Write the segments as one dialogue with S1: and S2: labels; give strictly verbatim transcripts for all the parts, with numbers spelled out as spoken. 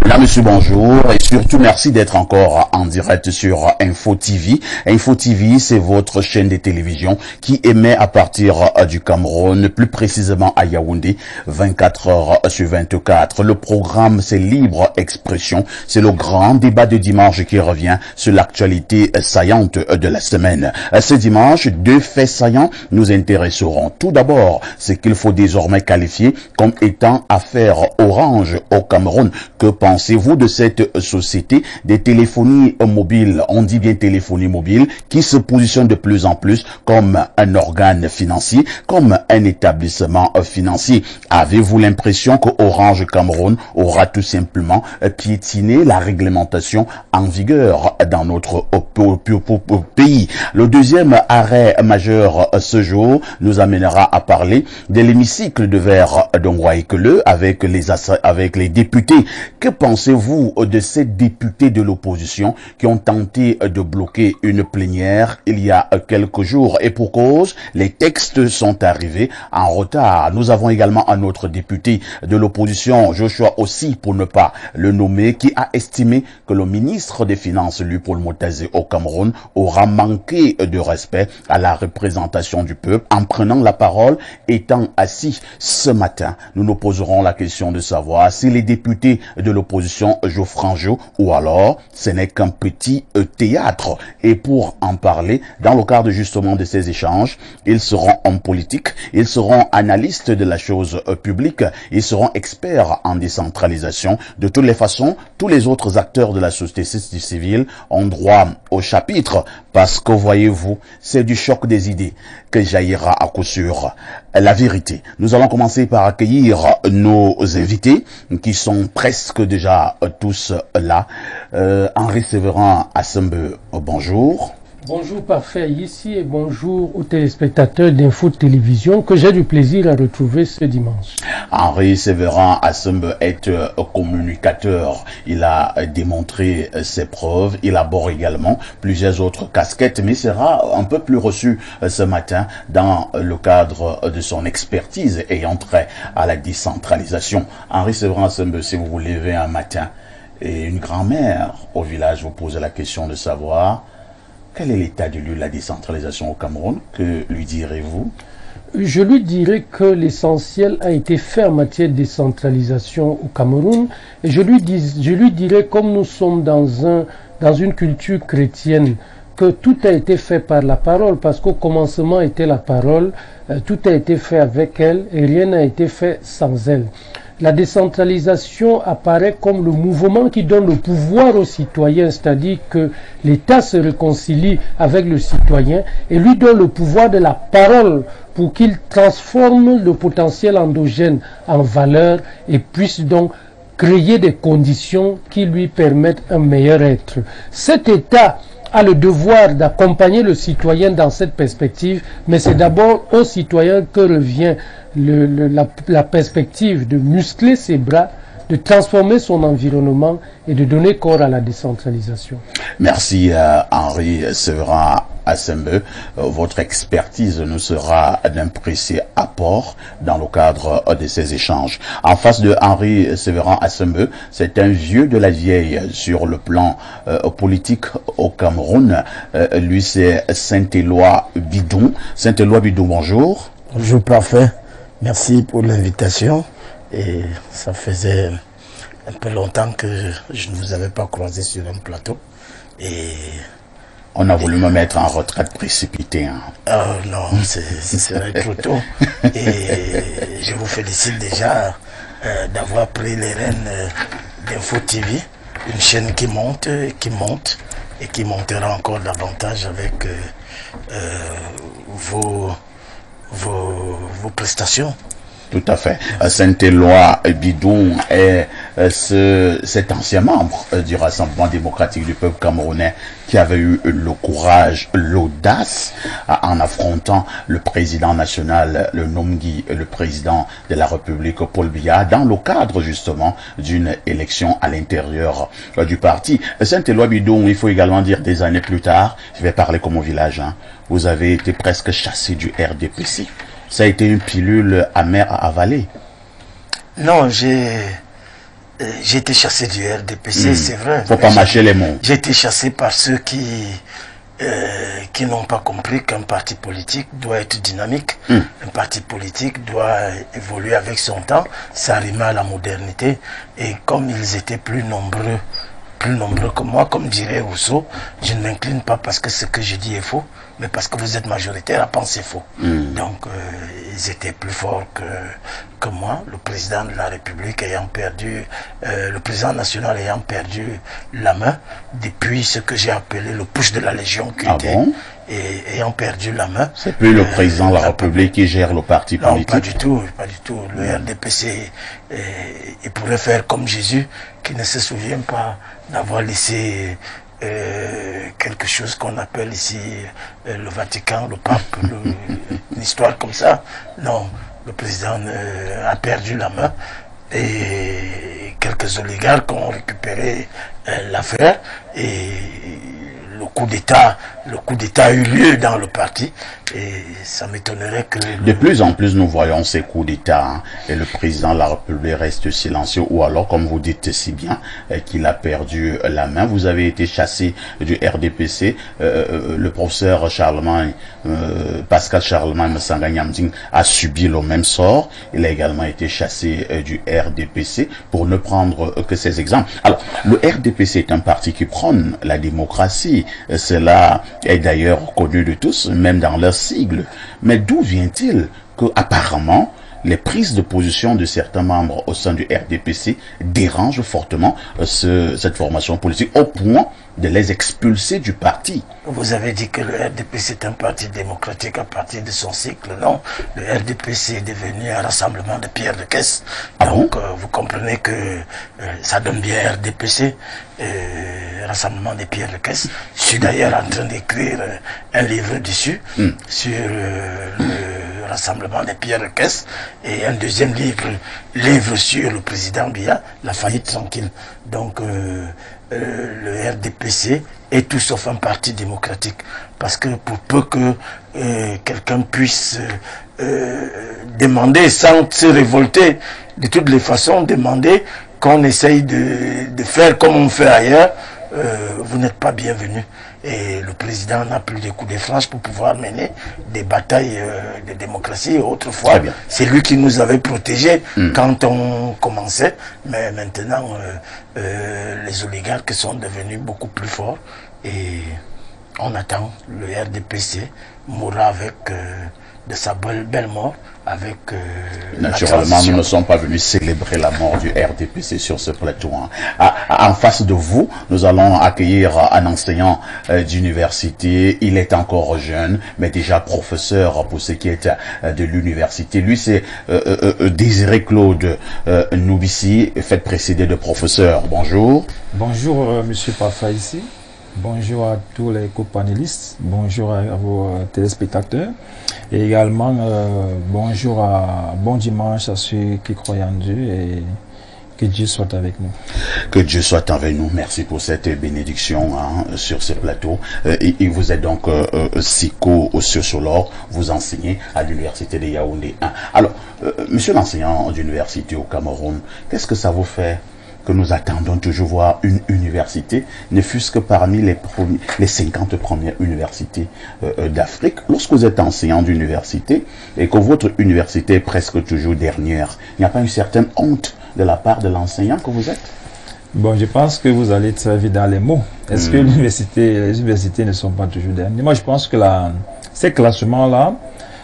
S1: Mesdames, Messieurs, bonjour et surtout merci d'être encore en direct sur Info T V. Info T V, c'est votre chaîne de télévision qui émet à partir du Cameroun, plus précisément à Yaoundé, vingt-quatre heures sur vingt-quatre. Le programme, c'est Libre Expression. C'est le grand débat de dimanche qui revient sur l'actualité saillante de la semaine. Ce dimanche, deux faits saillants nous intéresseront. Tout d'abord, ce qu'il faut désormais qualifier comme étant affaire Orange au Cameroun. Que pensez-vous de cette société des téléphonies mobiles, on dit bien téléphonie mobile, qui se positionne de plus en plus comme un organe financier, comme un établissement financier? Avez-vous l'impression que Orange Cameroun aura tout simplement piétiné la réglementation en vigueur dans notre pays? Le deuxième arrêt majeur ce jour nous amènera à parler de l'hémicycle de verre d'Ongwaïkele avec les, avec les députés. Que pensez-vous de ces députés de l'opposition qui ont tenté de bloquer une plénière il y a quelques jours? Et pour cause, les textes sont arrivés en retard. Nous avons également un autre député de l'opposition, Joshua aussi pour ne pas le nommer, qui a estimé que le ministre des Finances, Lupaul Motazé au Cameroun, aura manqué de respect à la représentation du peuple en prenant la parole. Étant assis ce matin, nous nous poserons la question de savoir si les députés de l'opposition jouent franc-jeu ou alors ce n'est qu'un petit théâtre. Et pour en parler, dans le cadre justement de ces échanges, ils seront hommes politiques, ils seront analystes de la chose publique, ils seront experts en décentralisation. De toutes les façons, tous les autres acteurs de la société civile ont droit au chapitre parce que voyez-vous, c'est du choc des idées que jaillira à coup sûr la vérité. Nous allons commencer par accueillir nos invités qui sont presque déjà tous là. Euh, Henri Sévérin Assembe, bonjour.
S2: Bonjour Parfait ici et bonjour aux téléspectateurs d'Info Télévision que j'ai du plaisir à retrouver ce dimanche.
S1: Henri Sévérin Assembe est euh, communicateur. Il a euh, démontré euh, ses preuves. Il aborde également plusieurs autres casquettes, mais sera un peu plus reçu euh, ce matin dans euh, le cadre euh, de son expertise ayant trait à la décentralisation. Henri Sévérin Assembe, si vous vous levez un matin et une grand-mère au village vous pose la question de savoir quel est l'état de lieu de la décentralisation au Cameroun, que lui direz-vous?
S2: Je lui dirais que l'essentiel a été fait en matière de décentralisation au Cameroun. Et je lui, dis, je lui dirais, comme nous sommes dans, un, dans une culture chrétienne, que tout a été fait par la parole, parce qu'au commencement était la parole, euh, tout a été fait avec elle et rien n'a été fait sans elle. La décentralisation apparaît comme le mouvement qui donne le pouvoir aux citoyens, c'est-à-dire que l'État se réconcilie avec le citoyen et lui donne le pouvoir de la parole pour qu'il transforme le potentiel endogène en valeur et puisse donc créer des conditions qui lui permettent un meilleur être. Cet État a le devoir d'accompagner le citoyen dans cette perspective, mais c'est d'abord au citoyen que revient le, le, la, la perspective de muscler ses bras, de transformer son environnement et de donner corps à la décentralisation.
S1: Merci euh, Henri Sévérin Assembe. Euh, votre expertise nous sera d'un précieux apport dans le cadre euh, de ces échanges. En face de Henri Sévérin Assembe, c'est un vieux de la vieille sur le plan euh, politique au Cameroun. Euh, lui, c'est Saint-Éloi Bidon. Saint-Éloi Bidon, bonjour.
S3: Bonjour, Parfait. Merci pour l'invitation. Et ça faisait un peu longtemps que je ne vous avais pas croisé sur un plateau. Et
S1: on a voulu me mettre en retraite précipitée. Hein.
S3: Oh non, ce serait trop tôt. Et je vous félicite déjà euh, d'avoir pris les rênes euh, d'Info T V, une chaîne qui monte, qui monte et qui montera encore davantage avec euh, euh, vos, vos, vos prestations.
S1: Tout à fait. Saint-Éloi Bidon est euh, ce, cet ancien membre euh, du Rassemblement démocratique du peuple camerounais qui avait eu le courage, l'audace euh, en affrontant le président national, le Nomgui, le président de la République, Paul Biya, dans le cadre justement d'une élection à l'intérieur euh, du parti. Saint-Éloi Bidon, il faut également dire des années plus tard, je vais parler comme au village, hein, vous avez été presque chassé du R D P C. Ça a été une pilule amère à avaler.
S3: Non, j'ai euh, j'ai été chassé du R D P C, mmh. c'est vrai.
S1: Faut pas mâcher les mots.
S3: J'ai été chassé par ceux qui euh, qui n'ont pas compris qu'un parti politique doit être dynamique. Mmh. Un parti politique doit évoluer avec son temps, s'arrimer à la modernité. Et comme ils étaient plus nombreux, plus nombreux que moi, comme dirait Rousseau, je ne m'incline pas parce que ce que je dis est faux, mais parce que vous êtes majoritaire à penser faux. Mmh. Donc, euh, ils étaient plus forts que, que moi, le président de la République ayant perdu, euh, le président national ayant perdu la main, depuis ce que j'ai appelé le push de la Légion, qui
S1: ah
S3: était,
S1: bon?
S3: et ayant perdu la main.
S1: C'est plus le président de la, la République qui gère le parti
S3: non,
S1: politique?
S3: pas du tout, pas du tout. Le mmh. R D P C, euh, il pourrait faire comme Jésus, qui ne se souvient pas d'avoir laissé euh, quelque chose qu'on appelle ici euh, le Vatican, le pape, le, une histoire comme ça. Non, le président euh, a perdu la main et quelques oligarques ont récupéré euh, l'affaire et le coup d'État, le coup d'État a eu lieu dans le parti et ça m'étonnerait que... Le...
S1: De plus en plus, nous voyons ces coups d'État hein, et le président de la République reste silencieux ou alors, comme vous dites si bien, euh, qu'il a perdu la main. Vous avez été chassé du R D P C. Euh, le professeur Charlemagne, euh, Pascal Charlemagne Msanga Nyamding a subi le même sort. Il a également été chassé euh, du R D P C pour ne prendre euh, que ces exemples. Alors, le R D P C est un parti qui prône la démocratie. Cela est d'ailleurs connu de tous, même dans leur sigle. Mais d'où vient-il que, apparemment, les prises de position de certains membres au sein du R D P C dérangent fortement ce, cette formation politique au point de les expulser du parti?
S3: Vous avez dit que le R D P C est un parti démocratique à partir de son cycle. Non, le R D P C est devenu un rassemblement de pierres de caisse.
S1: Ah
S3: Donc
S1: bon?
S3: euh, vous comprenez que euh, ça donne bien R D P C, euh, rassemblement des pierres de caisse. Je suis d'ailleurs en train d'écrire euh, un livre dessus, mm. sur euh, le rassemblement des pierres de caisse, et un deuxième livre, livre sur le président Biya, la faillite tranquille. Donc euh, euh, le R D P C est tout sauf un parti démocratique, parce que pour peu que euh, quelqu'un puisse euh, euh, demander sans se révolter, de toutes les façons demander qu'on essaye de, de faire comme on fait ailleurs, euh, vous n'êtes pas bienvenu. Et le président n'a plus de coups de franche pour pouvoir mener des batailles euh, de démocratie. Autrefois, c'est lui qui nous avait protégés mm. quand on commençait. Mais maintenant, euh, euh, les oligarques sont devenus beaucoup plus forts. Et on attend le R D P C mourra avec euh, de sa belle, belle mort. Avec euh,
S1: naturellement, nous ne sommes pas venus célébrer la mort du R D P C sur ce plateau. Hein. À, à, en face de vous, nous allons accueillir un enseignant euh, d'université. Il est encore jeune, mais déjà professeur pour ce qui est euh, de l'université. Lui, c'est euh, euh, Désiré Claude euh, Noubissi, fait précéder de professeur. Bonjour.
S4: Bonjour, euh, Monsieur Parfa ici. Bonjour à tous les co-panélistes, bonjour à, à vos euh, téléspectateurs et également euh, bonjour à bon dimanche à ceux qui croient en Dieu et que Dieu soit avec nous.
S1: Que Dieu soit avec nous. Merci pour cette bénédiction hein, sur ce plateau. Euh, et, et vous êtes donc euh, euh, psycho-sociologue, vous enseignez à l'université de Yaoundé. Hein. Alors, euh, monsieur l'enseignant d'université au Cameroun, qu'est-ce que ça vous fait que nous attendons toujours voir une université, ne fût-ce que parmi les, premiers, les cinquante premières universités euh, d'Afrique? Lorsque vous êtes enseignant d'université et que votre université est presque toujours dernière, il n'y a pas une certaine honte de la part de l'enseignant que vous êtes?
S4: Bon, je pense que vous allez très vite dans les mots. Est-ce mmh. que l'université, les universités ne sont pas toujours dernières? Moi, je pense que la, ces classements-là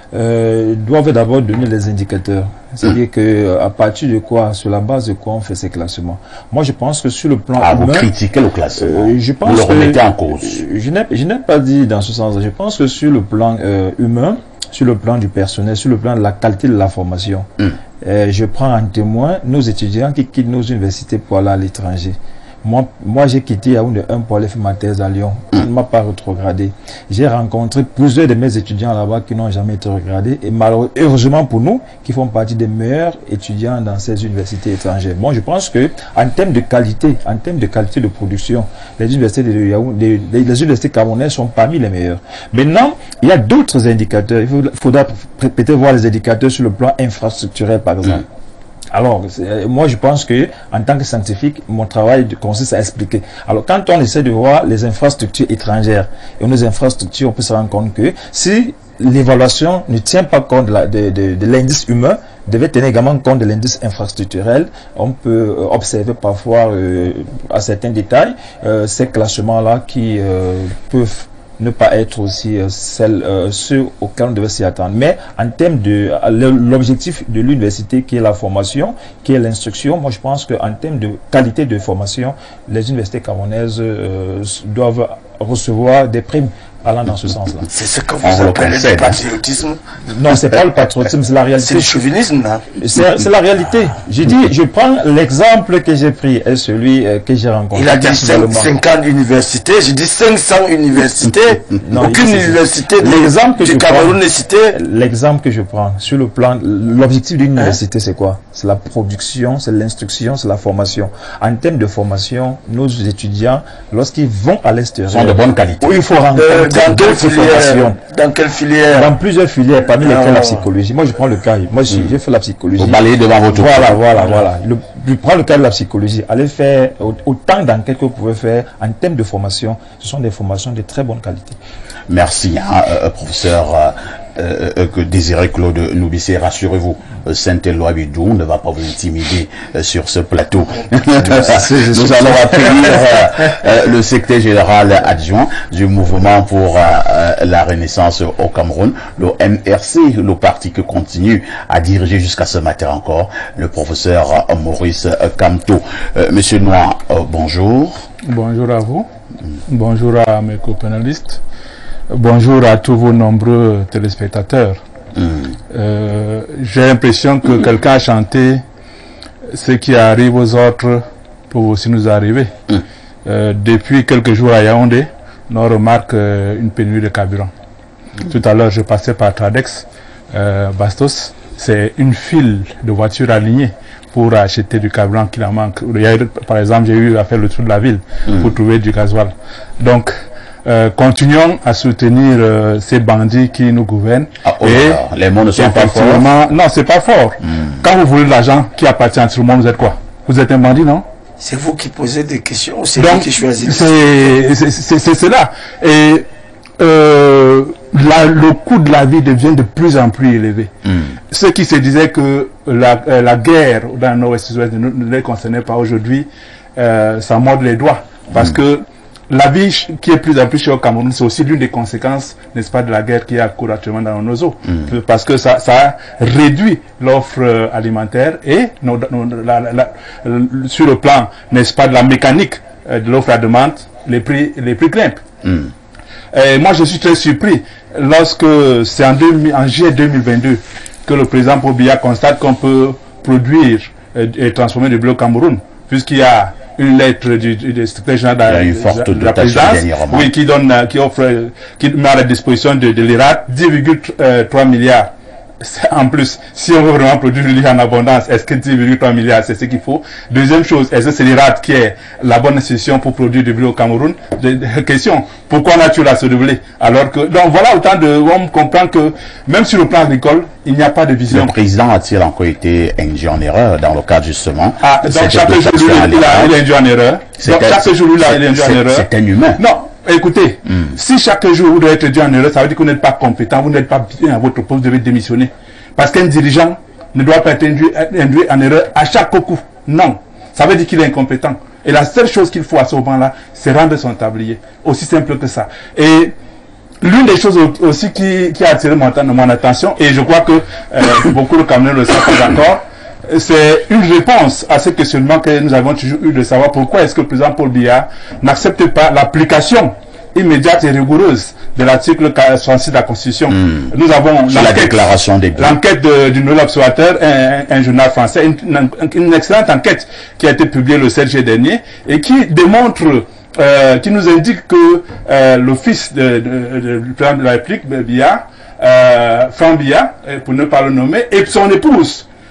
S4: Euh, doivent d'abord donner les indicateurs. C'est-à-dire que à partir de quoi, sur la base de quoi on fait ces classements. Moi, je pense que sur le plan
S1: ah,
S4: humain,
S1: vous critiquez le classement.
S4: Euh, je pense
S1: vous le remettez
S4: que,
S1: en cause.
S4: Je n'ai, je n'ai pas dit dans ce sens. Je pense que sur le plan euh, humain, sur le plan du personnel, sur le plan de la qualité de la formation, mm. euh, je prends en témoin nos étudiants qui quittent nos universités pour aller à l'étranger. Moi, moi j'ai quitté Yaoundé un pour aller faire ma thèse à Lyon. On ne m'a pas rétrogradé. J'ai rencontré plusieurs de mes étudiants là-bas qui n'ont jamais été regradés. Et malheureusement pour nous, qui font partie des meilleurs étudiants dans ces universités étrangères. Bon, je pense que en termes de qualité, en termes de qualité de production, les universités de Yaoundé, les, les universités camerounaises sont parmi les meilleures. Maintenant, il y a d'autres indicateurs. Il faudra peut-être voir les indicateurs sur le plan infrastructurel, par exemple. Alors, moi, je pense que, en tant que scientifique, mon travail consiste à expliquer. Alors, quand on essaie de voir les infrastructures étrangères et nos infrastructures, on peut se rendre compte que si l'évaluation ne tient pas compte de, la, de, de, de l'indice humain, devait tenir également compte de l'indice infrastructurel. On peut observer parfois, euh, à certains détails, euh, ces classements-là qui euh, peuvent ne pas être aussi euh, celles, euh, ceux auxquels on devait s'y attendre. Mais en termes de l'objectif de l'université qui est la formation, qui est l'instruction, moi je pense qu'en termes de qualité de formation, les universités camerounaises euh, doivent recevoir des primes allant dans ce sens-là.
S3: C'est ce que vous appelez le patriotisme?
S4: Non, c'est pas le patriotisme, c'est la réalité.
S3: C'est le chauvinisme, là.
S4: C'est la réalité. J'ai dit, je prends l'exemple que j'ai pris et celui euh, que j'ai rencontré.
S3: Il a dit cinquante universités, j'ai dit cinq cents universités. Non, aucune université
S4: l'exemple
S3: du Cameroun n'est citée.
S4: L'exemple que je prends sur le plan, l'objectif d'une université, hein? C'est quoi? C'est la production, c'est l'instruction, c'est la formation. En termes de formation, nos étudiants, lorsqu'ils vont à l'extérieur,
S1: sont de bonne qualité.
S4: Oui, il faut rencontrer.
S3: Euh, dans, quelle filière, dans quelle filière?
S4: Dans plusieurs filières, parmi
S3: ah,
S4: lesquelles la psychologie. Moi, je prends le cas. Moi, j'ai mm. fait la psychologie.
S1: Vous balayez devant votre
S4: Voilà, voilà, voilà. Le, je prends le cas de la psychologie. Allez faire autant d'enquêtes que vous pouvez faire en termes de formation. Ce sont des formations de très bonne qualité.
S1: Merci, hein, euh, professeur euh, euh, que Désiré Claude Noubissé. Rassurez-vous, euh, Saint-Éloi Bidou ne va pas vous intimider euh, sur ce plateau. Nous allons accueillir euh, euh, le secrétaire général adjoint du mouvement pour euh, la Renaissance au Cameroun, le M R C, le parti que continue à diriger jusqu'à ce matin encore le professeur euh, Maurice euh, Kamto. Euh, Monsieur Noir, euh, bonjour.
S5: Bonjour à vous. Mm. Bonjour à mes co-panélistes. Bonjour à tous vos nombreux téléspectateurs. Mm. Euh, J'ai l'impression que quelqu'un a chanté ce qui arrive aux autres peut aussi nous arriver. Mm. Euh, depuis quelques jours à Yaoundé, on remarque euh, une pénurie de carburant. Mm. Tout à l'heure, je passais par Tradex, euh, Bastos. C'est une file de voitures alignées pour acheter du carburant qui en manque. Par exemple, j'ai eu à faire le tour de la ville mm. pour trouver du gasoil. Donc, Euh, continuons à soutenir euh, ces bandits qui nous gouvernent.
S1: Ah, oh et là, les mots ne sont pas forts.
S5: Non, c'est pas fort. Mm. Quand vous voulez de l'argent qui appartient à tout le monde, vous êtes quoi? Vous êtes un bandit, non?
S3: C'est vous qui posez des questions, c'est vous qui choisissez.
S5: C'est cela. Et euh, la, le coût de la vie devient de plus en plus élevé. Mm. Ceux qui se disaient que la, euh, la guerre dans le nord-ouest ne, ne les concernait pas aujourd'hui, euh, ça mord les doigts. Parce mm. que la vie qui est plus en plus chère au Cameroun, c'est aussi l'une des conséquences, n'est-ce pas, de la guerre qui est à cours actuellement dans nos eaux. Mm. Parce que ça, ça réduit l'offre euh, alimentaire et nos, nos, la, la, la, sur le plan, n'est-ce pas, de la mécanique euh, de l'offre à demande, les prix, les prix grimpent. Mm. Et moi, je suis très surpris lorsque c'est en, en juillet deux mille vingt-deux que le président Paul Biya constate qu'on peut produire euh, et transformer du blé au Cameroun, puisqu'il y a une lettre du, du, du secrétaire général de, de, de, de la présidence, oui, qui donne, qui offre, qui met à la disposition de, de l'I R A T dix virgule trois milliards. En plus, si on veut vraiment produire du lait en abondance, est-ce que dix virgule trois milliards, c'est ce qu'il faut? Deuxième chose, est-ce que c'est l'I R A T qui est la bonne institution pour produire du blé au Cameroun? de, de, Question, pourquoi on a tué la ce blé? Alors que, donc voilà autant de, on comprend que, même sur le plan agricole, il n'y a pas de vision.
S1: Le président a-t-il encore été induit en erreur dans le cadre justement?
S5: Ah, donc chaque jour, il, il a, il est induit en erreur. Donc chaque jour, il est induit en erreur.
S1: C'est un humain.
S5: Non. Écoutez, mm. si chaque jour vous devez être induit en erreur, ça veut dire que vous n'êtes pas compétent, vous n'êtes pas bien à votre poste, vous devez démissionner. Parce qu'un dirigeant ne doit pas être induit, induit en erreur à chaque coup. Non. Ça veut dire qu'il est incompétent. Et la seule chose qu'il faut à ce moment-là, c'est rendre son tablier. Aussi simple que ça. Et l'une des choses aussi qui, qui a attiré mon, mon attention, et je crois que euh, beaucoup de Camerounais le savent d'accord, c'est une réponse à ce questionnement que nous avons toujours eu de savoir pourquoi est-ce que le président Paul Biya n'accepte pas l'application immédiate et rigoureuse de l'article soixante-six de la Constitution. Mmh. Nous avons
S1: la déclaration des
S5: l'enquête du nouvel observateur, un, un journal français, une, une, une excellente enquête qui a été publiée le sept juillet dernier et qui démontre, euh, qui nous indique que euh, le fils de, de, de, du président de la République, Biya, euh, Franck Biya, pour ne pas le nommer, et son épouse,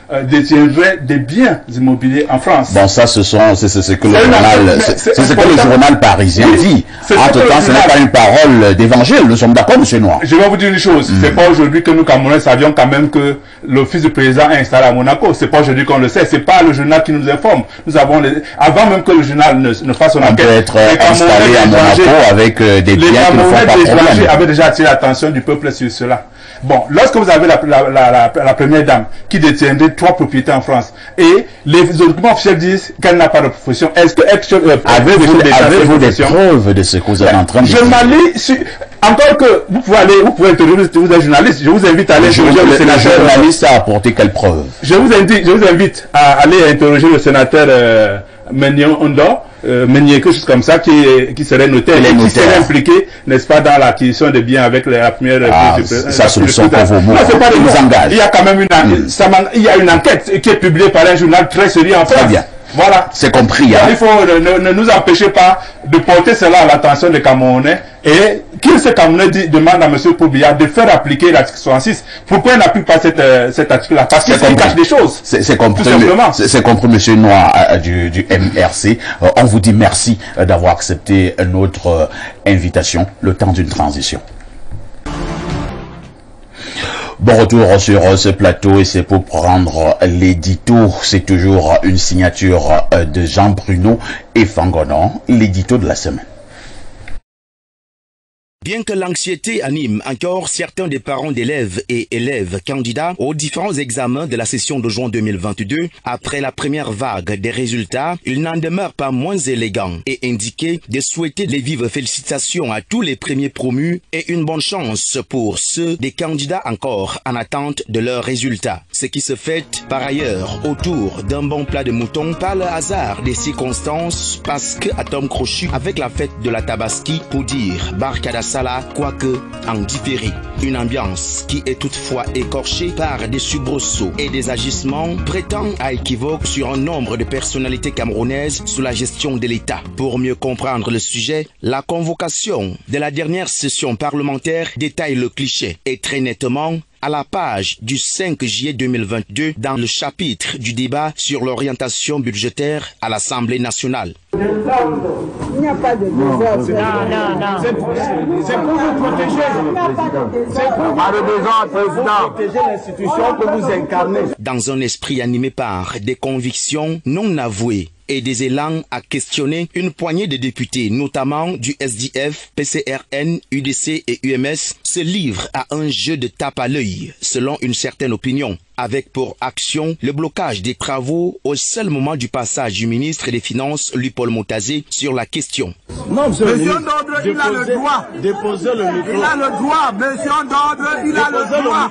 S5: euh, détiendrait des biens immobiliers en France.
S1: Bon, ça, ce sont, c'est ce que le journal, c'est ce que le journal parisien oui, dit. Entre-temps, ce n'est pas une parole d'évangile. Nous sommes d'accord, monsieur Noir.
S5: Je vais vous dire une chose. Mm. C'est pas aujourd'hui que nous, Camerounais, savions quand même que l'office du président est installé à Monaco. C'est pas aujourd'hui qu'on le sait. C'est pas le journal qui nous informe. Nous avons les... avant même que le journal ne, ne fasse son enquête.
S1: On peut être installé à Monaco avec euh, des biens qui ne font pas problème. Les Camerounais des
S5: avaient déjà attiré l'attention du peuple sur cela. Bon, lorsque vous avez la, la, la, la, la première dame qui détiendrait trois propriétés en France et les documents officiels disent qu'elle n'a pas de profession, est-ce que euh,
S1: avez-vous des, avez des preuves de ce que vous êtes en train de dire?
S5: Je m'allie sur... Encore que vous pouvez aller, vous pouvez interroger, vous êtes journaliste, je vous invite à aller interroger le, le sénateur.
S1: Le journaliste a apporté quelle preuve?
S5: Je vous invite, je vous invite à aller interroger le sénateur euh, Menyon Ondor. Euh, Meunier, quelque chose comme ça, qui, qui serait notaire, et qui serait impliqué, n'est-ce pas, dans l'acquisition des biens avec la première...
S1: Ah, ça, ce ne sont pas vos mots. Non, c'est pas des mots.
S5: Il y a quand même une, mm. ça, il y a une enquête qui est publiée par un journal très sérieux en France.
S1: Très bien.
S5: Voilà.
S1: C'est compris. Hein?
S5: Il faut, ne, ne nous empêcher pas de porter cela à l'attention des Camerounais et qu'il ces Camerounais dit, demande à M. Poubia de faire appliquer l'article soixante-six. Pourquoi il n'applique pas cette, euh, cet article-là? Parce qu'il cache des choses.
S1: C'est compris. C'est compris, M. Noir euh, du, du M R C. Euh, on vous dit merci euh, d'avoir accepté notre euh, invitation le temps d'une transition. Bon retour sur ce plateau et c'est pour prendre l'édito. C'est toujours une signature de Jean-Bruno Effangonon, l'édito de la semaine.
S6: Bien que l'anxiété anime encore certains des parents d'élèves et élèves candidats aux différents examens de la session de juin deux mille vingt-deux, après la première vague des résultats, il n'en demeure pas moins élégant et indiqué de souhaiter les vives félicitations à tous les premiers promus et une bonne chance pour ceux des candidats encore en attente de leurs résultats. Ce qui se fait par ailleurs autour d'un bon plat de mouton par le hasard des circonstances parce que Atom Crochu avec la fête de la Tabaski pour dire Barkada Sala, quoique en différé. Une ambiance qui est toutefois écorchée par des soubresauts et des agissements prêtant à équivoque sur un nombre de personnalités camerounaises sous la gestion de l'État. Pour mieux comprendre le sujet, la convocation de la dernière session parlementaire détaille le cliché et très nettement à la page du cinq juillet deux mille vingt-deux dans le chapitre du débat sur l'orientation budgétaire à l'Assemblée nationale.
S7: Il n'y a pas de désordre. Non, non, non. C'est pour, pour vous protéger. Il n'y a pas de désordre. C'est pour vous protéger l'institution que vous incarnez.
S6: Dans un esprit animé par des convictions non avouées et des élans à questionner, une poignée de députés, notamment du S D F, P C R N, U D C et U M S, se livrent à un jeu de tape à l'œil, selon une certaine opinion, avec pour action le blocage des travaux au seul moment du passage du ministre des Finances, Louis-Paul Motazé, sur la question.
S7: Non, monsieur, monsieur Ndondre, il a le droit. Déposez le micro. Il a le droit, monsieur Ndondre, il a le droit.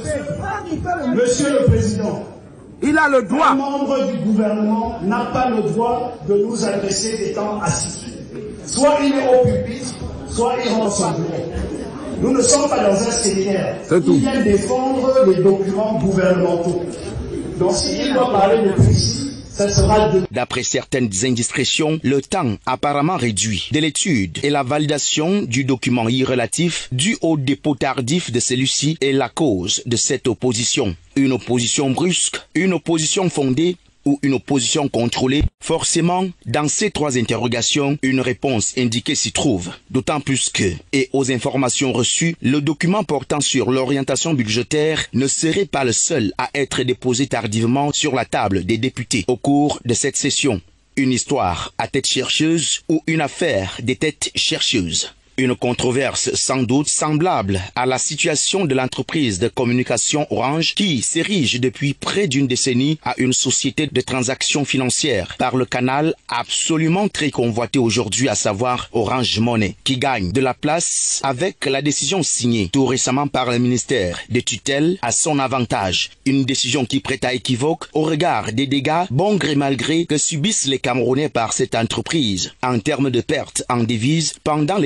S7: Le micro, là. Monsieur le Président, il a le droit. Un membre du gouvernement n'a pas le droit de nous adresser étant assis. Soit il est au pupitre, soit il rentre son bureau. Nous ne sommes pas dans un séminaire. Il vient défendre les documents gouvernementaux. Donc s'il doit parler de ici, ça sera de...
S6: D'après certaines indiscrétions, le temps apparemment réduit de l'étude et la validation du document irrélatif dû au dépôt tardif de celui-ci est la cause de cette opposition. Une opposition brusque, une opposition fondée ou une opposition contrôlée, forcément, dans ces trois interrogations, une réponse indiquée s'y trouve. D'autant plus que, et aux informations reçues, le document portant sur l'orientation budgétaire ne serait pas le seul à être déposé tardivement sur la table des députés au cours de cette session. Une histoire à tête chercheuse ou une affaire des têtes chercheuses. Une controverse sans doute semblable à la situation de l'entreprise de communication Orange qui s'érige depuis près d'une décennie à une société de transactions financières par le canal absolument très convoité aujourd'hui, à savoir Orange Money, qui gagne de la place avec la décision signée tout récemment par le ministère des tutelles à son avantage. Une décision qui prête à équivoque au regard des dégâts bon gré mal gré que subissent les Camerounais par cette entreprise en termes de pertes en devises pendant les transactions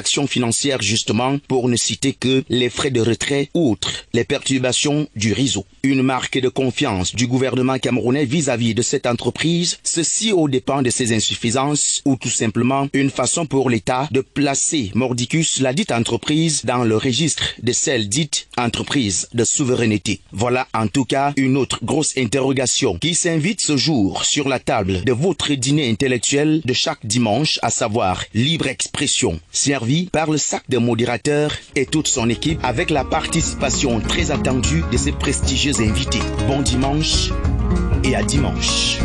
S6: transactions financières justement, pour ne citer que les frais de retrait, outre les perturbations du réseau. Une marque de confiance du gouvernement camerounais vis-à-vis de cette entreprise, ceci aux dépens de ses insuffisances ou tout simplement une façon pour l'État de placer mordicus la dite entreprise dans le registre de celles dites entreprises de souveraineté. Voilà en tout cas une autre grosse interrogation qui s'invite ce jour sur la table de votre dîner intellectuel de chaque dimanche, à savoir Libre Expression, servi par le sac de modérateurs et toute son équipe avec la participation très attendue de ses prestigieux invités. Bon dimanche et à dimanche.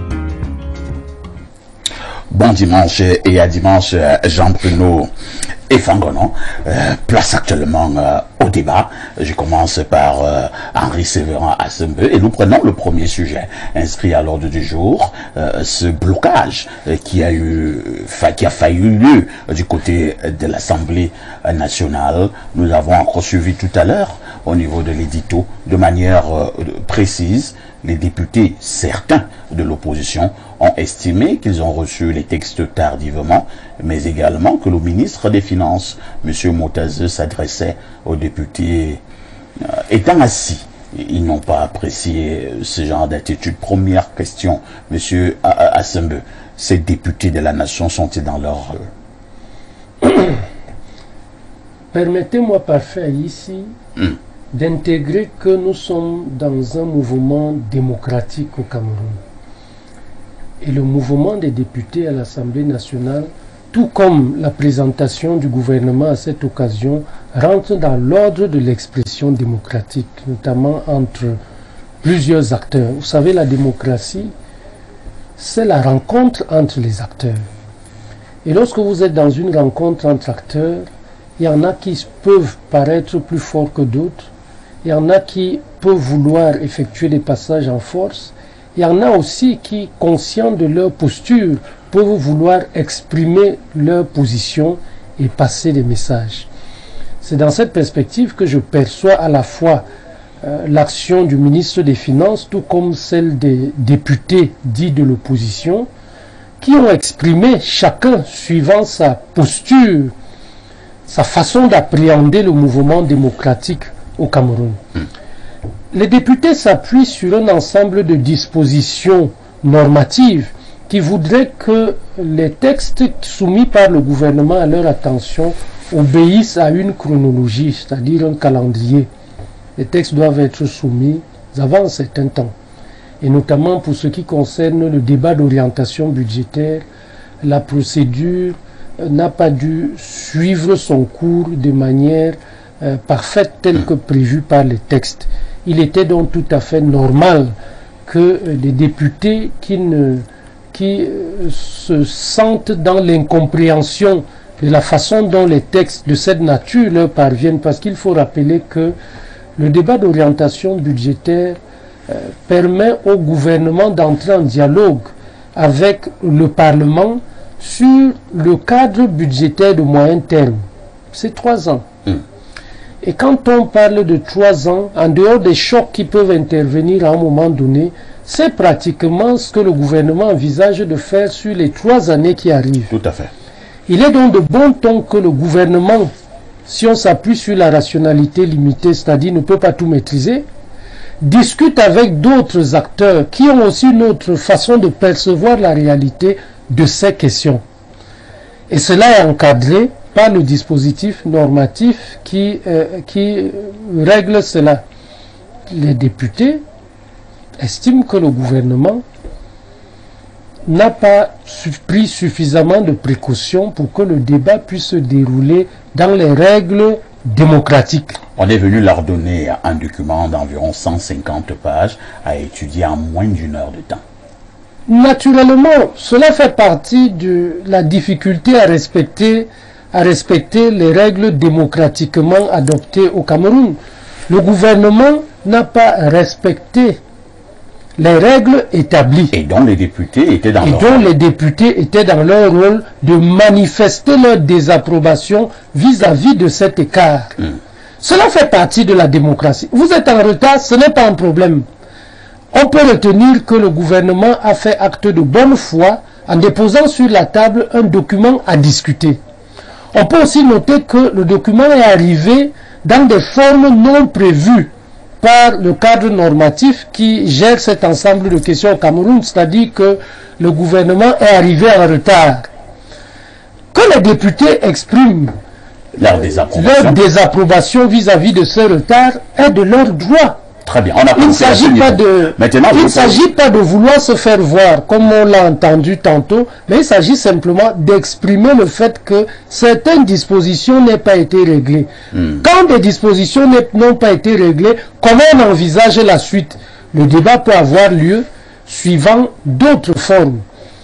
S1: Bon dimanche et à dimanche, Jean-Bruno Efangono. Euh, place actuellement euh, au débat. Je commence par euh, Henri Sévérin Assembe et nous prenons le premier sujet inscrit à l'ordre du jour, euh, ce blocage euh, qui a eu, fa, qui a failli lieu euh, du côté de l'Assemblée nationale. Nous avons encore suivi tout à l'heure au niveau de l'édito de manière euh, précise. Les députés, certains de l'opposition, ont estimé qu'ils ont reçu les textes tardivement, mais également que le ministre des Finances, M. Moutazeux, s'adressait aux députés euh, étant assis. Ils n'ont pas apprécié ce genre d'attitude. Première question, M. Assembe, ces députés de la nation sont-ils dans leur rôle?
S2: Permettez-moi parfait ici mm. d'intégrer que nous sommes dans un mouvement démocratique au Cameroun. Et le mouvement des députés à l'Assemblée nationale, tout comme la présentation du gouvernement à cette occasion, rentre dans l'ordre de l'expression démocratique, notamment entre plusieurs acteurs. Vous savez, la démocratie, c'est la rencontre entre les acteurs. Et lorsque vous êtes dans une rencontre entre acteurs, il y en a qui peuvent paraître plus forts que d'autres, il y en a qui peuvent vouloir effectuer des passages en force, il y en a aussi qui, conscients de leur posture, peuvent vouloir exprimer leur position et passer des messages. C'est dans cette perspective que je perçois à la fois euh, l'action du ministre des Finances, tout comme celle des députés dits de l'opposition, qui ont exprimé chacun, suivant sa posture, sa façon d'appréhender le mouvement démocratique au Cameroun. Mm. Les députés s'appuient sur un ensemble de dispositions normatives qui voudraient que les textes soumis par le gouvernement à leur attention obéissent à une chronologie, c'est-à-dire un calendrier. Les textes doivent être soumis avant un certain temps. Et notamment pour ce qui concerne le débat d'orientation budgétaire, la procédure n'a pas dû suivre son cours de manière euh, parfaite telle que prévue par les textes. Il était donc tout à fait normal que euh, les députés qui, ne, qui euh, se sentent dans l'incompréhension de la façon dont les textes de cette nature leur parviennent, parce qu'il faut rappeler que le débat d'orientation budgétaire euh, permet au gouvernement d'entrer en dialogue avec le Parlement sur le cadre budgétaire de moyen terme. C'est trois ans. Mm. Et quand on parle de trois ans, en dehors des chocs qui peuvent intervenir à un moment donné, c'est pratiquement ce que le gouvernement envisage de faire sur les trois années qui arrivent.
S1: Tout à fait.
S2: Il est donc de bon ton que le gouvernement, si on s'appuie sur la rationalité limitée, c'est-à-dire ne peut pas tout maîtriser, discute avec d'autres acteurs qui ont aussi une autre façon de percevoir la réalité de ces questions. Et cela est encadré par le dispositif normatif qui, euh, qui règle cela. Les députés estiment que le gouvernement n'a pas pris suffisamment de précautions pour que le débat puisse se dérouler dans les règles démocratiques.
S1: On est venu leur donner un document d'environ cent cinquante pages à étudier en moins d'une heure de temps.
S2: Naturellement, cela fait partie de la difficulté à respecter, à respecter les règles démocratiquement adoptées au Cameroun. Le gouvernement n'a pas respecté les règles établies.
S1: Et dont les députés étaient dans
S2: et
S1: leur
S2: dont
S1: rôle.
S2: les députés étaient dans leur rôle de manifester leur désapprobation vis-à-vis de cet écart. Mm. Cela fait partie de la démocratie. Vous êtes en retard, ce n'est pas un problème. On peut retenir que le gouvernement a fait acte de bonne foi en déposant sur la table un document à discuter. On peut aussi noter que le document est arrivé dans des formes non prévues par le cadre normatif qui gère cet ensemble de questions au Cameroun, c'est-à-dire que le gouvernement est arrivé en retard. Que les députés expriment
S1: leur désapprobation,
S2: leur désapprobation vis-à-vis de ce retard est de leur droit.
S1: Très bien. On a
S2: il ne s'agit pas de,
S1: Maintenant,
S2: il s'agit pas de vouloir se faire voir, comme on l'a entendu tantôt, mais il s'agit simplement d'exprimer le fait que certaines dispositions n'aient pas été réglées. Hmm. Quand des dispositions n'ont pas été réglées, comment on envisage la suite? Le débat peut avoir lieu suivant d'autres formes.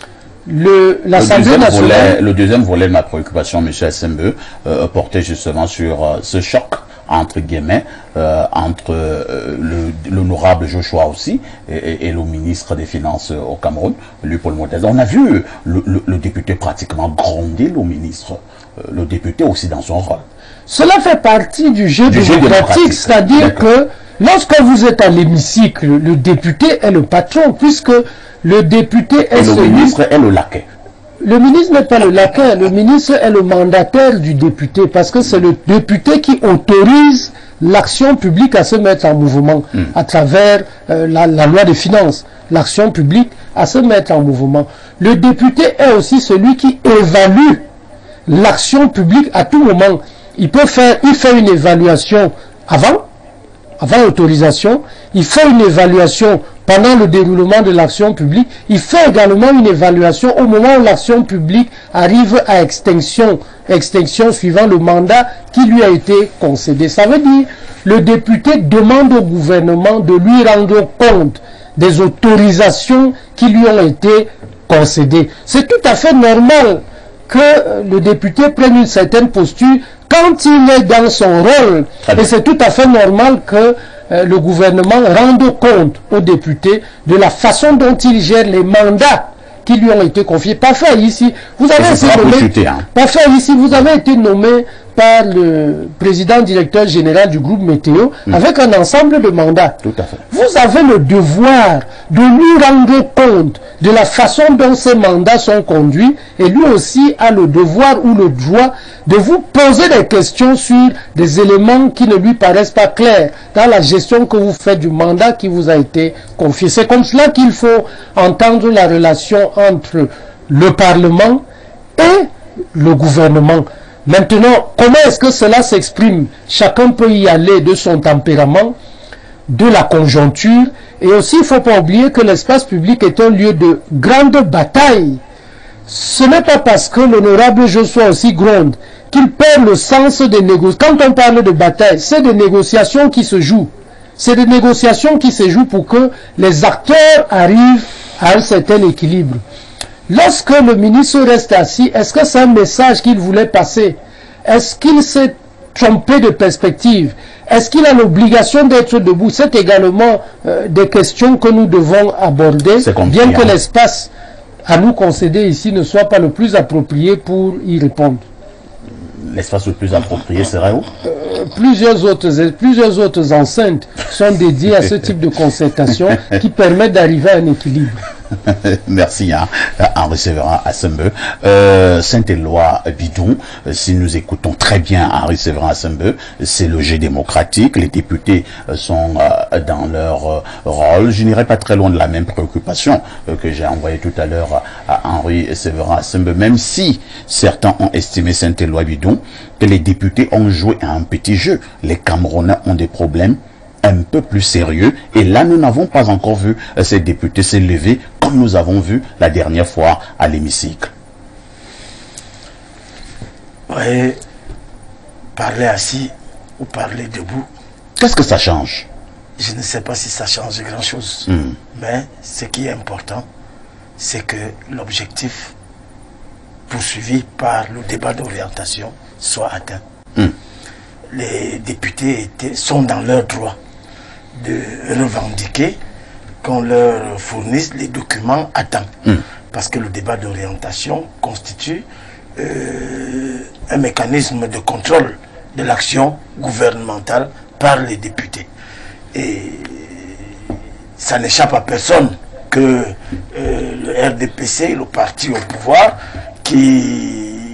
S2: Le,
S1: le, deuxième volet, le deuxième volet de ma préoccupation, M. Assembe, euh, portait justement sur euh, ce choc entre guillemets, euh, entre euh, l'honorable Joshua aussi et, et, et le ministre des Finances euh, au Cameroun, lui Paul Montez. On a vu le, le, le député pratiquement gronder le ministre, euh, le député aussi dans son rôle.
S2: Cela fait partie du jeu du démocratique, c'est-à-dire que lorsque vous êtes à l'hémicycle, le député est le patron, puisque le député est
S1: et
S2: celui...
S1: le ministre est le laquais.
S2: Le ministre n'est pas le laquais, le ministre est le mandataire du député, parce que c'est le député qui autorise l'action publique à se mettre en mouvement mm. à travers euh, la, la loi des finances, l'action publique à se mettre en mouvement. Le député est aussi celui qui évalue l'action publique à tout moment. Il peut faire, il fait une évaluation avant, avant l'autorisation, il fait une évaluation pendant le déroulement de l'action publique, il fait également une évaluation au moment où l'action publique arrive à extinction, extinction suivant le mandat qui lui a été concédé. Ça veut dire le député demande au gouvernement de lui rendre compte des autorisations qui lui ont été concédées. C'est tout à fait normal que le député prenne une certaine posture quand il est dans son rôle. Et c'est tout à fait normal que euh, le gouvernement rende compte aux députés de la façon dont il gère les mandats qui lui ont été confiés. Parfait ici, vous avez été nommé, chuter, hein. Parfait ici, vous avez été nommé par le président directeur général du groupe Météo mmh. avec un ensemble de mandats.
S1: Tout à fait.
S2: Vous avez le devoir de lui rendre compte de la façon dont ces mandats sont conduits et lui aussi a le devoir ou le droit de vous poser des questions sur des éléments qui ne lui paraissent pas clairs dans la gestion que vous faites du mandat qui vous a été confié. C'est comme cela qu'il faut entendre la relation entre le Parlement et le gouvernement. Maintenant, comment est-ce que cela s'exprime? Chacun peut y aller de son tempérament, de la conjoncture, et aussi il ne faut pas oublier que l'espace public est un lieu de grande bataille. Ce n'est pas parce que l'honorable Joshua aussi gronde qu'il perd le sens des négociations. Quand on parle de bataille, c'est des négociations qui se jouent. C'est des négociations qui se jouent pour que les acteurs arrivent à un certain équilibre. Lorsque le ministre reste assis, est-ce que c'est un message qu'il voulait passer? Est-ce qu'il s'est trompé de perspective? Est-ce qu'il a l'obligation d'être debout? C'est également euh, des questions que nous devons aborder, bien que l'espace à nous concéder ici ne soit pas le plus approprié pour y répondre.
S1: L'espace le plus approprié serait où?
S2: euh, plusieurs, autres, plusieurs autres enceintes sont dédiées à ce type de concertation qui permettent d'arriver à un équilibre.
S1: Merci, hein, Henri Séverin Assembe. Euh, Saint-Éloi Bidon, si nous écoutons très bien Henri Séverin Assembe, c'est le jeu démocratique, les députés sont euh, dans leur euh, rôle. Je n'irai pas très loin de la même préoccupation euh, que j'ai envoyée tout à l'heure à Henri Séverin Assembe, même si certains ont estimé Saint-Éloi Bidon que les députés ont joué à un petit jeu. Les Camerounais ont des problèmes un peu plus sérieux, et là nous n'avons pas encore vu euh, ces députés s'élever comme nous avons vu la dernière fois à l'hémicycle.
S3: Oui, parler assis ou parler debout.
S1: Qu'est-ce que ça change?
S3: Je ne sais pas si ça change grand chose,
S1: mm.
S3: mais ce qui est important, c'est que l'objectif poursuivi par le débat d'orientation soit atteint.
S1: Mm.
S3: Les députés étaient, sont dans leur droit de revendiquer qu'on leur fournisse les documents à temps.
S1: Mm.
S3: Parce que le débat d'orientation constitue euh, un mécanisme de contrôle de l'action gouvernementale par les députés. Et ça n'échappe à personne que euh, le R D P C, le parti au pouvoir, qui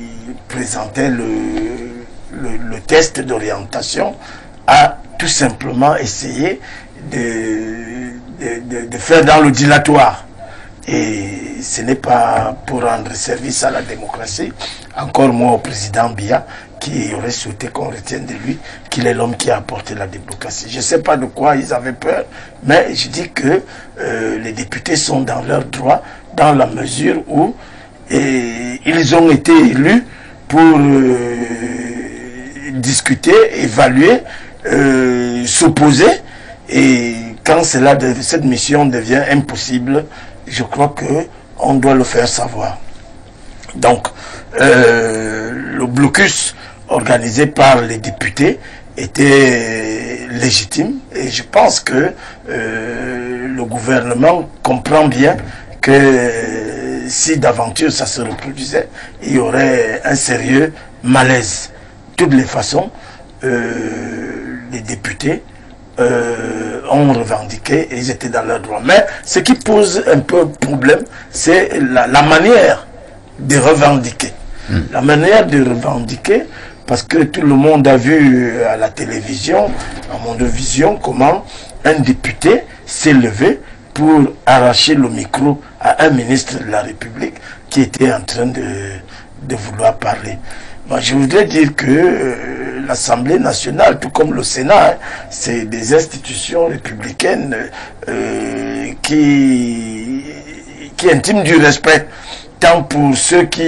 S3: présentait le, le, le test d'orientation, a tout simplement essayé de, de, de, de faire dans le dilatoire. Et ce n'est pas pour rendre service à la démocratie, encore moins au président Biya, qui aurait souhaité qu'on retienne de lui qu'il est l'homme qui a apporté la démocratie. Je ne sais pas de quoi ils avaient peur, mais je dis que euh, les députés sont dans leur droit, dans la mesure où et, ils ont été élus pour euh, discuter, évaluer, euh, s'opposer. Et quand cela de, cette mission devient impossible, je crois qu'on doit le faire savoir. Donc, euh, le blocus organisé par les députés était légitime et je pense que euh, le gouvernement comprend bien que euh, si d'aventure ça se reproduisait, il y aurait un sérieux malaise. De toutes les façons, euh, les députés euh, ont revendiqué et ils étaient dans leur droit. Mais ce qui pose un peu problème, c'est la, la manière de revendiquer. Mmh. La manière de revendiquer, parce que tout le monde a vu à la télévision, à Mondovision, comment un député s'est levé pour arracher le micro à un ministre de la République qui était en train de, de vouloir parler. Moi, je voudrais dire que euh, l'Assemblée nationale, tout comme le Sénat, hein, c'est des institutions républicaines euh, qui, qui intiment du respect, tant pour ceux qui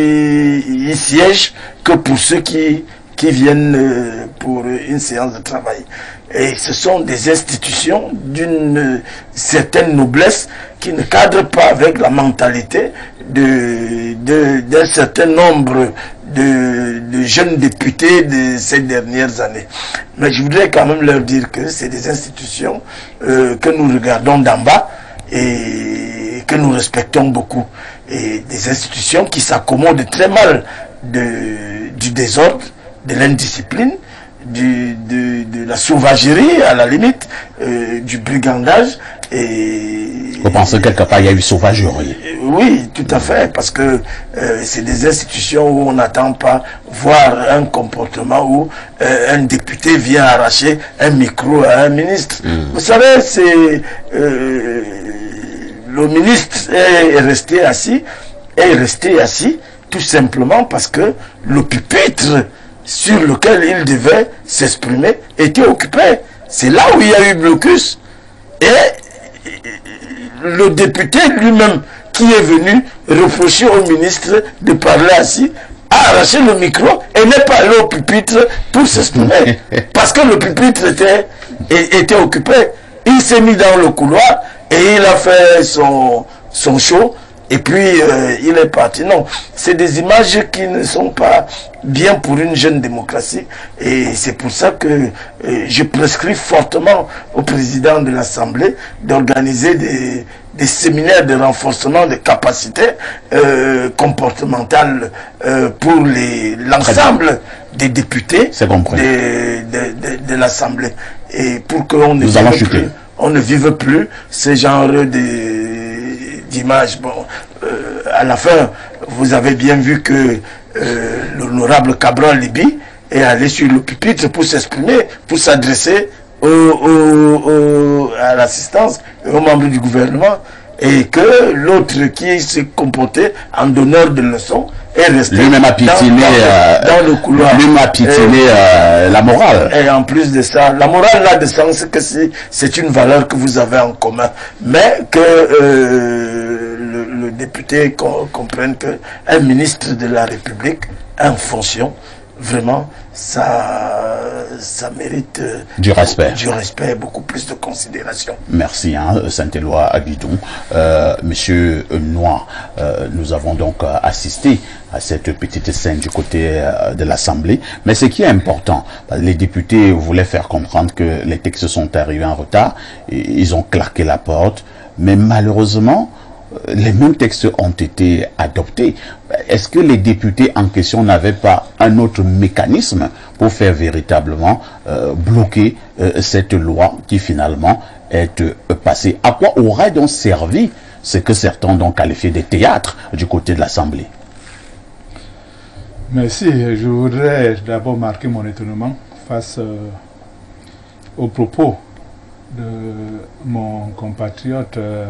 S3: y siègent que pour ceux qui, qui viennent euh, pour une séance de travail. Et ce sont des institutions d'une certaine noblesse qui ne cadrent pas avec la mentalité de, de, d'un certain nombre de, de jeunes députés de ces dernières années. Mais je voudrais quand même leur dire que c'est des institutions euh, que nous regardons d'en bas et que nous respectons beaucoup. Et des institutions qui s'accommodent très mal de, du désordre, de l'indiscipline, du, de, de la sauvagerie à la limite, euh, du brigandage. Et
S1: vous pensez quelque part il y a eu sauvagerie?
S3: Oui, tout à fait, parce que euh, c'est des institutions où on n'attend pas voir un comportement où euh, un député vient arracher un micro à un ministre. Mmh. Vous savez, c'est euh, le ministre est resté assis, est resté assis tout simplement parce que le pupitre sur lequel il devait s'exprimer était occupé. C'est là où il y a eu blocus. Et le député lui-même qui est venu reprocher au ministre de parler assis a arraché le micro et n'est pas allé au pupitre pour s'exprimer. Parce que le pupitre était, était occupé. Il s'est mis dans le couloir et il a fait son, son show. Et puis, euh, il est parti. Non, c'est des images qui ne sont pas bien pour une jeune démocratie. Et c'est pour ça que euh, je prescris fortement au président de l'Assemblée d'organiser des, des séminaires de renforcement des capacités euh, comportementales euh, pour l'ensemble des députés de, de, de, de l'Assemblée. Et pour qu'on ne, ne vive plus ce genre de d'image. Bon, euh, à la fin, vous avez bien vu que euh, l'honorable Cabral Libi est allé sur le pupitre pour s'exprimer, pour s'adresser au, au, au, à l'assistance et aux membres du gouvernement, et que l'autre qui s'est comporté en donneur de leçons est resté
S1: lui-même a piétiné
S3: dans, dans, dans le couloir.
S1: Lui-même a piétiné euh, la morale.
S3: Et en plus de ça, la morale n'a de sens que si c'est une valeur que vous avez en commun. Mais que euh, le, le député comprenne qu'un ministre de la République, en fonction, vraiment, ça, ça mérite euh,
S1: du respect.
S3: Du respect, beaucoup plus de considération.
S1: Merci, hein, Saint-Éloi Aguidon. Euh, Monsieur Noir, euh, nous avons donc euh, assisté à cette petite scène du côté euh, de l'Assemblée. Mais ce qui est important, les députés voulaient faire comprendre que les textes sont arrivés en retard, et ils ont claqué la porte, mais malheureusement, les mêmes textes ont été adoptés. Est-ce que les députés en question n'avaient pas un autre mécanisme pour faire véritablement euh, bloquer euh, cette loi qui finalement est euh, passée? À quoi aurait donc servi ce que certains ont qualifié de théâtre du côté de l'Assemblée?
S5: Merci. Je voudrais d'abord marquer mon étonnement face euh, aux propos de mon compatriote euh,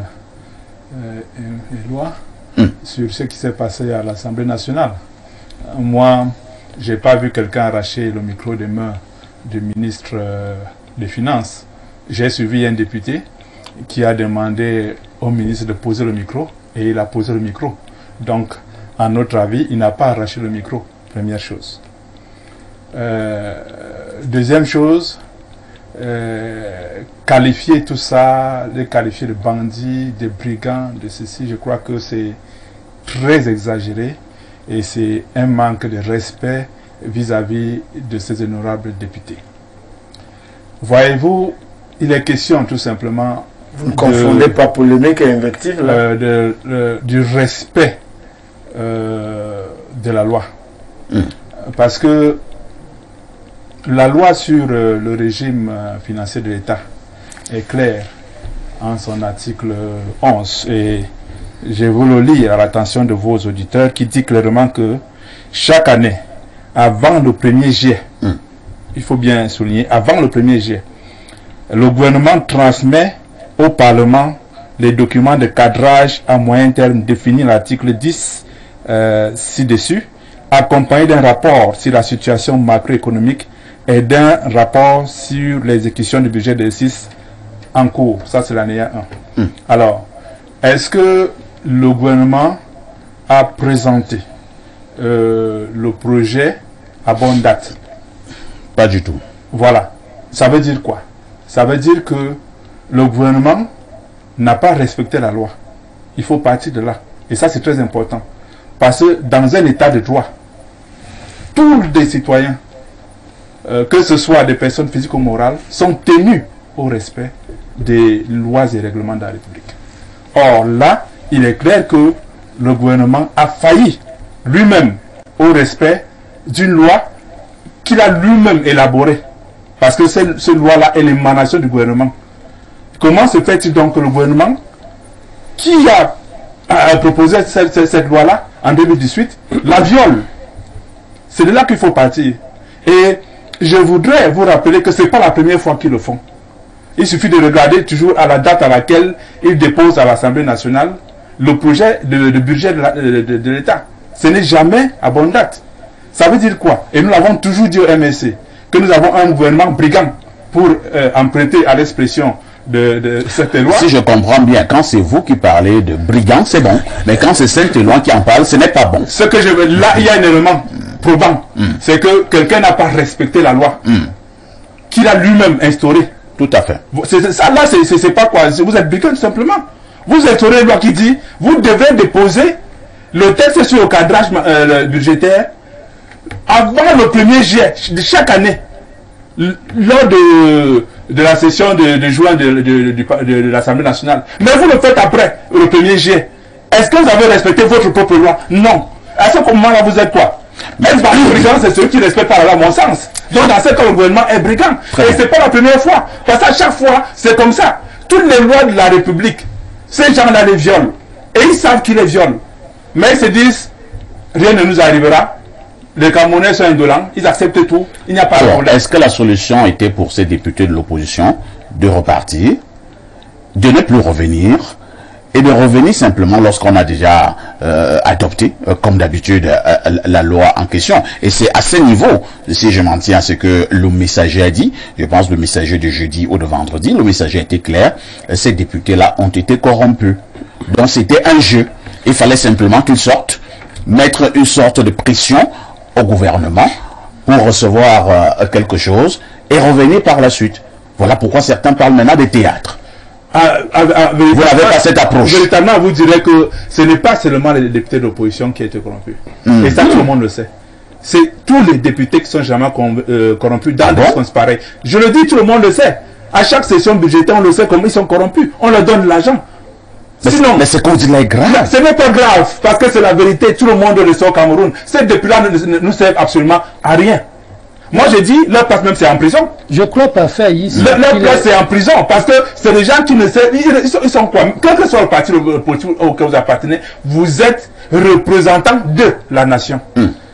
S5: euh, Éloi mm. sur ce qui s'est passé à l'Assemblée nationale. Moi, je n'ai pas vu quelqu'un arracher le micro des mains du ministre euh, des Finances. J'ai suivi un député qui a demandé au ministre de poser le micro et il a posé le micro. Donc, à notre avis, il n'a pas arraché le micro, première chose. Euh, deuxième chose, euh, qualifier tout ça, les qualifier de bandits, de brigands, de ceci, je crois que c'est très exagéré et c'est un manque de respect vis-à-vis de ces honorables députés. Voyez-vous, il est question tout simplement...
S3: Vous ne confondez pas polémique et invective là.
S5: Euh, de, de, du respect euh, de la loi. Mm. Parce que la loi sur euh, le régime euh, financier de l'État est claire en son article onze. Et je vous le lis à l'attention de vos auditeurs qui dit clairement que chaque année, avant le premier jet, mm. il faut bien souligner, avant le premier jet, le gouvernement transmet au Parlement les documents de cadrage à moyen terme définis dans l'article dix euh, ci-dessus, accompagnés d'un rapport sur la situation macroéconomique et d'un rapport sur l'exécution du budget de l'exercice en cours. Ça, c'est l'année un. Mm. Alors, est-ce que le gouvernement a présenté euh, le projet à bonne date?
S1: Pas du tout.
S5: Voilà. Ça veut dire quoi? Ça veut dire que le gouvernement n'a pas respecté la loi. Il faut partir de là. Et ça, c'est très important. Parce que dans un état de droit, tous les citoyens, euh, que ce soit des personnes physiques ou morales, sont tenus au respect des lois et règlements de la République. Or là, il est clair que le gouvernement a failli lui-même au respect d'une loi qu'il a lui-même élaborée. Parce que cette, cette loi-là est l'émanation du gouvernement. Comment se fait-il donc que le gouvernement, qui a, a proposé cette, cette, cette loi-là en deux mille dix-huit, la viole? C'est de là qu'il faut partir. Et je voudrais vous rappeler que ce n'est pas la première fois qu'ils le font. Il suffit de regarder toujours à la date à laquelle ils déposent à l'Assemblée nationale le projet de, de budget de l'État. Ce n'est jamais à bonne date. Ça veut dire quoi? Et nous l'avons toujours dit au M S C, que nous avons un gouvernement brigand pour euh, emprunter à l'expression de, de cette loi.
S1: Si je comprends bien, quand c'est vous qui parlez de brigand, c'est bon. Mais quand c'est cette loi qui en parle, ce n'est pas bon.
S5: Ce que je veux, là, il y a un élément probant. Mm. C'est que quelqu'un n'a pas respecté la loi mm. qu'il a lui-même instaurée.
S1: Tout à fait.
S5: C'est, ça, là, c'est pas quoi. Vous êtes brigand, tout simplement. Vous instaurez une loi qui dit, vous devez déposer le texte sur le cadrage euh, budgétaire avant le premier jet de chaque année. Lors de, de la session de, de juin de, de, de, de, de l'Assemblée nationale. Mais vous le faites après le premier jet. Est-ce que vous avez respecté votre propre loi? Non. À ce moment-là, vous êtes quoi? Est-ce que le brigand, c'est celui qui respecte pas la loi, à mon sens. Donc, dans ce cas, le gouvernement est brigand. Très Et ce n'est pas la première fois. Parce qu'à chaque fois, c'est comme ça. Toutes les lois de la République, ces gens-là les violent. Et ils savent qu'ils les violent. Mais ils se disent, rien ne nous arrivera. Les Camerounais sont indolents, ils acceptent tout, il n'y a pas de problème.
S1: Est-ce que la solution était pour ces députés de l'opposition de repartir, de ne plus revenir, et de revenir simplement lorsqu'on a déjà euh, adopté, euh, comme d'habitude, euh, la loi en question? Et c'est à ce niveau, si je m'en tiens à ce que le messager a dit, je pense le messager de jeudi ou de vendredi, le messager a été clair, euh, ces députés-là ont été corrompus. Donc c'était un jeu, il fallait simplement qu'ils sortent, mettre une sorte de pression au gouvernement pour recevoir euh, quelque chose et revenir par la suite. Voilà pourquoi certains parlent maintenant de théâtre.
S5: Ah, ah, ah,
S1: vous n'avez pas cette approche.
S5: Véritablement, vous direz que ce n'est pas seulement les députés d'opposition qui ont été corrompus. Mmh. Et ça, tout le monde le sait. C'est tous les députés qui sont jamais euh, corrompus dans ah des bon? sens pareils. Je le dis, tout le monde le sait. À chaque session budgétaire, on le sait comment ils sont corrompus. On leur donne de l'argent.
S1: Mais Sinon, mais c'est qu'on dit là est grave.
S5: Ce n'est pas grave, parce que c'est la vérité. Tout le monde le sait au Cameroun. Ces députés-là ne, ne nous servent absolument à rien. Moi, je dis, leur place même, c'est en prison.
S2: Je crois pas faire ici.
S5: Leur, leur place, c'est en prison, parce que c'est des gens qui ne savent... Ils, ils, sont, ils sont quoi? Quel que soit le parti politique auquel vous appartenez, vous êtes représentant de la nation. Mm.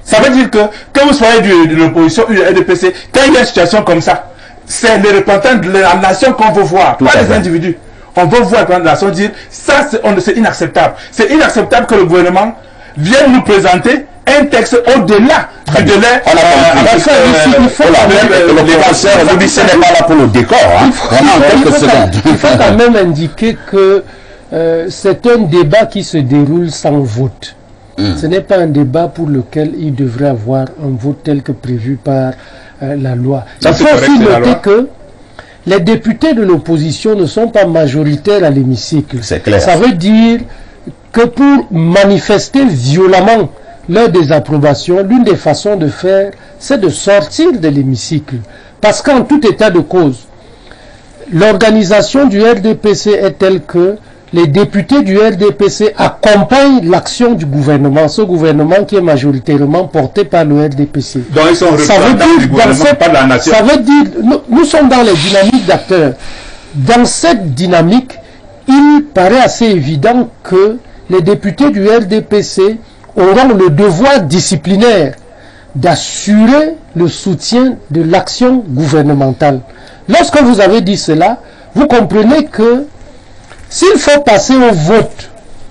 S5: Ça veut dire que, que vous soyez de, de l'opposition ou de R D P C, quand il y a une situation comme ça, c'est les représentants de la nation qu'on veut voir,
S1: Tout
S5: pas les
S1: fait.
S5: individus. On veut voir les représentants de la nation dire, ça c'est inacceptable. C'est inacceptable que le gouvernement vienne nous présenter un texte au-delà du délai.
S1: On a compris.
S2: ça, il faut- il faut
S1: Voilà,
S2: quand même-
S1: le- le professeur vous dit ce n'est pas là pour le décor. Hein. Vraiment, en
S2: il,
S1: quelques
S2: faut quand,
S1: secondes.
S2: il faut quand même indiquer que euh, c'est un débat qui se déroule sans vote.
S1: Mm.
S2: Ce n'est pas un débat pour lequel il devrait avoir un vote tel que prévu par euh, la loi.
S5: Ça,
S2: il
S5: c'est
S2: faut
S5: correct,
S2: aussi
S5: c'est la
S2: noter
S5: loi.
S2: que les députés de l'opposition ne sont pas majoritaires à l'hémicycle.
S1: C'est clair.
S2: Ça veut dire que pour manifester violemment leur désapprobation, l'une des façons de faire, c'est de sortir de l'hémicycle. Parce qu'en tout état de cause, l'organisation du R D P C est telle que les députés du R D P C accompagnent l'action du gouvernement, ce gouvernement qui est majoritairement porté par le R D P C.
S5: Donc ils sont
S2: Ça veut
S5: représentants
S2: dire,
S5: du
S2: dans
S5: gouvernement,
S2: cette-
S5: pas de la nation.
S2: ça veut dire, nous, nous sommes dans les dynamiques d'acteurs. Dans cette dynamique, il paraît assez évident que les députés du R D P C auront le devoir disciplinaire d'assurer le soutien de l'action gouvernementale. Lorsque vous avez dit cela, vous comprenez que s'il faut passer au vote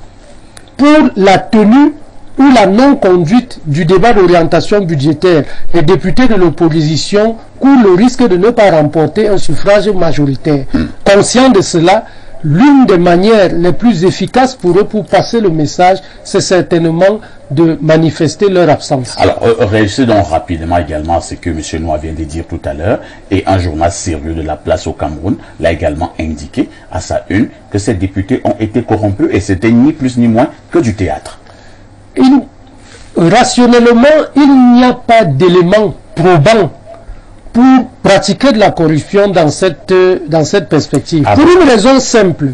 S2: pour la tenue ou la non-conduite du débat d'orientation budgétaire, les députés de l'opposition courent le risque de ne pas remporter un suffrage majoritaire. Conscient de cela, l'une des manières les plus efficaces pour eux pour passer le message, c'est certainement de manifester leur absence.
S1: Alors, euh, réussissez donc rapidement également à ce que M. Noir vient de dire tout à l'heure, et un journal sérieux de la place au Cameroun l'a également indiqué à sa une que ces députés ont été corrompus et c'était ni plus ni moins que du théâtre.
S2: Il, rationnellement, il n'y a pas d'éléments probants pour pratiquer de la corruption dans cette, euh, dans cette perspective.
S1: Ah
S2: pour
S1: bon?
S2: une raison simple.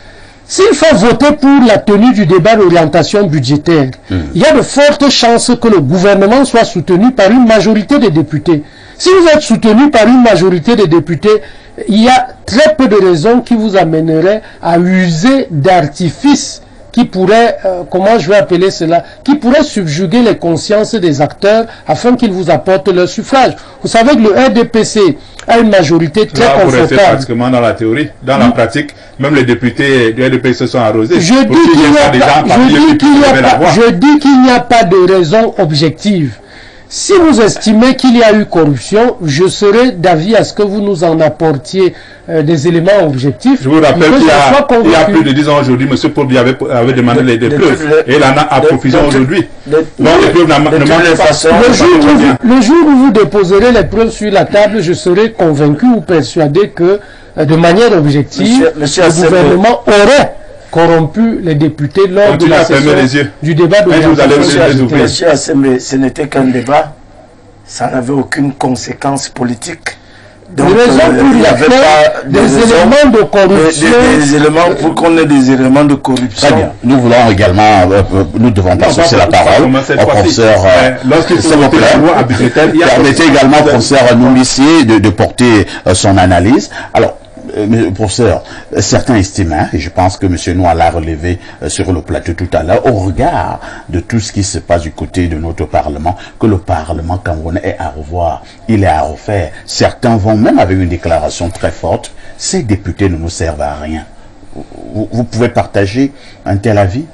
S2: S'il faut voter pour la tenue du débat d'orientation budgétaire,
S1: Hmm.
S2: il y a de fortes chances que le gouvernement soit soutenu par une majorité des députés. Si vous êtes soutenu par une majorité des députés, il y a très peu de raisons qui vous amèneraient à user d'artifices qui pourraient, euh, comment je vais appeler cela, qui pourraient subjuguer les consciences des acteurs afin qu'ils vous apportent leur suffrage. Vous savez que le R D P C a une majorité très
S5: Là, vous restez
S2: confortable.
S5: pratiquement dans la théorie. Dans la pratique, même les députés du R D P se sont arrosés.
S2: Je
S5: Pour
S2: dis
S5: qu'il y
S2: qu'il
S5: ait
S2: n'y
S5: pas
S2: a
S5: des
S2: pas,
S5: gens parmi
S2: je
S5: eux
S2: dis
S5: qui
S2: qu'il n'y a
S5: pouvaient
S2: pas,
S5: l'avoir.
S2: je dis qu'il n'y a pas de raison objective. Si vous estimez qu'il y a eu corruption, je serai d'avis à ce que vous nous en apportiez euh, des éléments objectifs.
S5: Je vous rappelle
S2: que
S5: qu'il y,
S2: je
S5: a-
S2: sois
S5: il y a
S2: convaincu.
S5: plus de dix ans aujourd'hui, M. Paul avait, avait demandé les, des
S3: de
S5: preuves.
S3: toutes les-
S5: Et il en a à
S3: de-
S5: profusion
S3: de-
S5: aujourd'hui.
S3: de-
S5: Donc les preuves n'a-
S3: de
S5: ne
S3: toutes
S5: manquent
S3: les
S5: pas.
S3: façons,
S2: Le jour, où
S5: bien.
S2: vous, le jour où vous déposerez les preuves sur la table, je serai convaincu ou persuadé que, euh, de manière objective,
S3: Monsieur- monsieur
S2: le
S3: Assebo.
S2: gouvernement aurait corrompu les députés lors de
S5: Continuez
S2: la
S5: à fermer
S2: session
S5: les yeux.
S2: du débat de
S5: Un jour, vous allez
S2: l'orientation
S5: les
S2: budgétaire.
S5: ouvrir.
S3: Monsieur Assemblée, ce n'était qu'un débat, ça n'avait aucune conséquence politique. Donc,
S2: Des raisons
S3: euh,
S2: pour
S3: il n'y avait
S2: lesquelles
S3: pas
S2: des
S3: raisons-
S2: éléments de
S3: des,
S2: corruption.
S3: des- des éléments pour qu'on ait des éléments de corruption.
S1: Très bien. Nous voulons également, euh, euh, nous devons passer
S5: pas-
S1: la
S5: pas
S1: parole
S5: comme cette
S1: au
S5: fois-ci.
S1: professeur. euh,
S5: Mais lorsqu'il faut
S1: s'il vous
S5: voter
S1: plaît,
S5: la loi à budgétaire, il y a-
S1: permettez également au professeur Noumissier de, de porter euh, son analyse. Alors, euh, mais, professeur, euh, certains estiment, et je pense que M. Noir l'a relevé euh, sur le plateau tout à l'heure, au regard de tout ce qui se passe du côté de notre Parlement, que le Parlement camerounais est à revoir, il est à refaire. Certains vont même avec une déclaration très forte, ces députés ne nous servent à rien. Vous, vous pouvez partager un tel avis?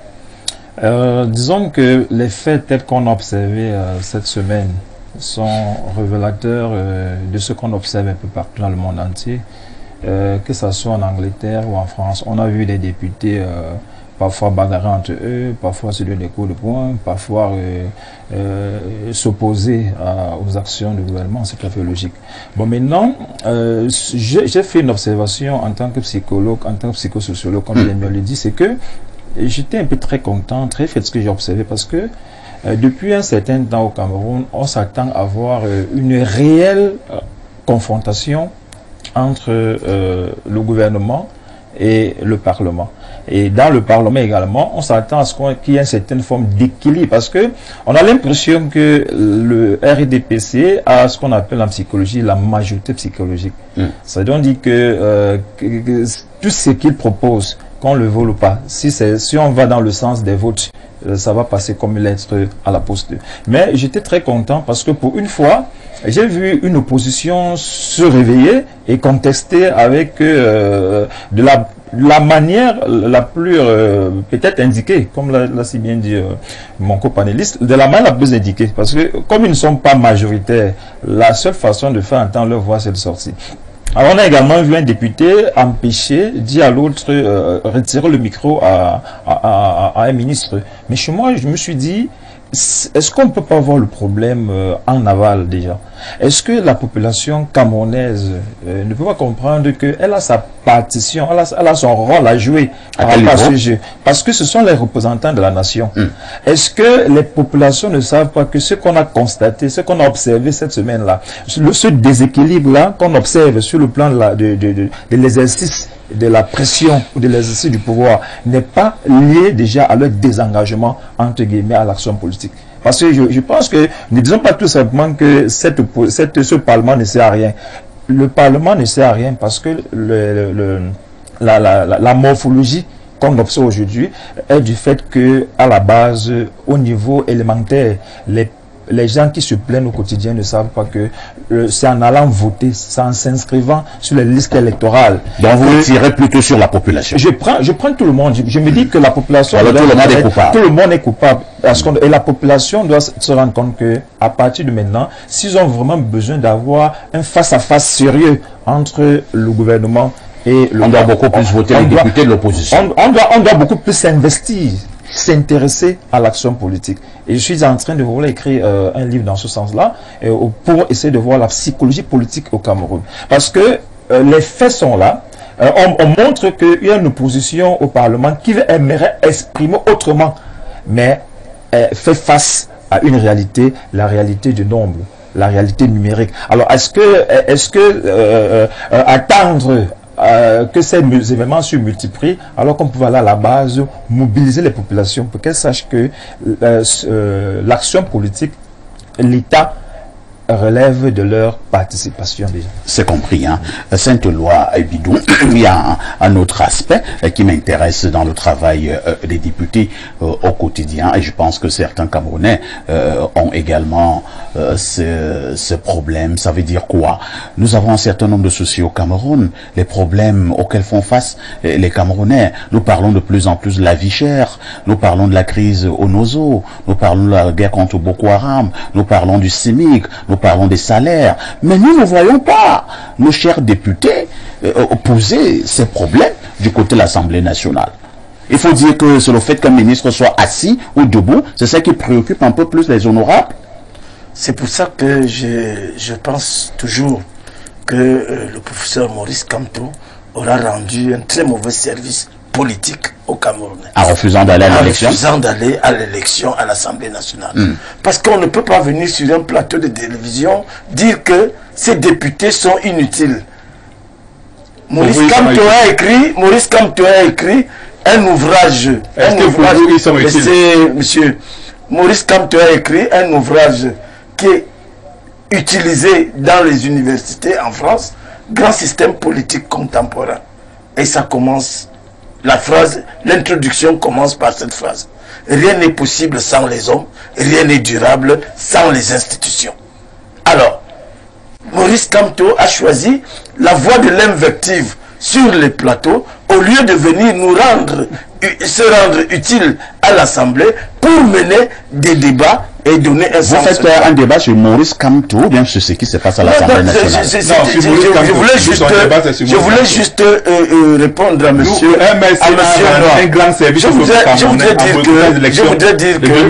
S4: Euh, disons que les faits tels qu'on a observés euh, cette semaine sont révélateurs euh, de ce qu'on observe un peu partout dans le monde entier, euh, que ce soit en Angleterre ou en France. On a vu des députés euh, parfois bagarrer entre eux, parfois se donner des coups de poing, parfois euh, euh, s'opposer à- aux actions du gouvernement. C'est tout à fait logique. Bon, maintenant, euh, j'ai j'ai fait une observation en tant que psychologue, en tant que psychosociologue, comme je l'ai dit, c'est que j'étais un peu très content, très fait de ce que j'ai observé parce que euh, depuis un certain temps au Cameroun, on s'attend à voir euh, une réelle euh, confrontation entre euh, le gouvernement et le Parlement. Et dans le Parlement également, on s'attend à ce qu'on- qu'il y ait une certaine forme d'équilibre parce que on a l'impression que le R D P C a ce qu'on appelle en psychologie la majorité psychologique.
S1: Mm.
S4: Ça veut dire que, euh, que- que tout ce qu'il propose, qu'on le vole ou pas, si, c'est- si on va dans le sens des votes euh, ça va passer comme une lettre à la poste. Mais j'étais très content parce que pour une fois, j'ai vu une opposition se réveiller et contester avec euh, de la, la manière la plus euh, peut-être indiquée, comme l'a si bien dit euh, mon copanéliste, de la manière la plus indiquée. Parce que comme ils ne sont pas majoritaires, la seule façon de faire entendre leur voix, c'est de sortir. Alors on a également vu un député empêcher, dit à l'autre, euh, retirer le micro à, à, à, à un ministre. Mais chez moi, je me suis dit, est-ce qu'on ne peut pas voir le problème euh, en aval déjà? Est-ce que la population camerounaise euh, ne peut pas comprendre qu'elle a sa partition, elle a, elle a son rôle à jouer par rapport à ce jeu? Parce que ce sont les représentants de la nation. Mm. Est-ce que les populations ne savent pas que ce qu'on a constaté, ce qu'on a observé cette semaine-là, ce déséquilibre-là qu'on observe sur le plan de, la, de, de, de, de l'exercice de la pression ou de l'exercice du pouvoir n'est pas lié déjà à leur désengagement, entre guillemets, à l'action politique? Parce que je, je pense que, ne disons pas tout simplement que cette, cette, ce Parlement ne sert à rien. Le Parlement ne sert à rien parce que le, le, la, la, la, la morphologie qu'on observe aujourd'hui est du fait que, à la base, au niveau élémentaire, les les gens qui se plaignent au quotidien ne savent pas que euh, c'est en allant voter, c'est en s'inscrivant sur les listes électorales.
S1: Donc vous tirez plutôt sur la population.
S4: Je prends, je prends tout le monde. Je, je me dis que la population...
S1: Alors, tout le monde est coupable.
S4: Tout le monde est coupable. Parce qu'on, et la population doit se rendre compte que, à partir de maintenant, s'ils ont vraiment besoin d'avoir un face-à-face sérieux entre le gouvernement et le...
S1: On doit beaucoup plus voter les députés de l'opposition.
S4: On, on, doit, on doit beaucoup plus s'investir, s'intéresser à l'action politique. Et je suis en train de vouloir écrire euh, un livre dans ce sens-là euh, pour essayer de voir la psychologie politique au Cameroun. Parce que euh, les faits sont là. Euh, on, on montre qu'il y a une opposition au Parlement qui aimerait exprimer autrement, mais euh, fait face à une réalité, la réalité du nombre, la réalité numérique. Alors, est-ce que, est-ce que euh, euh, attendre Euh, que ces événements se multiplient alors qu'on pouvait aller à la base mobiliser les populations pour qu'elles sachent que euh, euh, l'action politique, l'État relève de leur participation déjà.
S1: C'est compris, hein. Sainte Loi Bidou, il y a un, un autre aspect euh, qui m'intéresse dans le travail euh, des députés euh, au quotidien, et je pense que certains Camerounais euh, ont également euh, ce, ce problème. Ça veut dire quoi? Nous avons un certain nombre de soucis au Cameroun, les problèmes auxquels font face les Camerounais. Nous parlons de plus en plus de la vie chère, nous parlons de la crise au Nozo, nous parlons de la guerre contre Boko Haram, nous parlons du C I M I C, nous parlons des salaires, mais nous ne voyons pas nos chers députés euh, poser ces problèmes du côté de l'Assemblée nationale. Il faut dire que c'est le fait qu'un ministre soit assis ou debout, c'est ça qui préoccupe un peu plus les honorables.
S3: C'est pour ça que je, je pense toujours que euh, le professeur Maurice Kamto aura rendu un très mauvais service politique au Cameroun.
S1: En refusant d'aller à l'élection.
S3: En refusant d'aller à l'élection à l'Assemblée nationale. Mm. Parce qu'on ne peut pas venir sur un plateau de télévision dire que ces députés sont inutiles. Maurice Kamto a écrit, Maurice Kamto a écrit un ouvrage.
S5: Est-ce que pour vous, ils sont utiles?
S3: Monsieur, Maurice Kamto a écrit un ouvrage qui est utilisé dans les universités en France, Grand système politique contemporain. Et ça commence... La phrase, l'introduction commence par cette phrase. Rien n'est possible sans les hommes, rien n'est durable sans les institutions. Alors, Maurice Kamto a choisi la voie de l'invective sur les plateaux au lieu de venir nous rendre, se rendre utile à l'Assemblée pour mener des débats et donner un
S1: sens. Vous faites un débat sur Maurice Kamto ou bien sur ce qui se passe à l'Assemblée nationale?
S3: Je voulais juste, je voulais juste euh, euh, répondre à monsieur,
S5: à monsieur un grand service.
S3: Je voudrais, je voudrais dire que, je voudrais dire que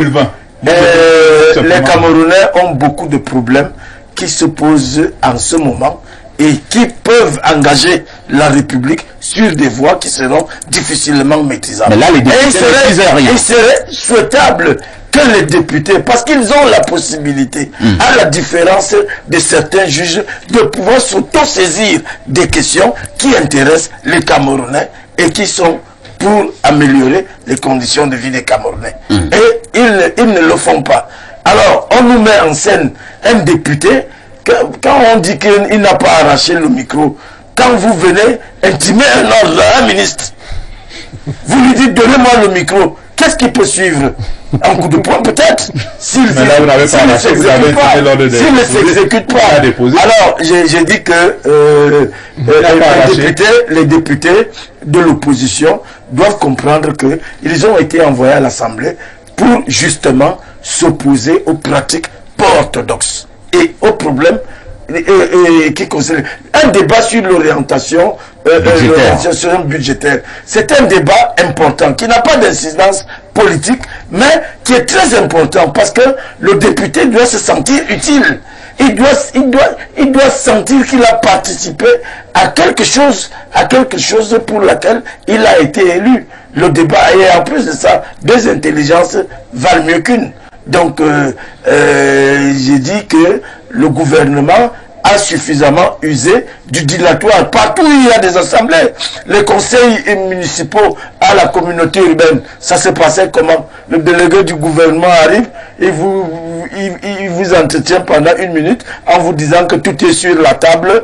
S3: euh, les Camerounais ont beaucoup de problèmes qui se posent en ce moment et qui peuvent engager la République sur des voies qui seront difficilement maîtrisables.
S1: Mais là, les députés
S3: il serait, rien. il serait souhaitable que les députés, parce qu'ils ont la possibilité, mmh. à la différence de certains juges, de pouvoir s'auto-saisir des questions qui intéressent les Camerounais et qui sont pour améliorer les conditions de vie des Camerounais. Mmh. Et ils, ils ne le font pas. Alors, on nous met en scène un député, que, quand on dit qu'il n'a pas arraché le micro, quand vous venez intimer un ordre à un ministre, vous lui dites, donnez-moi le micro. qu'est-ce qui peut suivre? Un coup de poing peut-être. S'il
S5: Mais là, vous n'avez pas lâché, vous avez cité l'ordre de
S3: S'il ne s'exécute pas. Alors, j'ai dit que euh, euh, les, députés, les députés de l'opposition doivent comprendre qu'ils ont été envoyés à l'Assemblée pour justement s'opposer aux pratiques pas orthodoxes et aux problèmes et, et, et, qui concerne un débat sur l'orientation euh, budgétaire. budgétaire. C'est un débat important qui n'a pas d'incidence politique, mais qui est très important parce que le député doit se sentir utile. Il doit, il doit, il doit sentir qu'il a participé à quelque chose, à quelque chose pour laquelle il a été élu. Le débat, et en plus de ça, deux intelligences valent mieux qu'une. Donc, euh, euh, j'ai dit que le gouvernement a suffisamment usé du dilatoire. Partout où il y a des assemblées, les conseils municipaux à la communauté urbaine, ça s'est passé comment? Le délégué du gouvernement arrive et vous, il, il vous entretient pendant une minute en vous disant que tout est sur la table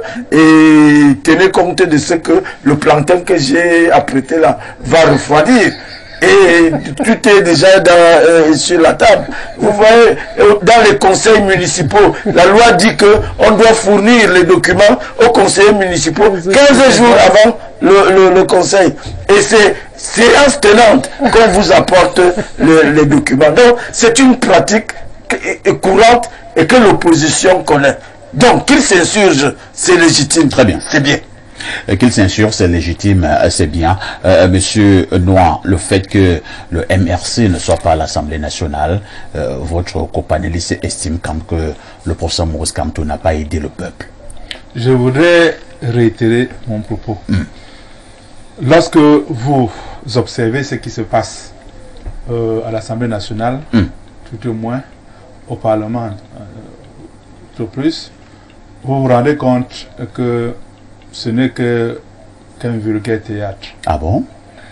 S3: et tenez compte de ce que le plantain que j'ai apprêté là va refroidir. Et tout est déjà dans, euh, sur la table. Vous voyez, dans les conseils municipaux, la loi dit que on doit fournir les documents aux conseillers municipaux quinze jours avant le, le, le conseil. Et c'est séance tenante qu'on vous apporte le, les documents. Donc, c'est une pratique courante et que l'opposition connaît. Donc, qu'il s'insurge, c'est légitime.
S1: Très bien.
S3: C'est bien.
S1: Qu'il s'insurge, c'est légitime, c'est bien. Euh, Monsieur Noir, le fait que le M R C ne soit pas à l'Assemblée nationale, euh, votre copanéliste estime quand que le professeur Maurice Kamto n'a pas aidé le peuple.
S5: Je voudrais réitérer mon propos. Mm. Lorsque vous observez ce qui se passe euh, à l'Assemblée nationale, mm. tout au moins au Parlement, euh, tout plus, vous vous rendez compte que ce n'est que qu'un vulgaire théâtre.
S1: Ah bon?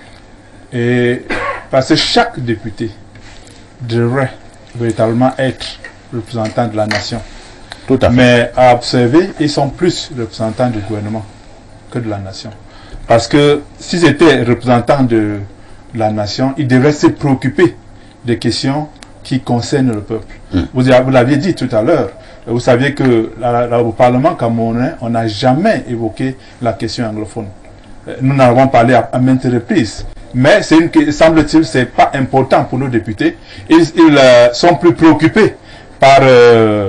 S5: Et parce que chaque député devrait véritablement être représentant de la nation.
S1: Tout à fait.
S5: Mais à observer, ils sont plus représentants du gouvernement que de la nation. Parce que s'ils étaient représentants de la nation, ils devraient se préoccuper des questions qui concernent le peuple. Mm. Vous, vous l'aviez dit tout à l'heure. Vous saviez que là, là, au Parlement camerounais, on n'a jamais évoqué la question anglophone. Nous en avons parlé à, à maintes reprises. Mais semble-t-il, ce n'est pas important pour nos députés. Ils, ils euh, sont plus préoccupés par euh,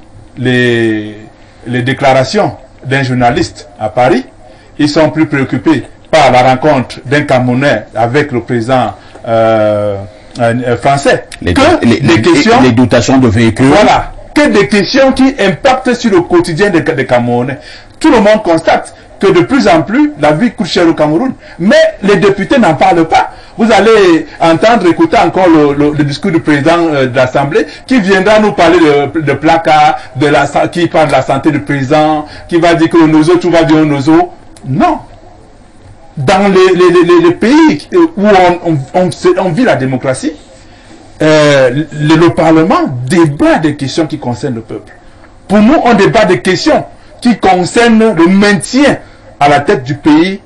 S5: les, les déclarations d'un journaliste à Paris. Ils sont plus préoccupés par la rencontre d'un Camerounais avec le président euh, euh, français.
S1: Les,
S5: que
S1: les, les, questions, les dotations de véhicules.
S5: Voilà. Que des questions qui impactent sur le quotidien des, des Camerounais. Tout le monde constate que de plus en plus, la vie coûte cher au Cameroun. Mais les députés n'en parlent pas. Vous allez entendre, écouter encore le, le, le discours du président euh, de l'Assemblée qui viendra nous parler de, de placard, de la, qui parle de la santé du président, qui va dire que le nozo, tout va bien au nozo. Non. Dans les, les, les, les pays où on, on, on, on vit la démocratie, Euh, le, le Parlement débat des questions qui concernent le peuple. Pour nous, on débat des questions qui concernent le maintien à la tête du pays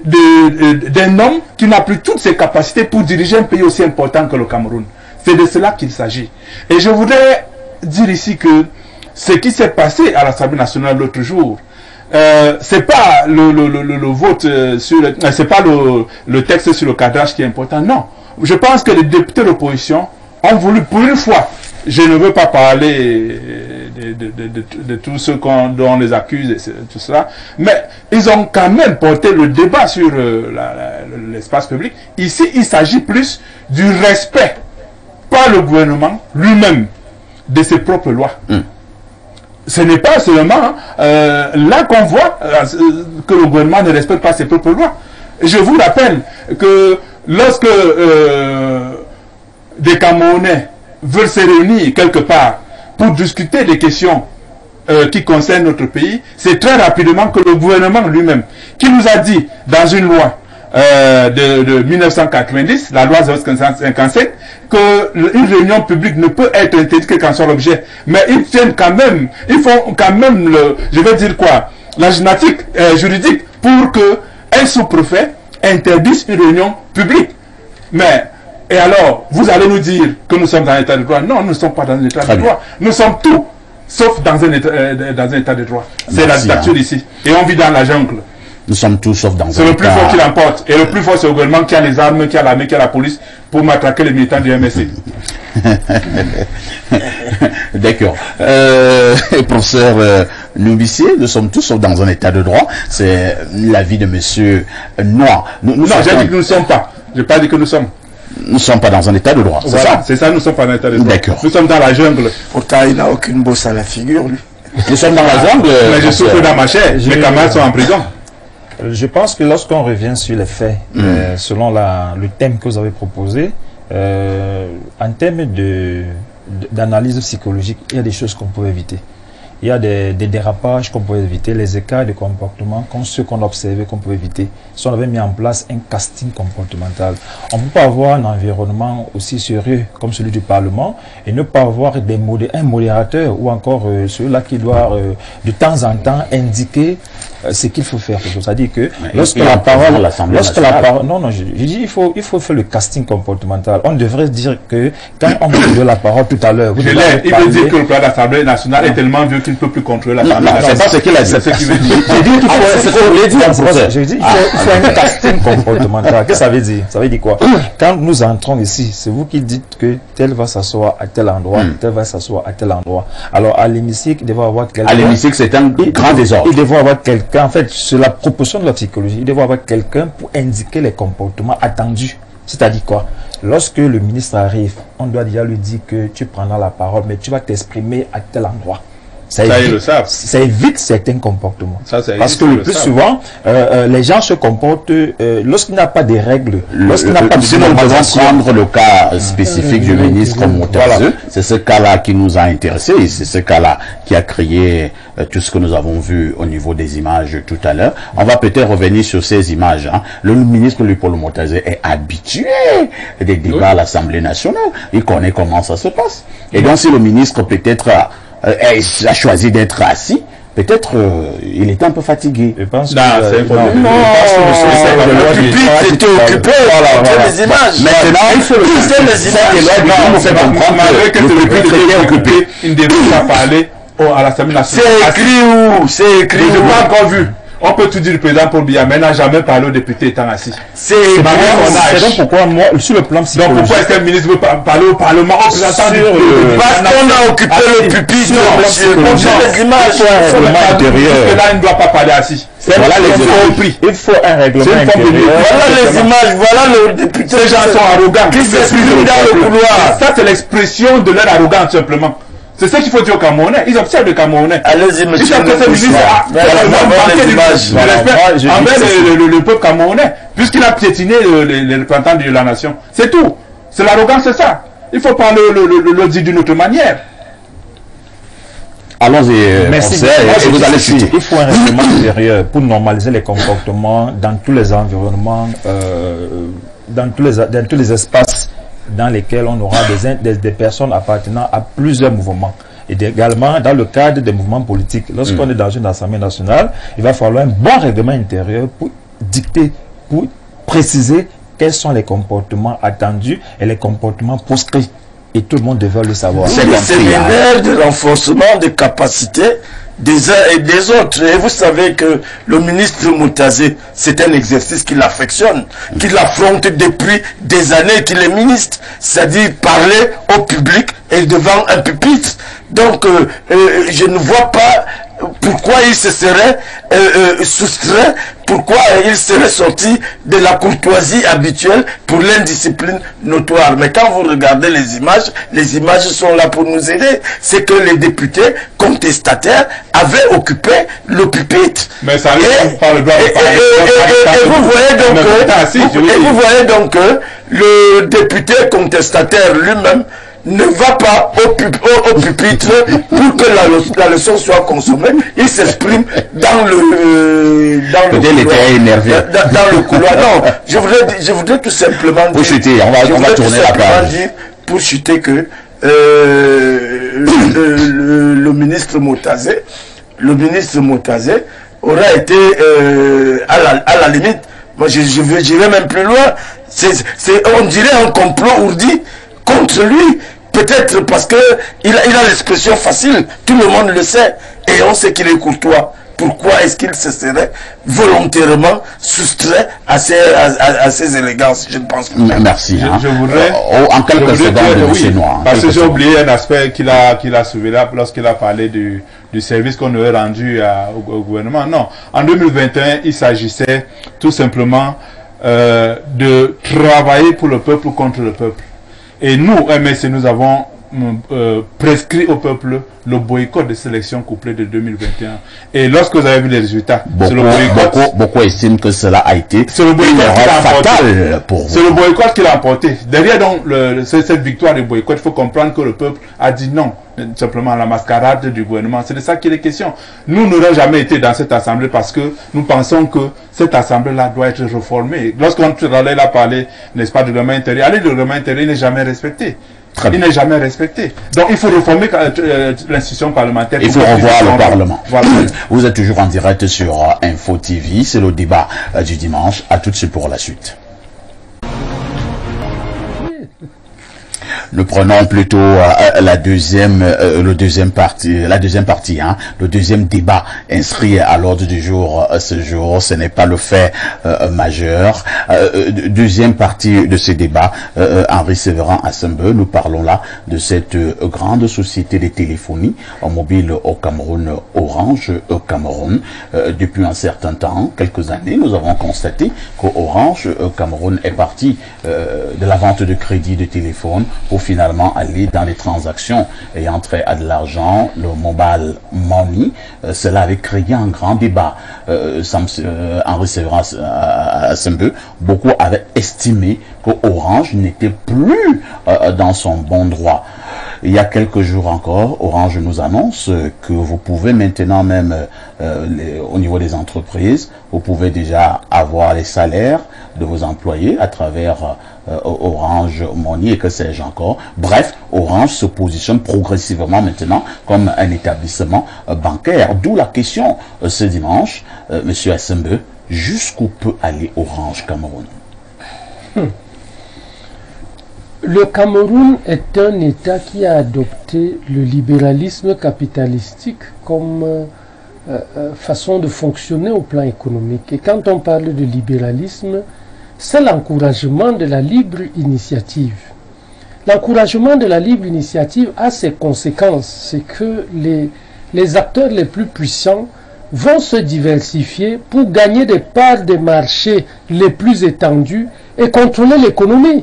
S5: d'un homme qui n'a plus toutes ses capacités pour diriger un pays aussi important que le Cameroun. C'est de cela qu'il s'agit. Et je voudrais dire ici que ce qui s'est passé à l'Assemblée nationale l'autre jour, euh, c'est pas le, le, le, le vote sur, le, c'est pas le, le texte sur le cadrage qui est important. Non, je pense que les députés de l'opposition ont voulu, pour une fois, je ne veux pas parler de, de, de, de, de tout ce qu'on, dont on les accuse et tout cela, mais ils ont quand même porté le débat sur euh, l'espace public. Ici, il s'agit plus du respect par le gouvernement lui-même de ses propres lois. Mm. Ce n'est pas seulement euh, là qu'on voit euh, que le gouvernement ne respecte pas ses propres lois. Je vous rappelle que lorsque euh, des Camerounais veulent se réunir quelque part pour discuter des questions euh, qui concernent notre pays, c'est très rapidement que le gouvernement lui-même, qui nous a dit dans une loi euh, de, de mille neuf cent quatre-vingt-dix, la loi zéro cinquante-cinq, qu'une réunion publique ne peut être interdite que quand soit l'objet. Mais ils tiennent quand même, ils font quand même, le, je vais dire quoi, la gymnastique euh, juridique pour que un sous-préfet interdise une réunion publique. Mais Et alors, vous allez nous dire que nous sommes dans un état de droit. Non, nous ne sommes pas dans un état de droit. Nous sommes tout, sauf dans un état, euh, dans un état de droit. C'est la dictature hein. ici. Et on vit dans la jungle.
S1: Nous sommes tous sauf dans un
S5: C'est le plus fort qui l'emporte. Et le plus fort, c'est le gouvernement qui a les armes, qui a l'armée, qui a la police pour matraquer les militants du M S C.
S1: D'accord. Euh, professeur euh, Noubissier, nous sommes tous sauf dans un état de droit. C'est l'avis de monsieur Noir.
S5: Nous, nous non, j'ai dit que nous ne sommes pas. Je n'ai pas dit que nous sommes.
S1: Nous ne sommes pas dans un état de droit, c'est
S5: voilà,
S1: ça?
S5: C'est ça, nous ne sommes pas dans un état de droit.
S1: D'accord.
S5: Nous sommes dans la jungle.
S3: Pourtant, il n'a aucune bosse à la figure, lui.
S1: Nous sommes dans la jungle.
S5: Mais je souffre dans ma chair. Mes camarades sont en prison.
S4: Je pense que lorsqu'on revient sur les faits, mmh. euh, selon la, le thème que vous avez proposé, euh, en termes de, d'analyse psychologique, il y a des choses qu'on peut éviter. Il y a des, des dérapages qu'on peut éviter, les écarts de comportement, comme ceux qu'on a observés, qu'on peut éviter. Si on avait mis en place un casting comportemental, on ne peut pas avoir un environnement aussi sérieux comme celui du Parlement et ne pas avoir des modé un modérateur ou encore euh, ceux-là qui doivent euh, de temps en temps indiquer euh, ce qu'il faut faire. C'est-à-dire que
S1: mais
S4: lorsque la parole, lorsque la parole, non, non, je, je dis il faut, il faut faire le casting comportemental. On devrait dire que quand on vous donne la parole tout à l'heure,
S5: il veut dire que le plan d'Assemblée nationale est tellement vieux qu'il ne peut plus contrôler l'Assemblée
S1: nationale. C'est pas ce qu'il a dit.
S5: C'est ce qu'il veut dire.
S4: J'ai dit qu'il faut, j'ai dit il faut, il faut un casting comportemental. Qu'est-ce que ça veut dire? Ça veut dire quoi? Quand nous entrons ici, c'est vous qui dites que tel va s'asseoir à tel endroit, mm. tel va s'asseoir à tel endroit. Alors à l'hémicycle, il devrait avoir quelqu'un.
S1: À l'hémicycle, c'est un grand désordre.
S4: Il devrait avoir quelqu'un. En fait, c'est la proposition de la psychologie. Il devrait avoir quelqu'un pour indiquer les comportements attendus. C'est-à-dire quoi? Lorsque le ministre arrive, on doit déjà lui dire que tu prendras la parole, mais tu vas t'exprimer à tel endroit. Ça, ça, évite, ça évite certains comportements. Ça, ça Parce que le, le plus savent. souvent, euh, euh, les gens se comportent euh, lorsqu'il n'y a pas de règles. Lorsqu'il n'y a pas de
S1: sinon, nous devons prendre le cas spécifique du ministre Moutazeux. Voilà. C'est ce cas-là qui nous a intéressés et c'est ce cas-là qui a créé euh, tout ce que nous avons vu au niveau des images tout à l'heure. On va peut-être revenir sur ces images. Hein. Le ministre Léopold Moutazeux est habitué des débats oui. à l'Assemblée nationale. Il connaît comment ça se passe. Et donc, si le ministre peut-être a Euh, a choisi d'être assis, peut-être euh, il était un peu fatigué.
S4: Je pense
S5: non,
S4: que
S5: c'est
S4: non,
S5: non,
S3: le pupitre était occupé, voilà, les images.
S1: Maintenant, il faut
S3: les images.
S1: On fait comprendre que le pupitre était occupé.
S5: Il ne devait pas parler à l'Assemblée nationale.
S3: C'est écrit où? C'est écrit où?
S5: Je n'ai pas encore vu. On peut tout dire, le président Paul Biya, mais n'a jamais parlé aux députés étant assis.
S3: C'est
S4: donc pourquoi moi, sur le plan psychologique.
S5: Donc pourquoi est-ce qu'un ministre veut parler au Parlement en présentant du
S3: parce qu'on a occupé le pupitre, monsieur. On fait les images.
S5: Parce que là, il ne doit pas parler assis.
S4: Voilà les compris. Il faut un règlement intérieur.
S3: Voilà les images, voilà le député.
S5: Ces gens sont arrogants.
S3: Qui s'expriment dans le couloir.
S5: Ça, c'est l'expression de leur arrogance, simplement. C'est ce qu'il faut dire aux Camerounais. Ils observent les Camerounais.
S3: Allez-y, monsieur.
S5: Ils observent les images. Envers le peuple camerounais, puisqu'il a piétiné les représentants de la nation. C'est tout. C'est l'arrogance, c'est ça. Il faut pas le dire d'une autre manière.
S1: Allons-y,
S4: merci. Vous allez citer. Il faut un règlement intérieur pour normaliser les comportements dans tous les environnements, euh, dans tous les dans tous les espaces dans lesquels on aura des, des, des personnes appartenant à plusieurs mouvements. Et également dans le cadre des mouvements politiques. Lorsqu'on mmh. est dans une assemblée nationale, il va falloir un bon règlement intérieur pour dicter, pour préciser quels sont les comportements attendus et les comportements proscrits. Et tout le monde devrait le savoir.
S3: C'est le séminaire de renforcement des capacités des uns et des autres. Et vous savez que le ministre Moutazeux, c'est un exercice qu'il affectionne, qu'il affronte depuis des années qu'il est ministre, c'est-à-dire parler au public et devant un pupitre. Donc, euh, euh, je ne vois pas pourquoi il se serait euh, euh, soustrait, pourquoi il serait sorti de la courtoisie habituelle pour l'indiscipline notoire. Mais quand vous regardez les images, les images sont là pour nous aider. C'est que les députés contestataires avaient occupé le pupitre.
S5: Mais ça arrive par le droit de parler.
S3: Et vous voyez donc que, et vous voyez donc que le député contestataire lui-même ne va pas au, pub, au, au pupitre pour que la, la leçon soit consommée. Il s'exprime dans le dans le couloir.
S1: Énervé.
S3: Dans, dans le couloir. Non, je voudrais je voudrais tout simplement
S1: pour dire, chuter, on va, on va tourner la page.
S3: Dire, pour chuter que euh, le, le, le ministre Moutazeux, le ministre Moutazeux aura été euh, à la à la limite. Moi, je, je vais, j'irai même plus loin. C'est, c'est, on dirait un complot ourdi contre lui. Peut-être parce que il a, il a l'expression facile, tout le monde le sait, et on sait qu'il est courtois. Pourquoi est-ce qu'il se serait volontairement soustrait à ces, à, à, à ces élégances? Je ne pense pas.
S1: Merci.
S5: Je,
S1: hein.
S5: je voudrais...
S1: Oh, en quelques
S5: je voudrais
S1: secondes,
S5: dire, oui,
S1: Noir,
S5: parce que j'ai
S1: secondes.
S5: oublié un aspect qu'il a, qu'il a soulevé là lorsqu'il a parlé du, du service qu'on aurait rendu à, au, au gouvernement. Non, en deux mille vingt et un, il s'agissait tout simplement euh, de travailler pour le peuple contre le peuple. Et nous, M S C, nous avons euh, prescrit au peuple le boycott des sélections couplées de deux mille vingt et un. Et lorsque vous avez vu les résultats, c'est le boycott.
S1: Beaucoup, beaucoup estiment que cela a été
S5: C'est le boycott qui l'a
S1: fatal pour vous.
S5: C'est le boycott qui l'a emporté. Derrière donc le, le, cette victoire du boycott, il faut comprendre que le peuple a dit non, simplement à la mascarade du gouvernement. C'est de ça qu'il est question. Nous n'aurons jamais été dans cette assemblée parce que nous pensons que cette assemblée-là doit être réformée. Lorsqu'on a parlé, n'est-ce pas, du règlement intérieur, allez, le règlement intérieur n'est jamais respecté. Il n'est jamais respecté. Donc il faut réformer euh, l'institution parlementaire.
S1: Il faut revoir le Parlement.
S5: Voilà.
S1: Vous êtes toujours en direct sur euh, Info T V. C'est le débat euh, du dimanche. À tout de suite pour la suite. Nous prenons plutôt euh, la deuxième, euh, le deuxième partie, la deuxième partie, hein, le deuxième débat inscrit à l'ordre du jour euh, ce jour. Ce n'est pas le fait euh, majeur. Euh, deuxième partie de ce débat, euh, Henri Sévérin Assembe. Nous parlons là de cette euh, grande société de téléphonie en mobile au Cameroun, Orange au Cameroun. Euh, depuis un certain temps, quelques années, nous avons constaté qu'Orange au Cameroun est parti euh, de la vente de crédit de téléphone pour finalement aller dans les transactions ayant trait à de l'argent, le mobile money. Euh, cela avait créé un grand débat. Euh, euh, Henri Sévérin Assembe, beaucoup avaient estimé que Orange n'était plus euh, dans son bon droit. Il y a quelques jours encore, Orange nous annonce que vous pouvez maintenant même, euh, les, au niveau des entreprises, vous pouvez déjà avoir les salaires de vos employés à travers euh, Orange Money et que sais-je encore. Bref, Orange se positionne progressivement maintenant comme un établissement euh, bancaire. D'où la question euh, ce dimanche, euh, Monsieur Assembe, jusqu'où peut aller Orange Cameroun?
S2: Hmm. Le Cameroun est un État qui a adopté le libéralisme capitalistique comme euh, euh, façon de fonctionner au plan économique. Et quand on parle de libéralisme, c'est l'encouragement de la libre initiative. L'encouragement de la libre initiative a ses conséquences. C'est que les, les acteurs les plus puissants vont se diversifier pour gagner des parts des marchés les plus étendus et contrôler l'économie.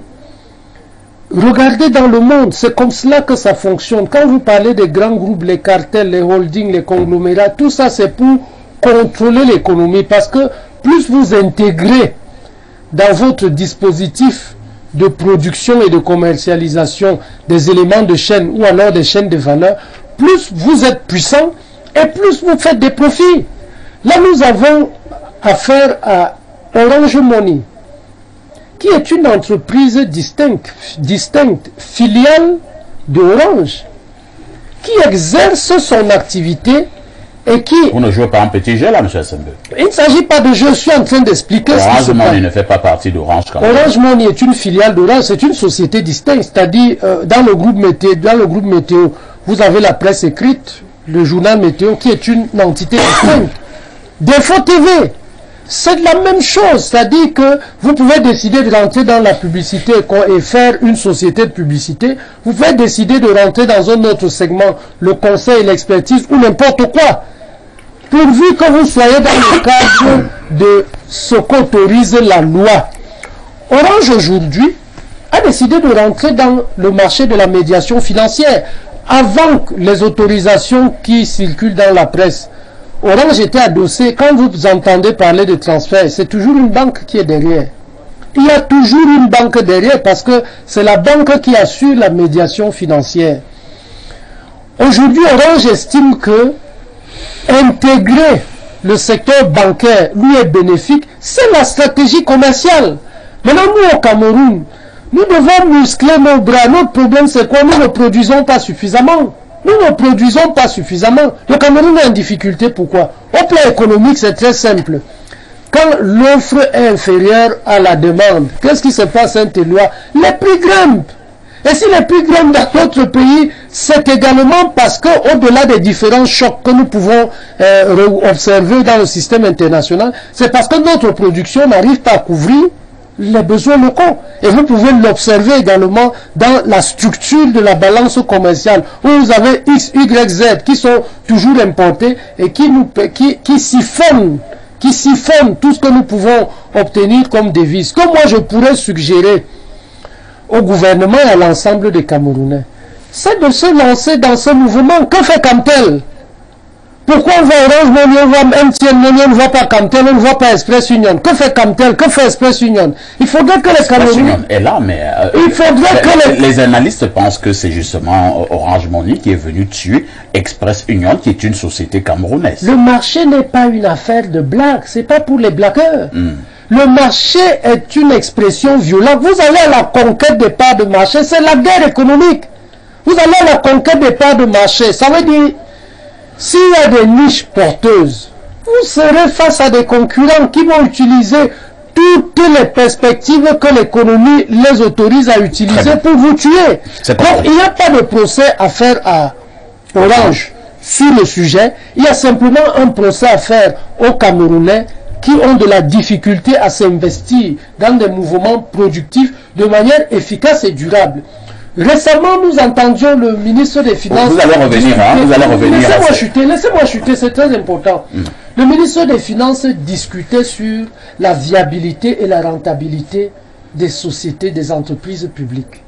S2: Regardez dans le monde, c'est comme cela que ça fonctionne. Quand vous parlez des grands groupes, les cartels, les holdings, les conglomérats, tout ça c'est pour contrôler l'économie. Parce que plus vous intégrez dans votre dispositif de production et de commercialisation des éléments de chaîne ou alors des chaînes de valeur, plus vous êtes puissant et plus vous faites des profits. Là nous avons affaire à Orange Money, qui est une entreprise distincte, distincte, filiale d'Orange, qui exerce son activité et qui...
S1: Vous ne jouez pas en petit jeu là, M. Assembe.
S2: Il ne s'agit pas de jeu, je suis en train d'expliquer ce qui
S1: Orange
S2: se passe.
S1: Money ne fait pas partie d'Orange quand même.
S2: Orange Money est une filiale d'Orange, c'est une société distincte, c'est-à-dire euh, dans le groupe météo, dans le groupe météo, vous avez la presse écrite, le journal météo, qui est une entité distincte. D'info T V, c'est la même chose, c'est-à-dire que vous pouvez décider de rentrer dans la publicité et faire une société de publicité, vous pouvez décider de rentrer dans un autre segment, le conseil, l'expertise ou n'importe quoi, pourvu que vous soyez dans le cadre de ce qu'autorise la loi. Orange aujourd'hui a décidé de rentrer dans le marché de la médiation financière avant les autorisations qui circulent dans la presse. Orange était adossé, quand vous entendez parler de transfert, c'est toujours une banque qui est derrière. Il y a toujours une banque derrière parce que c'est la banque qui assure la médiation financière. Aujourd'hui, Orange estime que intégrer le secteur bancaire lui est bénéfique, c'est la stratégie commerciale. Maintenant, nous au Cameroun, nous devons muscler nos bras. Notre problème, c'est quoi? Nous ne produisons pas suffisamment. Nous ne produisons pas suffisamment. Le Cameroun est en difficulté. Pourquoi? Au plan économique, c'est très simple. quand l'offre est inférieure à la demande, qu'est-ce qui se passe, Saint-Éloi? Les prix grimpent. Et si les prix grimpent dans notre pays, c'est également parce que, au-delà des différents chocs que nous pouvons euh, observer dans le système international, c'est parce que notre production n'arrive pas à couvrir les besoins locaux. Et vous pouvez l'observer également dans la structure de la balance commerciale, où vous avez X, Y, Z qui sont toujours importés et qui, nous, qui, qui siphonnent, qui siphonnent tout ce que nous pouvons obtenir comme devise. Comme moi je pourrais suggérer au gouvernement et à l'ensemble des Camerounais, c'est de se lancer dans ce mouvement. Que fait Camtel? Pourquoi on voit Orange Money, on voit M T N Money, on ne voit pas Camtel, on ne voit pas Express Union? Que fait Camtel? Que fait Express Union? Il faudrait que les Camerounais...
S1: est là, mais euh,
S2: il faudrait que
S1: les... les analystes pensent que c'est justement Orange Money qui est venu tuer Express Union, qui est une société camerounaise.
S2: Le marché n'est pas une affaire de blague, c'est pas pour les blagueurs. Hmm. Le marché est une expression violente. Vous allez à la conquête des parts de marché, c'est la guerre économique. Vous allez à la conquête des parts de marché, ça veut dire, s'il y a des niches porteuses, vous serez face à des concurrents qui vont utiliser toutes les perspectives que l'économie les autorise à utiliser pour vous tuer. Donc il n'y a pas de procès à faire à Orange sur le sujet, il y a simplement un procès à faire aux Camerounais qui ont de la difficulté à s'investir dans des mouvements productifs de manière efficace et durable. Récemment, nous entendions le ministre des Finances...
S1: Vous allez revenir, hein, vous allez revenir.
S2: Laissez-moi chuter, laissez-moi chuter, c'est très important. Mm. Le ministre des Finances discutait sur la viabilité et la rentabilité des sociétés, des entreprises publiques.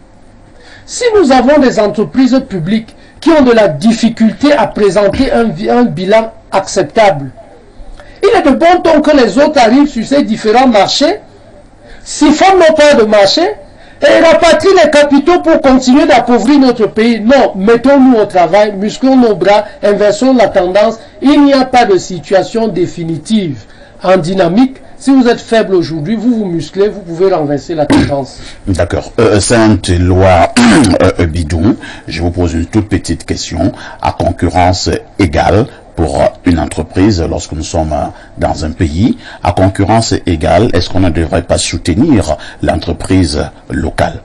S2: Si nous avons des entreprises publiques qui ont de la difficulté à présenter un, un bilan acceptable, il est de bon ton que les autres arrivent sur ces différents marchés, siphonnent nos parts de marché et rapatrient les capitaux pour continuer d'appauvrir notre pays. Non, mettons-nous au travail, musclons nos bras, inversons la tendance. Il n'y a pas de situation définitive en dynamique. Si vous êtes faible aujourd'hui, vous vous musclez, vous pouvez renverser la tendance.
S1: D'accord. Euh, Saint-Éloi euh, Bidou, je vous pose une toute petite question. À concurrence égale, pour une entreprise, lorsque nous sommes dans un pays, à concurrence égale, est-ce qu'on ne devrait pas soutenir l'entreprise locale?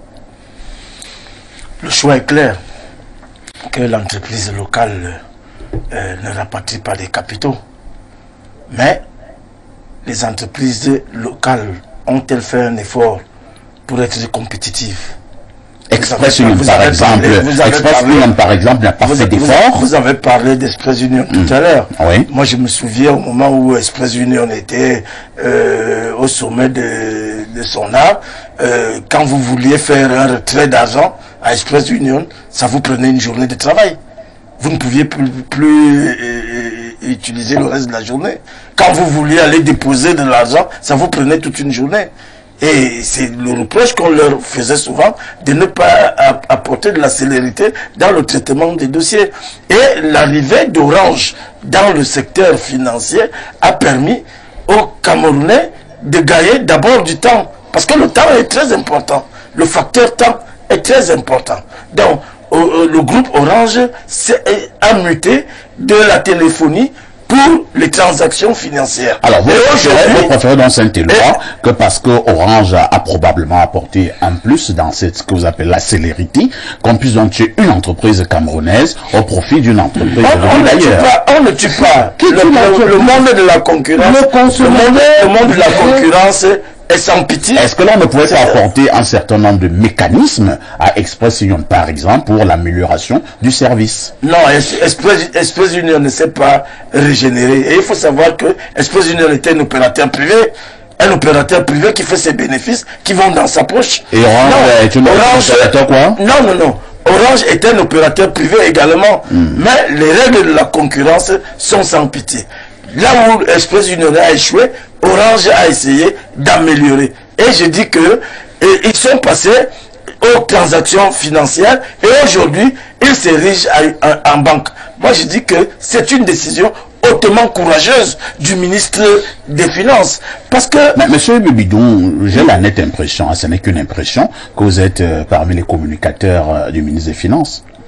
S3: Le choix est clair, que l'entreprise locale euh, ne rapatrie pas les capitaux. Mais les entreprises locales ont-elles fait un effort pour être compétitives?
S1: Express Union, par exemple, Express Union, par exemple, n'a pas fait d'effort.
S3: Vous avez parlé d'Express Union tout mmh. à l'heure.
S1: Oui.
S3: Moi, je me souviens au moment où Express Union était euh, au sommet de, de son art, euh, quand vous vouliez faire un retrait d'argent à Express Union, ça vous prenait une journée de travail. Vous ne pouviez plus, plus euh, utiliser le reste de la journée. Quand vous vouliez aller déposer de l'argent, ça vous prenait toute une journée. Et c'est le reproche qu'on leur faisait souvent de ne pas apporter de la célérité dans le traitement des dossiers. Et l'arrivée d'Orange dans le secteur financier a permis aux Camerounais de gagner d'abord du temps. Parce que le temps est très important. Le facteur temps est très important. Donc, le groupe Orange a muté de la téléphonie pour les transactions financières.
S1: Alors, vous, vous préférez dans Saint-Éloi que parce que Orange a, a probablement apporté un plus dans cette, ce que vous appelez la célérité, qu'on puisse donc tuer une entreprise camerounaise au profit d'une entreprise
S3: on, on d'ailleurs. On ne tue pas. Le, le, le monde de la concurrence, le, le, monde, le monde de la concurrence est sans pitié.
S1: Est-ce que là, on ne pourrait pas apporter un certain nombre de mécanismes à Express Union, par exemple, pour l'amélioration du service?
S3: Non, Express, Express Union ne s'est pas régénéré. Et il faut savoir que Express Union était un opérateur privé. Un opérateur privé qui fait ses bénéfices, qui vont dans sa poche.
S1: Et Orange non, est un opérateur quoi?
S3: Non, non, non. Orange est un opérateur privé également. Mm. Mais les règles de la concurrence sont sans pitié. Là où Express Union a échoué, Orange a essayé d'améliorer. Et je dis que et, ils sont passés aux transactions financières et aujourd'hui, ils s'érigent en banque. Moi, je dis que c'est une décision hautement courageuse du ministre des Finances. Parce que...
S1: Mais, monsieur Bibidou, j'ai la nette impression, hein, ce n'est qu'une impression, que vous êtes euh, parmi les communicateurs euh, du ministre des Finances.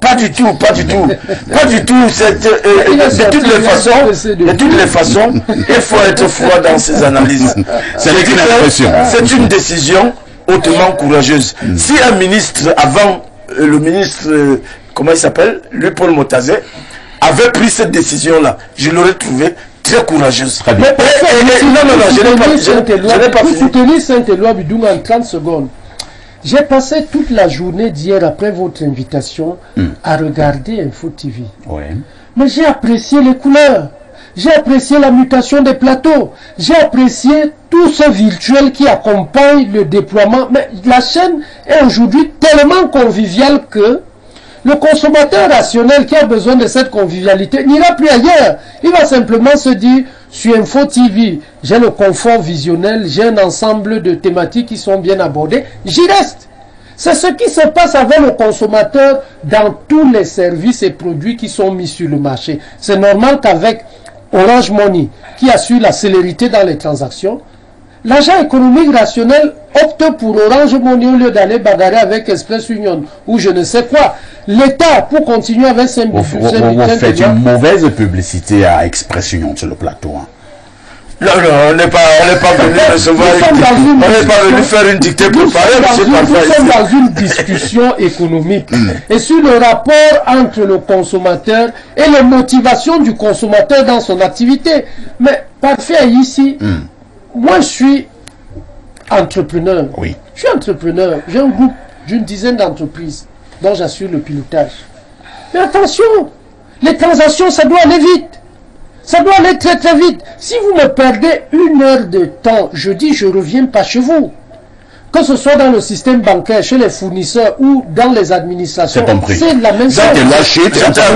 S3: pas du tout, pas du tout. Pas du tout. C'est, euh, de toutes les façons, de toutes les façons, il faut être froid dans ses analyses.
S1: C'est une impression.
S3: C'est une décision hautement courageuse. Mm. Si un ministre, avant euh, le ministre, euh, comment il s'appelle, lui Paul Motazé, avait pris cette décision-là, je l'aurais trouvé très courageuse.
S1: Très bien.
S3: Mais, mais, mais, non, non, non, je n'ai pas, je, je n'ai pas fini.
S2: Pour soutenir Saint-Éloi Bidunga en trente secondes, j'ai passé toute la journée d'hier après votre invitation mm. à regarder Info T V.
S1: Ouais.
S2: Mais j'ai apprécié les couleurs. J'ai apprécié la mutation des plateaux. J'ai apprécié tout ce virtuel qui accompagne le déploiement. Mais la chaîne est aujourd'hui tellement conviviale que le consommateur rationnel qui a besoin de cette convivialité n'ira plus ailleurs. Il va simplement se dire, sur Info T V, j'ai le confort visionnel, j'ai un ensemble de thématiques qui sont bien abordées, j'y reste. C'est ce qui se passe avec le consommateur dans tous les services et produits qui sont mis sur le marché. C'est normal qu'avec Orange Money, qui assure la célérité dans les transactions, l'agent économique rationnel opte pour Orange Money au lieu d'aller bagarrer avec Express Union ou je ne sais quoi. L'État, pour continuer avec ses
S1: Vous, vous, vous faites une mauvaise publicité à Express Union sur le plateau. Hein.
S3: Non, non, on n'est pas, on n'est pas venu recevoir, on n'est pas venu faire une dictée préparée.
S2: Nous sommes dans une discussion économique et sur le rapport entre le consommateur et les motivations du consommateur dans son activité. Mais parfait ici, mm. moi je suis entrepreneur.
S1: Oui.
S2: Je suis entrepreneur. J'ai un groupe d'une dizaine d'entreprises dont j'assure le pilotage. Mais attention, les transactions, ça doit aller vite. Ça doit aller très très vite. Si vous me perdez une heure de temps, je dis je ne reviens pas chez vous. Que ce soit dans le système bancaire, chez les fournisseurs ou dans les administrations, c'est la même chose.
S3: C'est lâché,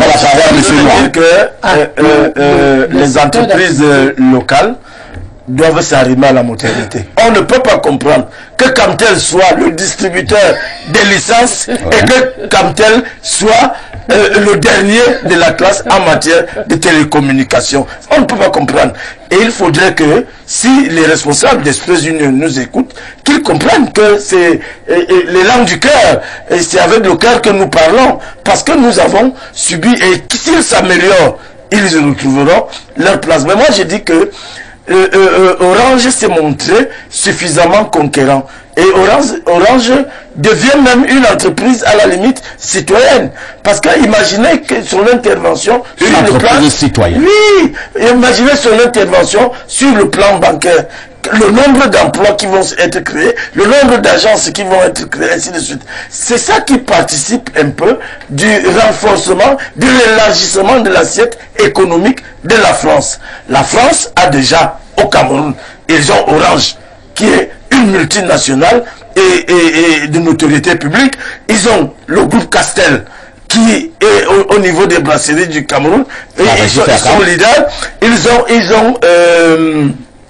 S3: dire que ah, euh, euh, euh, les entreprises locales doivent s'arrimer à la modernité. On ne peut pas comprendre que Camtel soit le distributeur des licences ouais. et que Camtel soit euh, le dernier de la classe en matière de télécommunications. On ne peut pas comprendre. Et il faudrait que si les responsables d'Express Union nous écoutent, qu'ils comprennent que c'est euh, les langues du cœur, et c'est avec le cœur que nous parlons, parce que nous avons subi, et s'ils s'améliorent, ils retrouveront leur place. Mais moi je dis que Euh, euh, Orange s'est montré suffisamment conquérant et Orange, Orange devient même une entreprise à la limite citoyenne, parce que imaginez que son intervention
S1: une
S3: sur le plan
S1: citoyenne.
S3: Oui, imaginez son intervention sur le plan bancaire, le nombre d'emplois qui vont être créés, le nombre d'agences qui vont être créées, ainsi de suite. C'est ça qui participe un peu du renforcement, de l'élargissement de l'assiette économique de la France. La France a déjà, au Cameroun, ils ont Orange, qui est une multinationale et, et, et de notoriété publique. Ils ont le groupe Castel, qui est au, au niveau des brasseries du Cameroun. Et ah, ils, sont, ils sont leaders. Ils ont... Ils ont euh,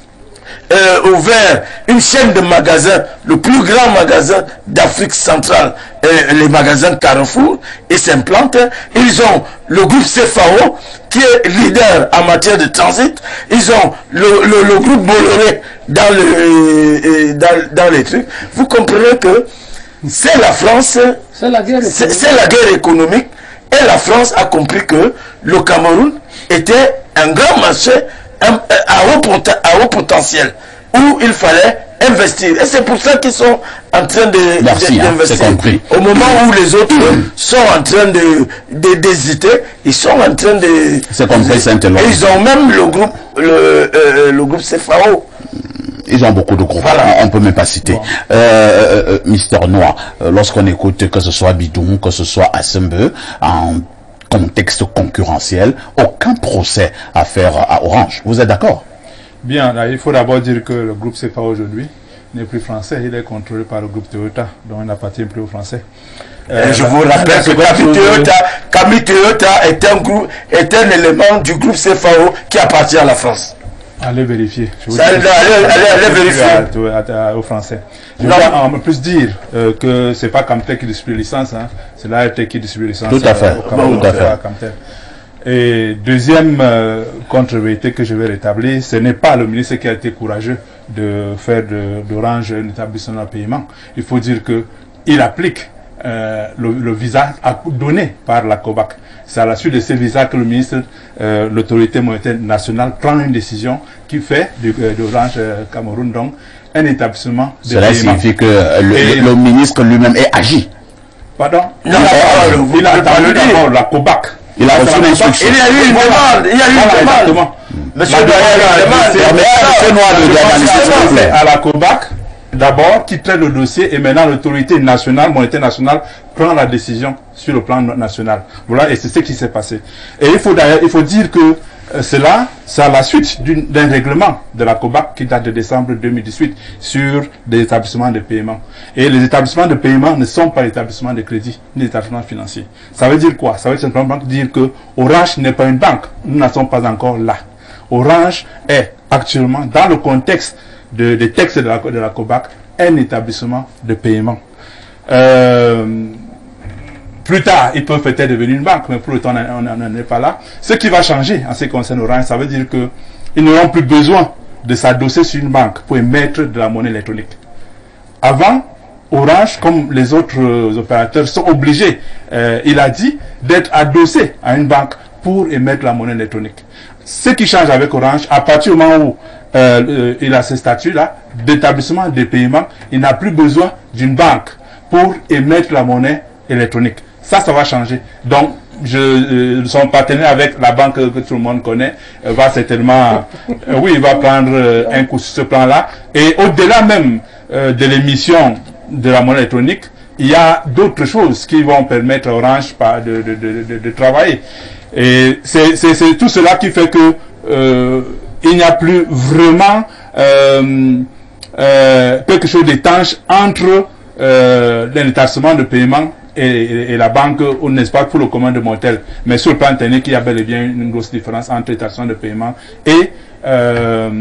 S3: Euh, ouvert une chaîne de magasins, le plus grand magasin d'Afrique centrale, euh, les magasins Carrefour, et s'implantent. Ils ont le groupe C F A O, qui est leader en matière de transit. Ils ont le, le, le groupe Bolloré dans, le, euh, dans, dans les trucs. Vous comprenez que c'est la France,
S2: c'est la guerre économique.
S3: C'est la guerre économique. Et la France a compris que le Cameroun était un grand marché à haut, à haut potentiel où il fallait investir. Et c'est pour ça qu'ils sont en train de d'investir.
S1: Hein,
S3: au moment où les autres sont en train de d'hésiter, ils sont en train de...
S1: C'est compris, Saint-Éloi.
S3: Ils ont même le groupe, le, euh, le groupe C F A O.
S1: Ils ont beaucoup de groupes, voilà. On ne peut même pas citer. Bon. Euh, euh, Mister Noir, euh, lorsqu'on écoute que ce soit Bidon, que ce soit Assembe, en contexte concurrentiel, aucun procès à faire à Orange. Vous êtes d'accord?
S5: Bien, là, il faut d'abord dire que le groupe C F A aujourd'hui n'est plus français, il est contrôlé par le groupe Toyota, donc il n'appartient plus aux Français.
S3: Euh, je vous rappelle que Camille Toyota, Camille Toyota est un groupe, est un élément du groupe C F A O qui appartient à la France.
S5: Allez vérifier. Je vous
S3: Ça, allez, allez, allez vérifier.
S5: À, à, aux Français. Je veux en plus dire euh, que c'est pas Camtel qui distribue licence, hein, c'est l'A R T qui distribue licence.
S1: Tout à fait.
S5: Euh, Cameroun,
S1: tout à fait.
S5: Camtel. Et deuxième euh, contre-vérité que je vais rétablir, ce n'est pas le ministre qui a été courageux de faire d'Orange un établissement de paiement. Il faut dire que il applique euh, le, le visa donné par la COBAC. C'est à la suite de ces visas que le ministre, euh, l'autorité monétaire nationale, prend une décision qui fait de, de Orange euh, Cameroun donc un établissement de
S1: Cela
S5: paiement.
S1: signifie que le, Et, le ministre lui-même est agi.
S5: Pardon?
S7: Il a, il a
S5: entendu d'abord la COBAC.
S1: Il a reçu l'instruction.
S7: Il y a eu une demande. Il y a eu une demande. Monsieur
S5: Doyen, à la COBAC, d'abord, qui traite le dossier, et maintenant l'autorité nationale, monétaire nationale, prend la décision sur le plan national. Voilà, et c'est ce qui s'est passé. Et il faut d'ailleurs, il faut dire que euh, cela, c'est à la suite d'un règlement de la COBAC qui date de décembre deux mille dix-huit sur des établissements de paiement. Et les établissements de paiement ne sont pas établissements de crédit, ni établissements financiers. Ça veut dire quoi? Ça veut simplement dire que Orange n'est pas une banque. Nous n'en sommes pas encore là. Orange est actuellement, dans le contexte de, des textes de la, de la COBAC, un établissement de paiement. Euh, plus tard, ils peuvent peut-être devenir une banque, mais pour le temps, on n'en est pas là. Ce qui va changer en ce qui concerne Orange, ça veut dire qu'ils n'auront plus besoin de s'adosser sur une banque pour émettre de la monnaie électronique. Avant, Orange, comme les autres euh, opérateurs, sont obligés, euh, il a dit, d'être adossés à une banque pour émettre la monnaie électronique. Ce qui change avec Orange, à partir du moment où euh, euh, il a ce statut-là d'établissement de paiement, il n'a plus besoin d'une banque pour émettre la monnaie électronique. Ça, ça va changer. Donc, je, euh, son partenaire avec la banque que tout le monde connaît euh, va certainement, euh, oui, il va prendre euh, un coup sur ce plan-là. Et au-delà même euh, de l'émission de la monnaie électronique, il y a d'autres choses qui vont permettre à Orange de, de, de, de, de travailler. Et c'est tout cela qui fait que euh, il n'y a plus vraiment euh, euh, quelque chose d'étanche entre euh, l'établissement de paiement et, et, et la banque, ou n'est-ce pas, pour le commun de mortel. Mais sur le plan technique, il y a bel et bien une grosse différence entre l'établissement de paiement et, euh,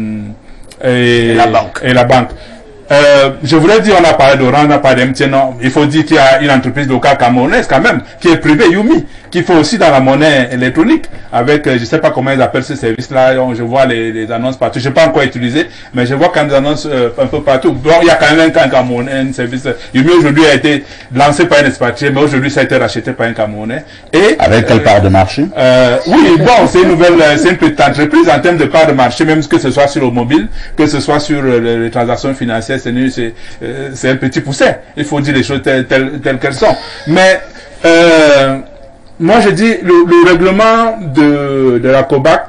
S5: et,
S7: et la banque.
S5: Et la banque. Euh, je voulais dire, on a parlé d'Orange, on a parlé d'M T N, non, il faut dire qu'il y a une entreprise locale camerounaise quand même, qui est privée, Yumi, qui fait aussi dans la monnaie électronique, avec, euh, je sais pas comment ils appellent ce service-là, je vois les, les annonces partout, je sais pas encore utilisé, mais je vois quand même des annonces euh, un peu partout. Donc il y a quand même un Camerounais, un service, Yumi aujourd'hui a été lancé par un expatrié, mais aujourd'hui ça a été racheté par un Camerounais. Et,
S1: avec quelle
S5: euh,
S1: part de marché?
S5: euh, Oui, bon, c'est une nouvelle, c'est une petite entreprise en termes de part de marché, même que ce soit sur le mobile, que ce soit sur euh, les, les transactions financières, c'est euh, un petit poussin. Il faut dire les choses telles, telles, telles qu'elles sont. Mais euh, moi je dis le, le règlement de, de la COBAC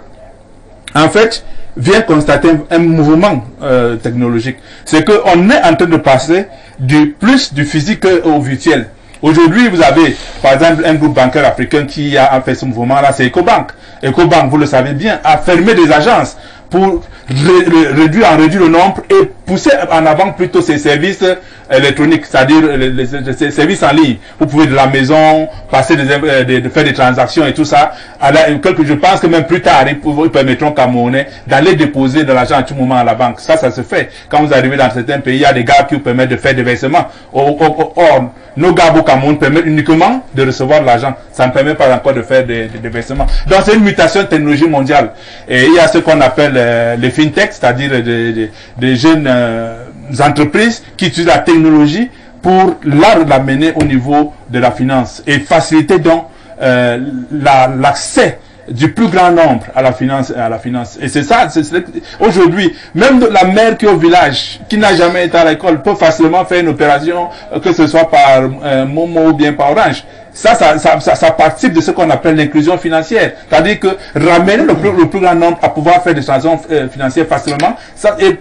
S5: en fait vient constater un, un mouvement euh, technologique. C'est qu'on est en train de passer du plus du physique au virtuel. Aujourd'hui, vous avez, par exemple, un groupe bancaire africain qui a fait ce mouvement-là, c'est Ecobank. Ecobank, vous le savez bien, a fermé des agences pour réduire, en réduire le nombre et pousser en avant plutôt ces services électroniques, c'est-à-dire les, les, les services en ligne. Vous pouvez de la maison passer des, de, de faire des transactions et tout ça. Alors, quelque, je pense que même plus tard, ils, ils permettront qu'à monnaie d'aller déposer de l'argent à tout moment à la banque. Ça, ça se fait. Quand vous arrivez dans certains pays, il y a des gars qui vous permettent de faire des versements. Or, or, or nos gars au Cameroun permettent uniquement de recevoir de l'argent. Ça ne permet pas encore de faire des, des, des versements. Donc, c'est une mutation de technologie mondiale. Et il y a ce qu'on appelle euh, les fintechs, c'est-à-dire des, des, des jeunes euh, entreprises qui utilisent la technologie pour l'amener au niveau de la finance et faciliter donc euh, l'accès la, du plus grand nombre à la finance. À la finance. Et c'est ça, aujourd'hui, même la mère qui est au village, qui n'a jamais été à l'école, peut facilement faire une opération, que ce soit par euh, Momo ou bien par Orange. Ça, ça, ça, ça, ça participe de ce qu'on appelle l'inclusion financière. C'est-à-dire que ramener le plus, le plus grand nombre à pouvoir faire des transactions euh, financières facilement. Ça, et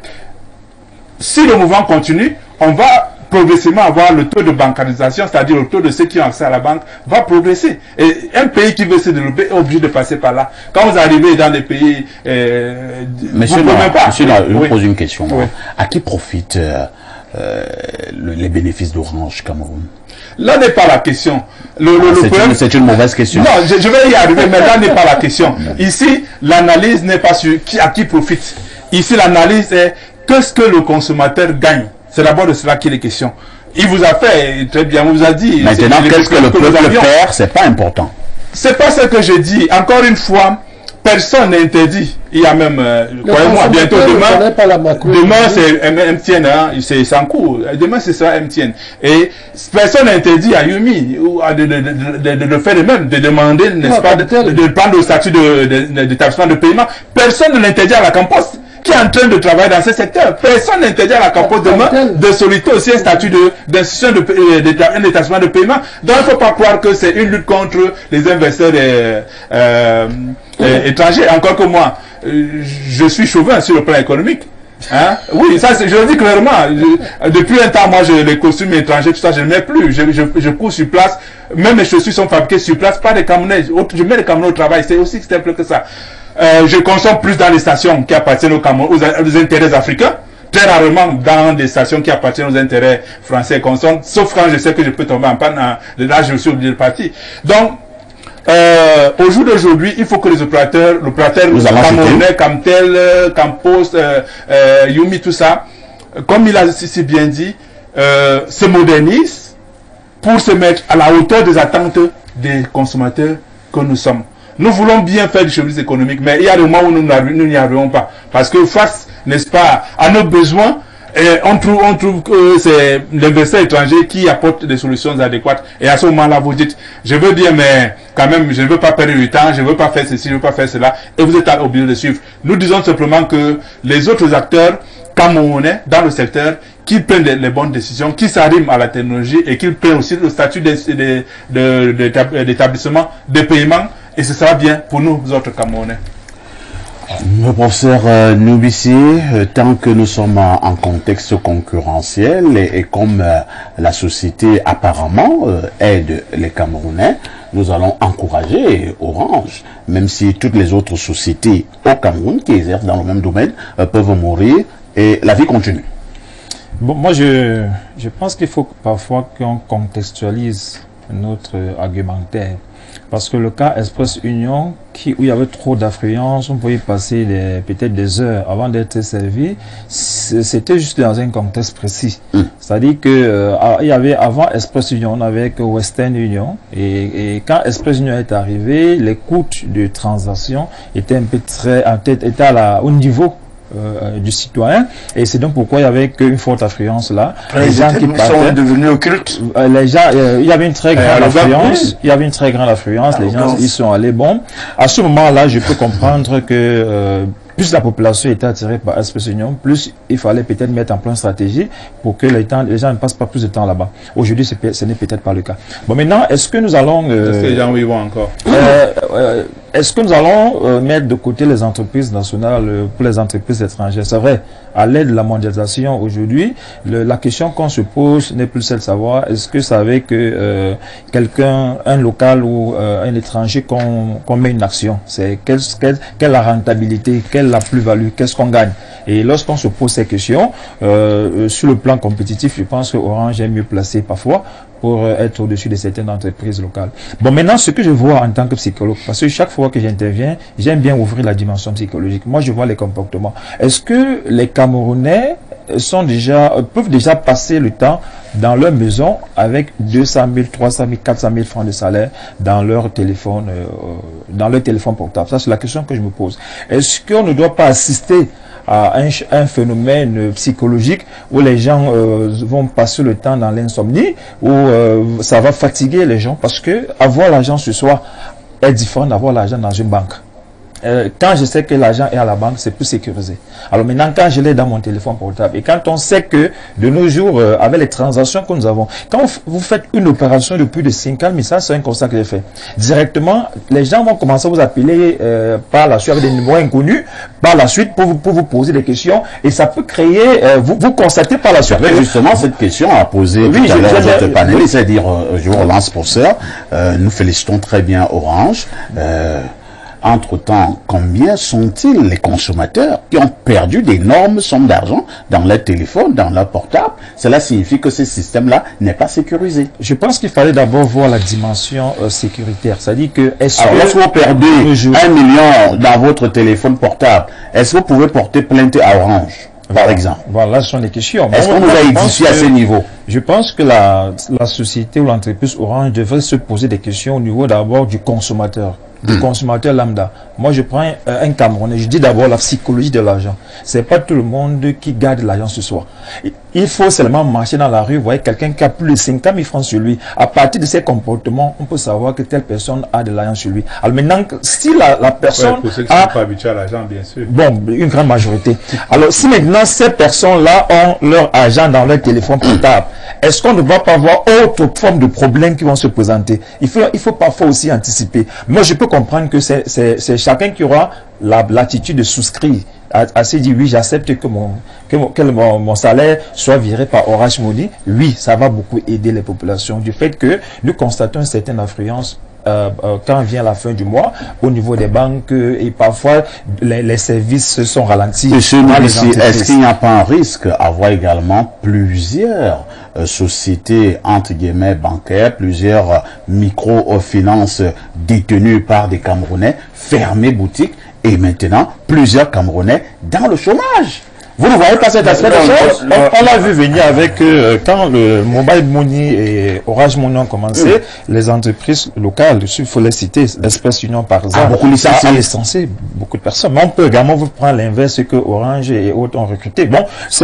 S5: si le mouvement continue, on va progressivement avoir le taux de bancarisation, c'est-à-dire le taux de ceux qui ont accès à la banque, va progresser. Et un pays qui veut se développer est obligé de passer par là. Quand vous arrivez dans des pays... Euh,
S1: monsieur, non,
S5: pas.
S1: monsieur
S5: oui,
S1: non, je vous
S5: oui.
S1: pose une question.
S5: Oui.
S1: À qui profitent euh, euh, le, les bénéfices d'Orange Cameroun?
S5: Là n'est pas la question. Le, le,
S1: ah,
S5: le problème...
S1: C'est une, une mauvaise question.
S5: Non, je, je vais y arriver, mais là n'est pas la question. Ici, l'analyse n'est pas sur qui, à qui profite. Ici, l'analyse est qu'est-ce que le consommateur gagne. C'est d'abord de cela qu'il est question. Il vous a fait, très bien, on vous a dit...
S1: Maintenant, qu'est-ce que le peuple perd, c'est pas important.
S5: C'est pas ce que je dis. Encore une fois, personne n'interdit. Il y a même, euh, croyez-moi, bientôt demain, demain c'est M T N, hein, c'est en cours. Demain ce sera M T N. Et personne n'interdit à Yumi ou à de, de, de, de, de, de faire le même, de demander, n'est-ce pas, de, de, de prendre le statut d'établissement de, de, de paiement. Personne ne l'interdit à la Campost, qui est en train de travailler dans ce secteur. Personne n'interdit à la Campost demain de solliciter aussi un statut d'institution de, de, de, d'un établissement de paiement. Donc il ne faut pas croire que c'est une lutte contre les investisseurs euh, euh, euh, étrangers. Encore que moi, euh, je suis chauvin sur le plan économique. Hein? Oui, ça, je le dis clairement. Je, depuis un temps, moi, je, les costumes étrangers, tout ça, je ne mets plus. Je, je, je cours sur place. Même mes chaussures sont fabriquées sur place par des Camerounais. Je mets les Camerounais au travail. C'est aussi simple que ça. Euh, je consomme plus dans les stations qui appartiennent aux, Cameroun, aux, aux intérêts africains. Très rarement dans des stations qui appartiennent aux intérêts français consomment. Sauf quand je sais que je peux tomber en panne. Là, je suis obligé de partir. Donc, Euh, au jour d'aujourd'hui, il faut que les opérateurs, l'opérateur camerounais, Camtel, Campost, euh, euh, Yumi, tout ça, comme il a si bien dit, euh, se modernisent pour se mettre à la hauteur des attentes des consommateurs que nous sommes. Nous voulons bien faire du service économique, mais il y a des moments où nous n'y arrivons pas. Parce que face, n'est-ce pas, à nos besoins, et on trouve, on trouve que c'est l'investisseur étranger qui apporte des solutions adéquates. Et à ce moment-là, vous dites, je veux bien, mais quand même, je ne veux pas perdre du temps, je ne veux pas faire ceci, je ne veux pas faire cela. Et vous êtes obligé de suivre. Nous disons simplement que les autres acteurs camerounais dans le secteur, qui prennent les, les bonnes décisions, qui s'arriment à la technologie et qui prennent aussi le statut d'établissement de paiement. Et ce sera bien pour nous, autres Camerounais.
S1: Le professeur euh, Noubissi, euh, tant que nous sommes en, en contexte concurrentiel et, et comme euh, la société apparemment euh, aide les Camerounais, nous allons encourager Orange, même si toutes les autres sociétés au Cameroun qui exercent dans le même domaine euh, peuvent mourir et la vie continue.
S4: Bon, moi je, je pense qu'il faut parfois qu'on contextualise notre argumentaire. Parce que le cas Express Union, qui, où il y avait trop d'affluence, on pouvait passer peut-être des heures avant d'être servi, c'était juste dans un contexte précis. Mm. C'est-à-dire que euh, il y avait avant Express Union, on avait que Western Union, et, et quand Express Union est arrivé, les coûts de transaction étaient un peu très, étaient à la, au niveau Euh, du citoyen, et c'est donc pourquoi il y avait qu'une forte affluence là.
S3: Les, les gens qui sont devenus occultes.
S4: Euh, les gens, euh, il y avait une très grande euh, affluence. Il y avait une très grande affluence. Ah, les gens, ils sont allés. Bon, à ce moment-là, je peux comprendre que euh, plus la population était attirée par Express Union, plus il fallait peut-être mettre en place une stratégie pour que les, temps, les gens ne passent pas plus de temps là-bas. Aujourd'hui, ce n'est peut-être pas le cas. Bon, maintenant, est-ce que nous allons... Euh,
S5: est-ce que les gens y vont encore
S4: euh, euh, Est-ce que nous allons euh, mettre de côté les entreprises nationales euh, pour les entreprises étrangères? C'est vrai, à l'aide de la mondialisation aujourd'hui, la question qu'on se pose n'est plus celle de savoir est-ce que ça veut que euh, quelqu'un, un local ou euh, un étranger qu'on qu'on met une action, c'est quelle, quelle, quelle la rentabilité, quelle la plus-value, qu'est-ce qu'on gagne? Et lorsqu'on se pose ces questions, euh, sur le plan compétitif, je pense que Orange est mieux placé parfois pour être au-dessus de certaines entreprises locales. Bon, maintenant, ce que je vois en tant que psychologue, parce que chaque fois que j'interviens, j'aime bien ouvrir la dimension psychologique. Moi, je vois les comportements. Est-ce que les Camerounais sont déjà, peuvent déjà passer le temps dans leur maison avec deux cent mille, trois cent mille, quatre cent mille francs de salaire dans leur téléphone, euh, dans leur téléphone portable? Ça, c'est la question que je me pose. Est-ce qu'on ne doit pas assister à un, un phénomène psychologique où les gens euh, vont passer le temps dans l'insomnie, où euh, ça va fatiguer les gens, parce que avoir l'argent ce soir est différent d'avoir l'argent dans une banque. Euh, quand je sais que l'argent est à la banque, c'est plus sécurisé. Alors maintenant, quand je l'ai dans mon téléphone portable, et quand on sait que de nos jours, euh, avec les transactions que nous avons, quand vous faites une opération de plus de cinquante mille, ça c'est un constat que j'ai fait. Directement, les gens vont commencer à vous appeler euh, par la suite avec des numéros inconnus, par la suite pour vous, pour vous poser des questions, et ça peut créer, euh, vous, vous constatez par la suite.
S1: J'avais justement cette question à poser oui, tout à l'heure à votre panéliste, c'est-à-dire, euh, je vous relance pour ça, euh, nous félicitons très bien Orange. Euh, Entre-temps, combien sont-ils les consommateurs qui ont perdu d'énormes sommes d'argent dans leur téléphone, dans leur portable? Cela signifie que ce système-là n'est pas sécurisé.
S4: Je pense qu'il fallait d'abord voir la dimension euh, sécuritaire. C'est-à-dire que... Est-ce
S1: Alors, lorsque vous perdez un million dans votre téléphone portable, est-ce que vous pouvez porter plainte à Orange, par exemple?
S4: Voilà, ce sont des questions.
S1: Est-ce qu'on nous a édifié à ce niveau?
S4: Je pense que la, la société ou l'entreprise Orange devrait se poser des questions au niveau d'abord du consommateur. du mmh. consommateur lambda. Moi, je prends euh, un Camerounais, je dis d'abord la psychologie de l'argent. C'est pas tout le monde qui garde l'argent ce soir. Il faut seulement marcher dans la rue, vous voyez quelqu'un qui a plus de cinquante mille francs sur lui. À partir de ses comportements, on peut savoir que telle personne a de l'argent sur lui. Alors maintenant, si la, la personne
S5: ouais, pour ceux qui
S4: a...
S5: sont pas habitués à l'argent, bien sûr.
S4: Bon, une grande majorité. Alors, si maintenant ces personnes-là ont leur argent dans leur téléphone portable, est-ce qu'on ne va pas voir autre forme de problèmes qui vont se présenter? Il faut, il faut parfois aussi anticiper. Moi, je peux comprendre que c'est chacun qui aura l'attitude la, de souscrire, à, à se dire oui, j'accepte que, mon, que, mon, que mon, mon salaire soit viré par Orange Money. Oui, ça va beaucoup aider les populations. Du fait que nous constatons une certaine affluence Euh, euh, quand vient la fin du mois au niveau des banques euh, et parfois les, les services sont ralentis.
S1: Est-ce qu'il n'y a pas un risque à voir également plusieurs euh, sociétés entre guillemets bancaires, plusieurs euh, microfinances détenues par des Camerounais, fermer boutique et maintenant plusieurs Camerounais dans le chômage? Vous ne voyez pas cet aspect de choses?
S4: On, on l'a vu venir avec, euh, quand le Mobile Money et Orange Money ont commencé, oui. les entreprises locales, il faut les citer, Express Union par exemple,
S1: ah, beaucoup licenciés.
S4: a licencié beaucoup de personnes. Mais on peut également vous prendre l'inverse que Orange et autres ont recruté. Bon,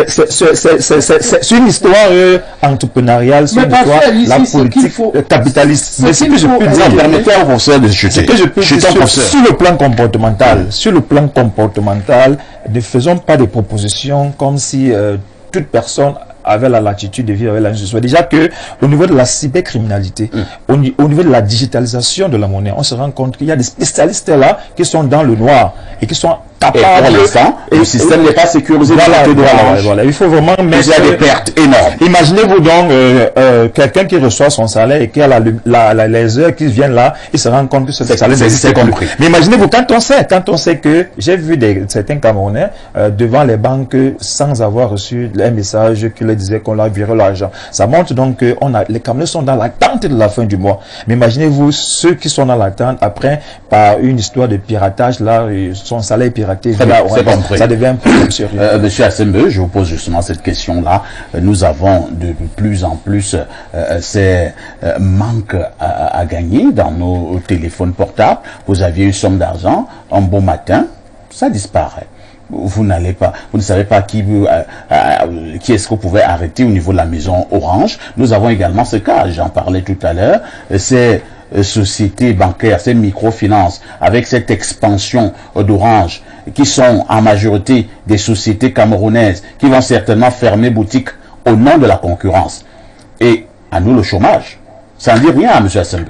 S4: c'est une histoire euh, entrepreneuriale, c'est une histoire, ici, la politique faut, capitaliste. Mais ce que je peux dire,
S1: permettez au professeur de chuter.
S4: Ce que je peux dire sur, sur le plan comportemental, sur le plan comportemental, ne faisons pas des propositions comme si euh, toute personne avait la latitude de vivre avec la justice. Déjà que au niveau de la cybercriminalité, mm. au, au niveau de la digitalisation de la monnaie, on se rend compte qu'il y a des spécialistes là qui sont dans le noir et qui sont capables.
S1: Et pour l'instant, le système n'est pas sécurisé.
S4: Voilà, voilà, voilà. Il faut vraiment mettre.
S1: Il y a des pertes énormes.
S4: Imaginez-vous donc euh, euh, quelqu'un qui reçoit son salaire et qui a la, la, la, les heures qui viennent là, il se rend compte que ce salaire n'existe plus. Mais imaginez-vous quand on sait, quand on sait que j'ai vu des, certains Camerounais euh, devant les banques sans avoir reçu un message qui leur disait qu'on leur viré l'argent. Ça montre donc que on a, les Camerounais sont dans l'attente de la fin du mois. Mais imaginez-vous ceux qui sont dans l'attente après par une histoire de piratage là, son salaire est piraté. Là, ouais, ça devient un problème sérieux.
S1: Euh, Monsieur Assembe, je vous pose justement cette question-là. Nous avons de plus en plus euh, ces euh, manques à, à gagner dans nos téléphones portables. Vous aviez une somme d'argent, un beau matin, ça disparaît. Vous n'allez pas, vous ne savez pas qui, euh, euh, qui est-ce que vous pouvez arrêter au niveau de la maison Orange. Nous avons également ce cas, j'en parlais tout à l'heure, c'est sociétés bancaires, ces microfinances, avec cette expansion d'Orange, qui sont en majorité des sociétés camerounaises, qui vont certainement fermer boutique au nom de la concurrence. Et à nous le chômage. Ça ne dit rien à M. Assembe.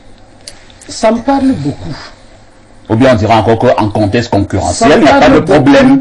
S2: Ça me parle beaucoup.
S1: Ou bien on dira encore qu'en contexte concurrentiel, il n'y a pas de problème.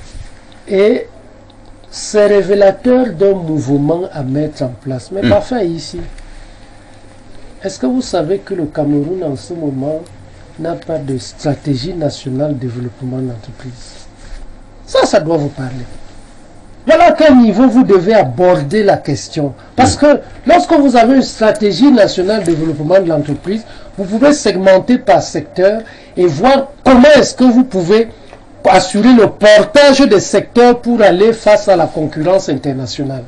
S2: Et c'est révélateur d'un mouvement à mettre en place. Mais mmh. pas fait ici. Est-ce que vous savez que le Cameroun en ce moment n'a pas de stratégie nationale de développement d'entreprise? Ça, ça doit vous parler. Voilà à quel niveau vous devez aborder la question. Parce que lorsque vous avez une stratégie nationale de développement de l'entreprise, vous pouvez segmenter par secteur et voir comment est-ce que vous pouvez assurer le portage des secteurs pour aller face à la concurrence internationale.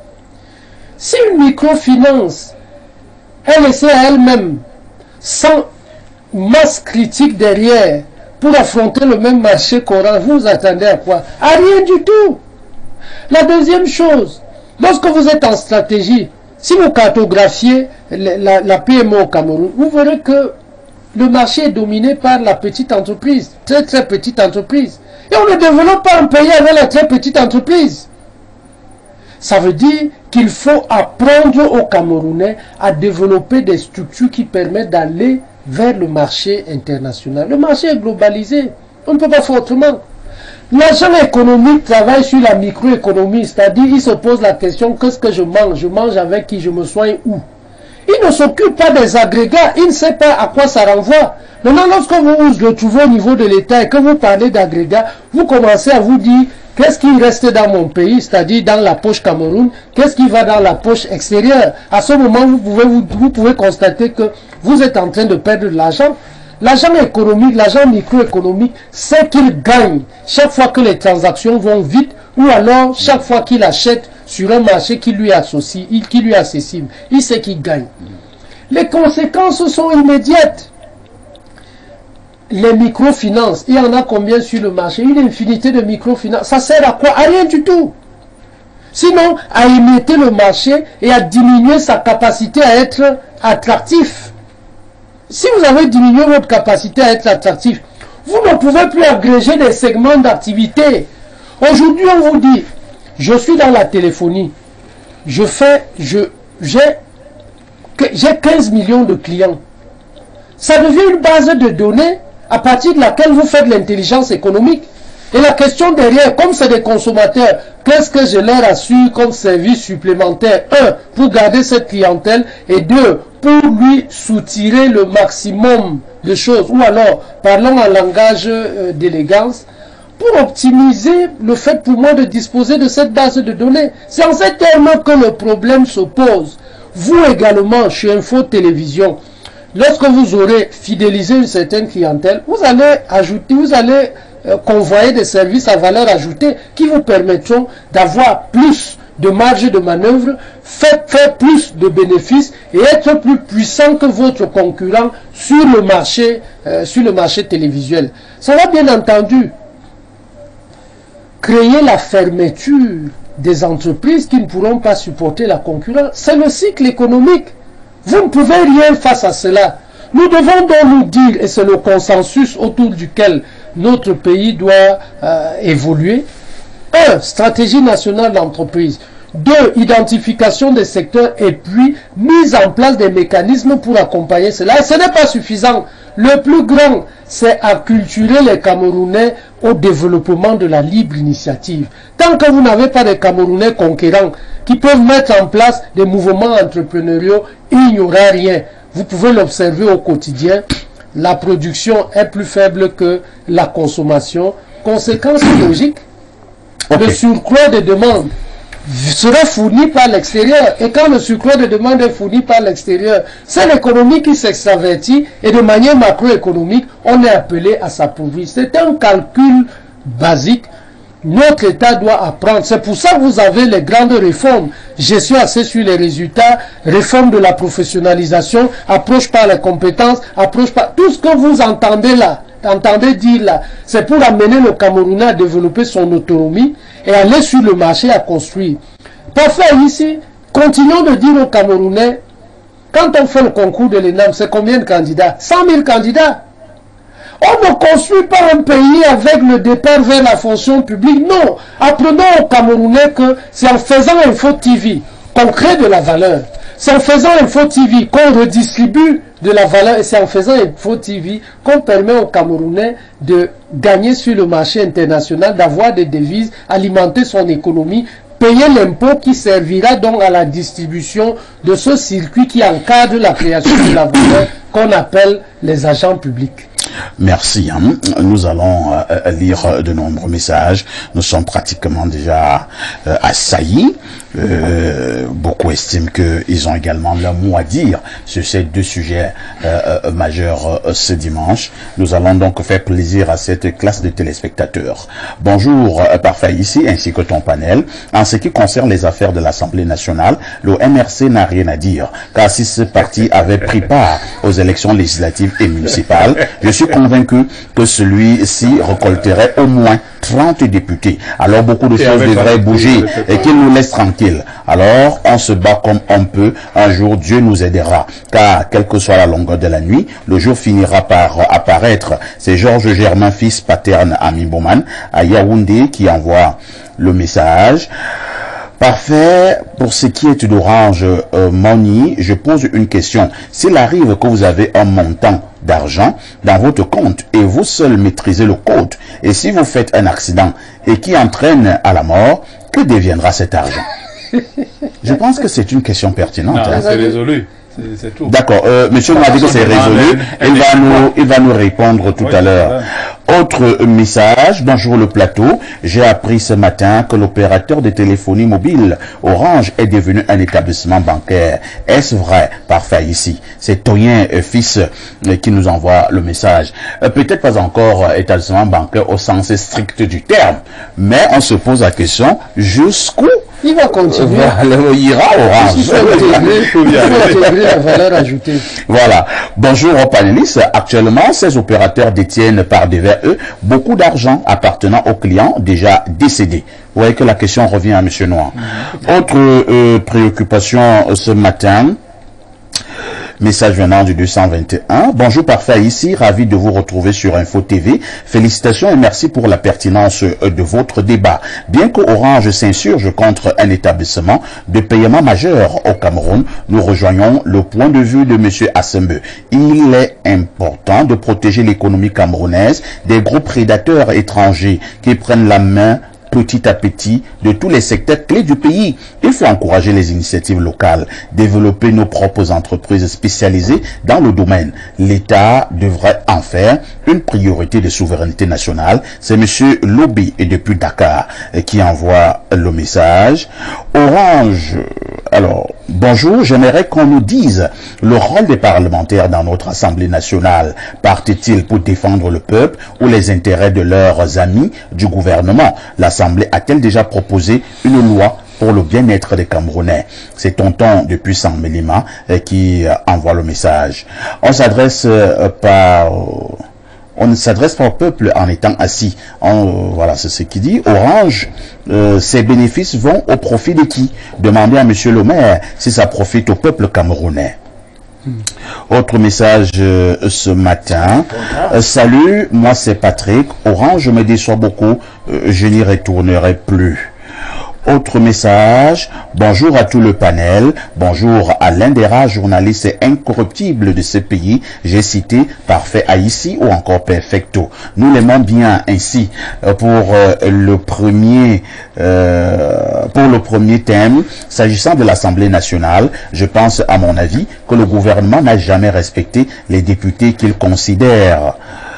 S2: Si une microfinance elle essaie à elle-même, sans masse critique derrière, pour affronter le même marché qu'Orange, vous attendez à quoi? À rien du tout. La deuxième chose, lorsque vous êtes en stratégie, si vous cartographiez la, la, la P M E au Cameroun, vous verrez que le marché est dominé par la petite entreprise, très très petite entreprise. Et on ne développe pas un pays avec la très petite entreprise. Ça veut dire qu'il faut apprendre aux Camerounais à développer des structures qui permettent d'aller vers le marché international. Le marché est globalisé. On ne peut pas faire autrement. L'agent économique travaille sur la microéconomie, c'est-à-dire il se pose la question, qu'est-ce que je mange? Je mange avec qui? Je me soigne où? Il ne s'occupe pas des agrégats, il ne sait pas à quoi ça renvoie. Maintenant, lorsque vous vous retrouvez au niveau de l'État et que vous parlez d'agrégats, vous commencez à vous dire, qu'est-ce qui reste dans mon pays, c'est-à-dire dans la poche Cameroun, qu'est-ce qui va dans la poche extérieure? À ce moment, vous pouvez, vous, vous pouvez constater que vous êtes en train de perdre de l'argent. L'agent économique, l'agent microéconomique sait qu'il gagne chaque fois que les transactions vont vite ou alors chaque fois qu'il achète sur un marché qui lui associe, qui lui est accessible. Il sait qu'il gagne. Les conséquences sont immédiates. les microfinances, il y en a combien sur le marché? Une infinité de microfinances. Ça sert à quoi? À rien du tout. Sinon, à imiter le marché et à diminuer sa capacité à être attractif. Si vous avez diminué votre capacité à être attractif, vous ne pouvez plus agréger des segments d'activité. Aujourd'hui, on vous dit, je suis dans la téléphonie, je fais, je, j'ai, j'ai quinze millions de clients. Ça devient une base de données à partir de laquelle vous faites l'intelligence économique. Et la question derrière, comme c'est des consommateurs, qu'est-ce que je leur assure comme service supplémentaire? Un, pour garder cette clientèle, et deux, pour lui soutirer le maximum de choses. Ou alors, parlons en langage euh, d'élégance, pour optimiser le fait pour moi de disposer de cette base de données. C'est en ces termes que le problème se pose. Vous également, chez Info Télévision, lorsque vous aurez fidélisé une certaine clientèle, vous allez ajouter, vous allez euh, convoyer des services à valeur ajoutée qui vous permettront d'avoir plus de marge de manœuvre, faire, faire plus de bénéfices et être plus puissant que votre concurrent sur le marché, euh, sur le marché télévisuel. Ça va bien entendu créer la fermeture des entreprises qui ne pourront pas supporter la concurrence. C'est le cycle économique. Vous ne pouvez rien face à cela. Nous devons donc nous dire, et c'est le consensus autour duquel notre pays doit euh, évoluer. Un, stratégie nationale d'entreprise. Deux, identification des secteurs et puis mise en place des mécanismes pour accompagner cela. Et ce n'est pas suffisant. Le plus grand, c'est acculturer les Camerounais au développement de la libre initiative. Tant que vous n'avez pas des Camerounais conquérants qui peuvent mettre en place des mouvements entrepreneuriaux, il n'y aura rien. Vous pouvez l'observer au quotidien. La production est plus faible que la consommation. Conséquence logique, okay. Le surcroît de demande sera fourni par l'extérieur. Et quand le surcroît de demande est fourni par l'extérieur, c'est l'économie qui s'extravertit et de manière macroéconomique, on est appelé à s'appauvrir. C'est un calcul basique. Notre État doit apprendre. C'est pour ça que vous avez les grandes réformes. Gestion axée sur les résultats, réforme de la professionnalisation, approche par les compétences, approche par... Tout ce que vous entendez là, entendez dire là, c'est pour amener le Camerounais à développer son autonomie et aller sur le marché à construire. Parfait ici, continuons de dire aux Camerounais, quand on fait le concours de l'ENAM, c'est combien de candidats? cent mille candidats. On ne construit pas un pays avec le départ vers la fonction publique. Non. Apprenons aux Camerounais que c'est en faisant Info T V qu'on crée de la valeur. C'est en faisant Info T V qu'on redistribue de la valeur. Et c'est en faisant Info T V qu'on permet aux Camerounais de gagner sur le marché international, d'avoir des devises, alimenter son économie, payer l'impôt qui servira donc à la distribution de ce circuit qui encadre la création de la valeur qu'on appelle les agents publics.
S1: Merci. Hein. Nous allons euh, lire de nombreux messages. Nous sommes pratiquement déjà euh, assaillis. Euh, beaucoup estiment qu'ils ont également leur mot à dire sur ces deux sujets euh, euh, majeurs euh, ce dimanche. Nous allons donc faire plaisir à cette classe de téléspectateurs. Bonjour, euh, Parfait ici, ainsi que ton panel. En ce qui concerne les affaires de l'Assemblée nationale, le M R C n'a rien à dire, car si ce parti avait pris part aux élections législatives et municipales, je suis convaincu que celui-ci récolterait au moins trente députés. Alors beaucoup de choses devraient bouger et qu'il nous laisse tranquilles. Alors on se bat comme on peut. Un jour Dieu nous aidera. Car quelle que soit la longueur de la nuit, le jour finira par apparaître. C'est Georges Germain, fils paterne à Mimboman, à Yaoundé, qui envoie le message. Parfait. Pour ce qui est d'Orange euh, Money, je pose une question. S'il arrive que vous avez un montant d'argent dans votre compte et vous seul maîtrisez le code, et si vous faites un accident et qui entraîne à la mort, que deviendra cet argent? Je pense que c'est une question pertinente.
S5: Non,
S1: hein.
S5: c'est résolu. C'est tout.
S1: D'accord. Euh, monsieur m'a dit que c'est résolu. Il va nous, il va nous répondre tout
S5: oui,
S1: à l'heure. Autre message. Bonjour le plateau. J'ai appris ce matin que l'opérateur de téléphonie mobile Orange est devenu un établissement bancaire. Est-ce vrai? Parfait ici. C'est Toyen, euh, fils, euh, qui nous envoie le message. Euh, Peut-être pas encore euh, établissement bancaire au sens strict du terme, mais on se pose la question jusqu'où
S2: Il va continuer.
S1: Voilà, il ira Orange.
S2: Il faut intégrer, il faut intégrer la valeur ajoutée.
S1: Voilà. Bonjour aux panélistes. Actuellement, ces opérateurs détiennent par devers eux beaucoup d'argent appartenant aux clients déjà décédés. Vous voyez que la question revient à M. Noir. Mmh. Autre euh, préoccupation euh, ce matin. Message venant du deux cent vingt et un. Bonjour parfait ici, ravi de vous retrouver sur Info T V. Félicitations et merci pour la pertinence de votre débat. Bien que Orange s'insurge contre un établissement de paiement majeur au Cameroun, nous rejoignons le point de vue de M. Assembe. Il est important de protéger l'économie camerounaise des groupes prédateurs étrangers qui prennent la main petit à petit de tous les secteurs clés du pays. Il faut encourager les initiatives locales, développer nos propres entreprises spécialisées dans le domaine. L'État devrait en faire une priorité de souveraineté nationale. C'est M. Lobby et depuis Dakar qui envoie le message. Orange, alors, bonjour, j'aimerais qu'on nous dise le rôle des parlementaires dans notre Assemblée nationale. Partent-ils pour défendre le peuple ou les intérêts de leurs amis du gouvernement? L'Assemblée a-t-elle déjà proposé une loi pour le bien-être des Camerounais? C'est Tonton depuis San Mélima qui envoie le message. On s'adresse par... On ne s'adresse pas au peuple en étant assis. On, voilà, c'est ce qu'il dit. Orange, euh, ses bénéfices vont au profit de qui? Demandez à Monsieur le maire si ça profite au peuple camerounais. Hmm. Autre message euh, ce matin. Euh, salut, moi c'est Patrick. Orange me déçoit beaucoup. Euh, je n'y retournerai plus. Autre message, bonjour à tout le panel, bonjour à l'un des rares journalistes incorruptibles de ce pays, j'ai cité Parfait Haïti ou encore Perfecto. Nous l'aimons bien ainsi. Pour euh, le premier euh, pour le premier thème, s'agissant de l'Assemblée nationale, je pense à mon avis que le gouvernement n'a jamais respecté les députés qu'il considère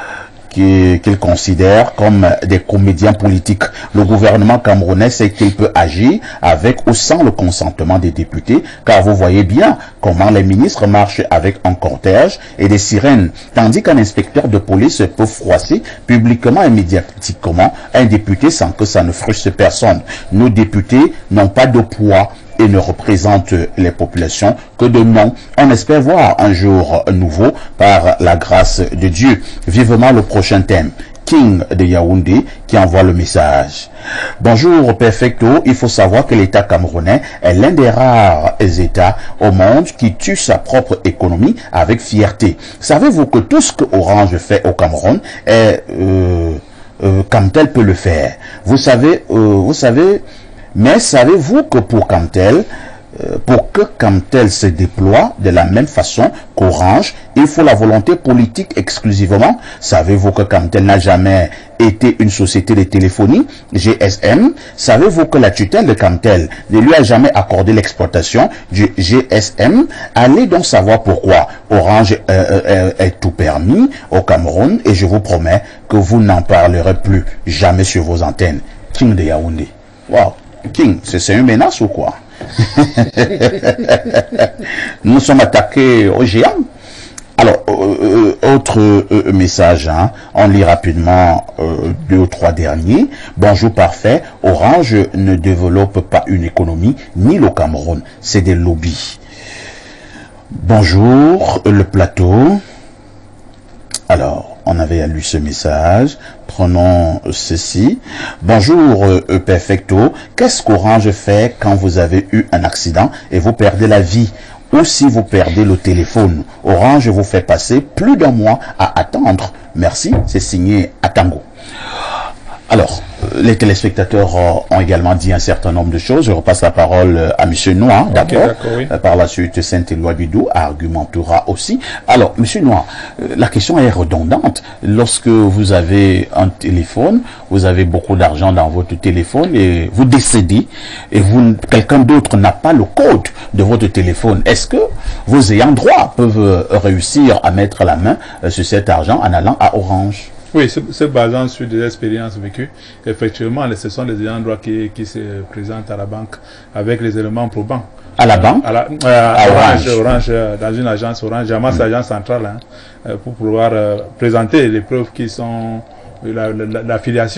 S1: qu'il considère comme des comédiens politiques. Le gouvernement camerounais sait qu'il peut agir avec ou sans le consentement des députés, car vous voyez bien comment les ministres marchent avec un cortège et des sirènes, tandis qu'un inspecteur de police peut froisser publiquement et médiatiquement un député sans que ça ne frustre personne. Nos députés n'ont pas de poids et ne représente les populations que de nom. On espère voir un jour nouveau par la grâce de Dieu. Vivement le prochain thème. King de Yaoundé qui envoie le message. Bonjour Perfecto, il faut savoir que l'État camerounais est l'un des rares États au monde qui tue sa propre économie avec fierté. Savez-vous que tout ce que Orange fait au Cameroun est euh, euh, Camtel peut le faire. Vous savez, euh, vous savez. Mais savez-vous que pour Camtel, euh, pour que Camtel se déploie de la même façon qu'Orange, il faut la volonté politique exclusivement? Savez-vous que Camtel n'a jamais été une société de téléphonie, G S M? Savez-vous que la tutelle de Camtel ne lui a jamais accordé l'exploitation du G S M? Allez donc savoir pourquoi Orange euh, euh, est tout permis au Cameroun et je vous promets que vous n'en parlerez plus jamais sur vos antennes. King de Yaoundé. Wow. King, c'est une menace ou quoi? Nous sommes attaqués aux géants. Alors, euh, euh, autre euh, message, hein, on lit rapidement euh, deux ou trois derniers. Bonjour parfait, Orange ne développe pas une économie, ni le Cameroun, c'est des lobbies. Bonjour, le plateau. Alors, on avait lu ce message. Prenons ceci. Bonjour, euh, Perfecto. Qu'est-ce qu'Orange fait quand vous avez eu un accident et vous perdez la vie? Ou si vous perdez le téléphone? Orange vous fait passer plus d'un mois à attendre. Merci, c'est signé Atango. Alors, les téléspectateurs ont également dit un certain nombre de choses. Je repasse la parole à M. Noir, d'accord. Okay, oui. Par la suite, Saint-Éloi du Doubs argumentera aussi. Alors, M. Noir, la question est redondante. Lorsque vous avez un téléphone, vous avez beaucoup d'argent dans votre téléphone et vous décédez et vous, quelqu'un d'autre n'a pas le code de votre téléphone. Est-ce que vos ayants droit peuvent réussir à mettre la main sur cet argent en allant à Orange?
S5: Oui, se basant sur des expériences vécues, effectivement, ce sont les ayants droit qui, qui se présentent à la banque avec les éléments probants.
S1: À la banque
S5: à, la, euh, à Orange. Orange, Orange, dans une agence Orange, jamais mmh. l'agence centrale, hein, pour pouvoir euh, présenter les preuves qui sont la, la, la filiation.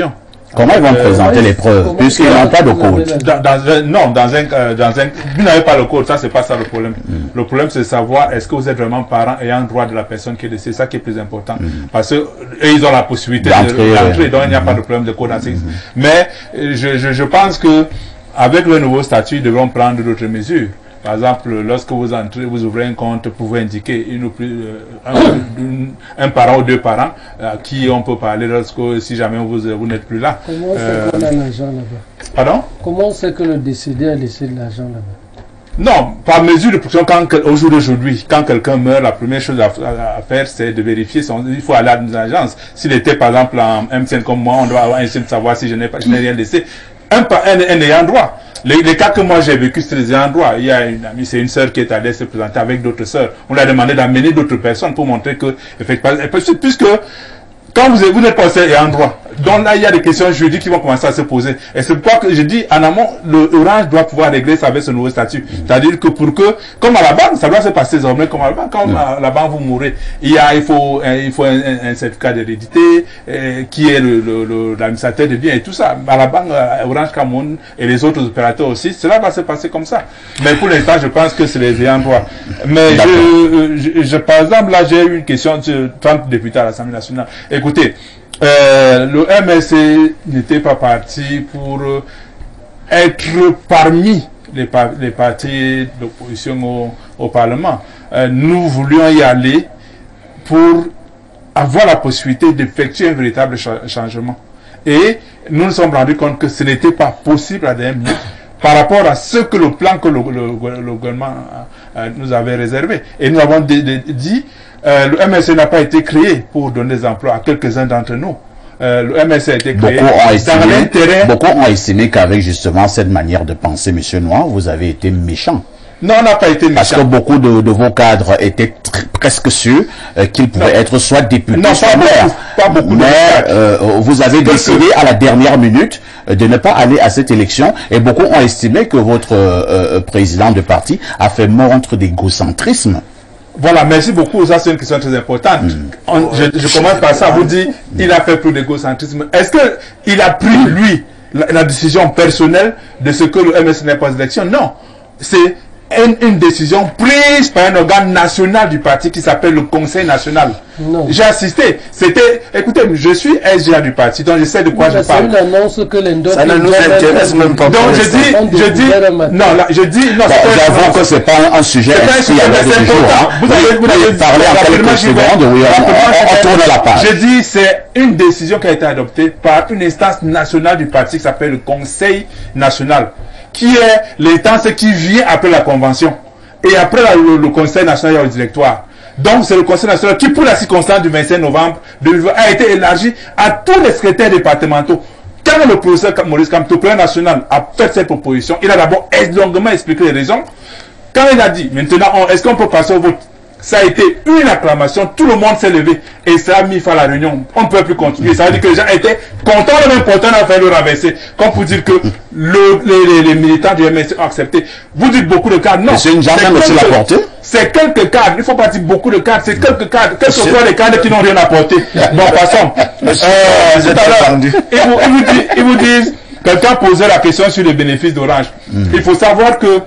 S1: Comment ils vont
S5: Euh,
S1: présenter
S2: oui,
S1: les preuves,
S2: comment
S1: puisqu'ils
S2: ça,
S1: n'ont pas de
S2: vous avez
S1: code?
S2: la-
S5: Dans, dans un, non, dans un, euh, dans un, vous n'avez pas le code, ça c'est pas ça le problème.
S1: Mm.
S5: Le problème c'est de savoir est-ce que vous êtes vraiment parent ayant droit de la personne qui est décédée, c'est ça qui est plus important.
S1: Mm.
S5: Parce que eux, ils ont la possibilité
S1: D'entrer,
S5: d'entrer,
S1: ouais.
S5: donc il n'y a pas de problème de code. Mm. Mais euh, je, je, je pense que avec le nouveau statut, ils devront prendre d'autres mesures. Par exemple, lorsque vous entrez, vous ouvrez un compte, vous pouvez indiquer une ou plus, euh, un, un parent ou deux parents à qui on peut parler lorsque, si jamais vous, vous n'êtes plus là.
S2: Comment
S5: Euh,
S2: c'est qu'on a l'argent là-bas?
S5: Pardon?
S2: Comment on sait que le décédé a laissé de l'argent là-bas?
S5: Non, par mesure de protection, quand, quel- au jour d'aujourd'hui, quand quelqu'un meurt, la première chose à, à- à faire, c'est de vérifier son, il faut aller à une agence. S'il était, par exemple, en M T N comme moi, on doit avoir un système de savoir si je n'ai pas, je n'ai rien laissé. Un, pa- un, un ayant droit. Les, les cas que moi j'ai vécu, c'est les ayants droit. Il y a une amie, c'est une sœur qui est allée se présenter avec d'autres sœurs. On lui a demandé d'amener d'autres personnes pour montrer que, effectivement, puisque, quand vous êtes- vous n'êtes pas seul et en droit, donc là il y a des questions juridiques qui vont commencer à se poser. Et c'est pourquoi que je dis en amont, le Orange doit pouvoir régler ça avec ce nouveau statut. C'est-à-dire que pour que, comme à la banque, ça doit se passer désormais comme à la banque. Quand à la banque vous mourrez, il y a, il faut, un, il faut un, un, un certificat d'hérédité euh, qui est le, le, le, l'administrateur de biens et tout ça. À la banque, euh, Orange Cameroun et les autres opérateurs aussi, cela va se passer comme ça. Mais pour l'instant, je pense que c'est les ayants droit. Mais je, je, je, par exemple, là j'ai eu une question de trente députés à l'Assemblée nationale. Écoutez, euh, le M S C n'était pas parti pour euh, être parmi les, par les partis d'opposition au, au Parlement. Euh, nous voulions y aller pour avoir la possibilité d'effectuer un véritable cha changement. Et nous nous sommes rendus compte que ce n'était pas possible à des minutes par rapport à ce que le plan que le, le, le gouvernement euh, nous avait réservé. Et nous avons dit, euh, le M S C n'a pas été créé pour donner des emplois à quelques-uns d'entre nous. Euh, le M S C a été créé
S1: Beaucoup ont estimé,
S5: dans l'intérêt...
S1: beaucoup ont estimé qu'avec justement cette manière de penser, Monsieur Noir, vous avez été méchant.
S5: Non, on n'a pas été méchant.
S1: Parce que beaucoup de, de vos cadres étaient presque sûrs euh, qu'ils pouvaient non. être soit députés,
S5: non,
S1: soit
S5: pas
S1: maires.
S5: beaucoup, pas beaucoup.
S1: Mais euh, vous avez décidé à la dernière minute de ne pas aller à cette élection et beaucoup ont estimé que votre euh, président de parti a fait montre d'égocentrisme.
S5: Voilà, merci beaucoup. Ça, c'est une question très importante. Mm. On, je, je commence par ça. Vous dites, mm. il a fait plus d'égocentrisme. Est-ce qu'il a pris, lui, la, la décision personnelle de ce que le M S C n'est pas élection? Non. C'est une, une décision prise par un organe national du parti qui s'appelle le Conseil national. J'ai assisté. C'était, écoutez, je suis S G A du parti, donc je sais de quoi
S2: oui,
S5: je parle.
S2: C'est une annonce que l'Indo.
S3: Ça ne nous intéresse même pas.
S5: Donc je dis, je dis, non, là, je dis, non,
S1: j'avoue que c'est pas un sujet inscrit à l'ordre du jour.
S5: Vous avez, vous avez
S1: parlé en quelques secondes, oui, on tourne la page.
S5: Je dis, c'est une décision qui a été adoptée par une instance nationale du parti qui s'appelle le Conseil national, qui est l'instance qui vient après la convention. Et après la, le, le Conseil national, il y a le directoire. Donc, c'est le Conseil national qui, pour la circonstance du vingt-cinq novembre deux mille vingt, a été élargi à tous les secrétaires départementaux. Quand le professeur Maurice Kamto, président national, a fait cette proposition, il a d'abord longuement expliqué les raisons. Quand il a dit, maintenant, est-ce qu'on peut passer au vote? Ça a été une acclamation, tout le monde s'est levé et ça a mis fin à la réunion. On ne peut plus continuer. Ça veut dire que les gens étaient contents, le même pourtant à faire le renverser. Comme pour dire que le, les, les, les militants du M S C ont accepté. Vous dites beaucoup de cadres. Non.
S1: C'est une gendarme qui l'a porté.
S5: C'est quelques cadres. Il ne faut pas dire beaucoup de cadres. C'est quelques cadres. Quels que soient les cadres qui n'ont rien apporté. Bon, passons. Euh, tout à l'heure, ils vous, ils vous disent, ils vous disent, quelqu'un posait la question sur les bénéfices d'Orange. Mm. Il faut savoir que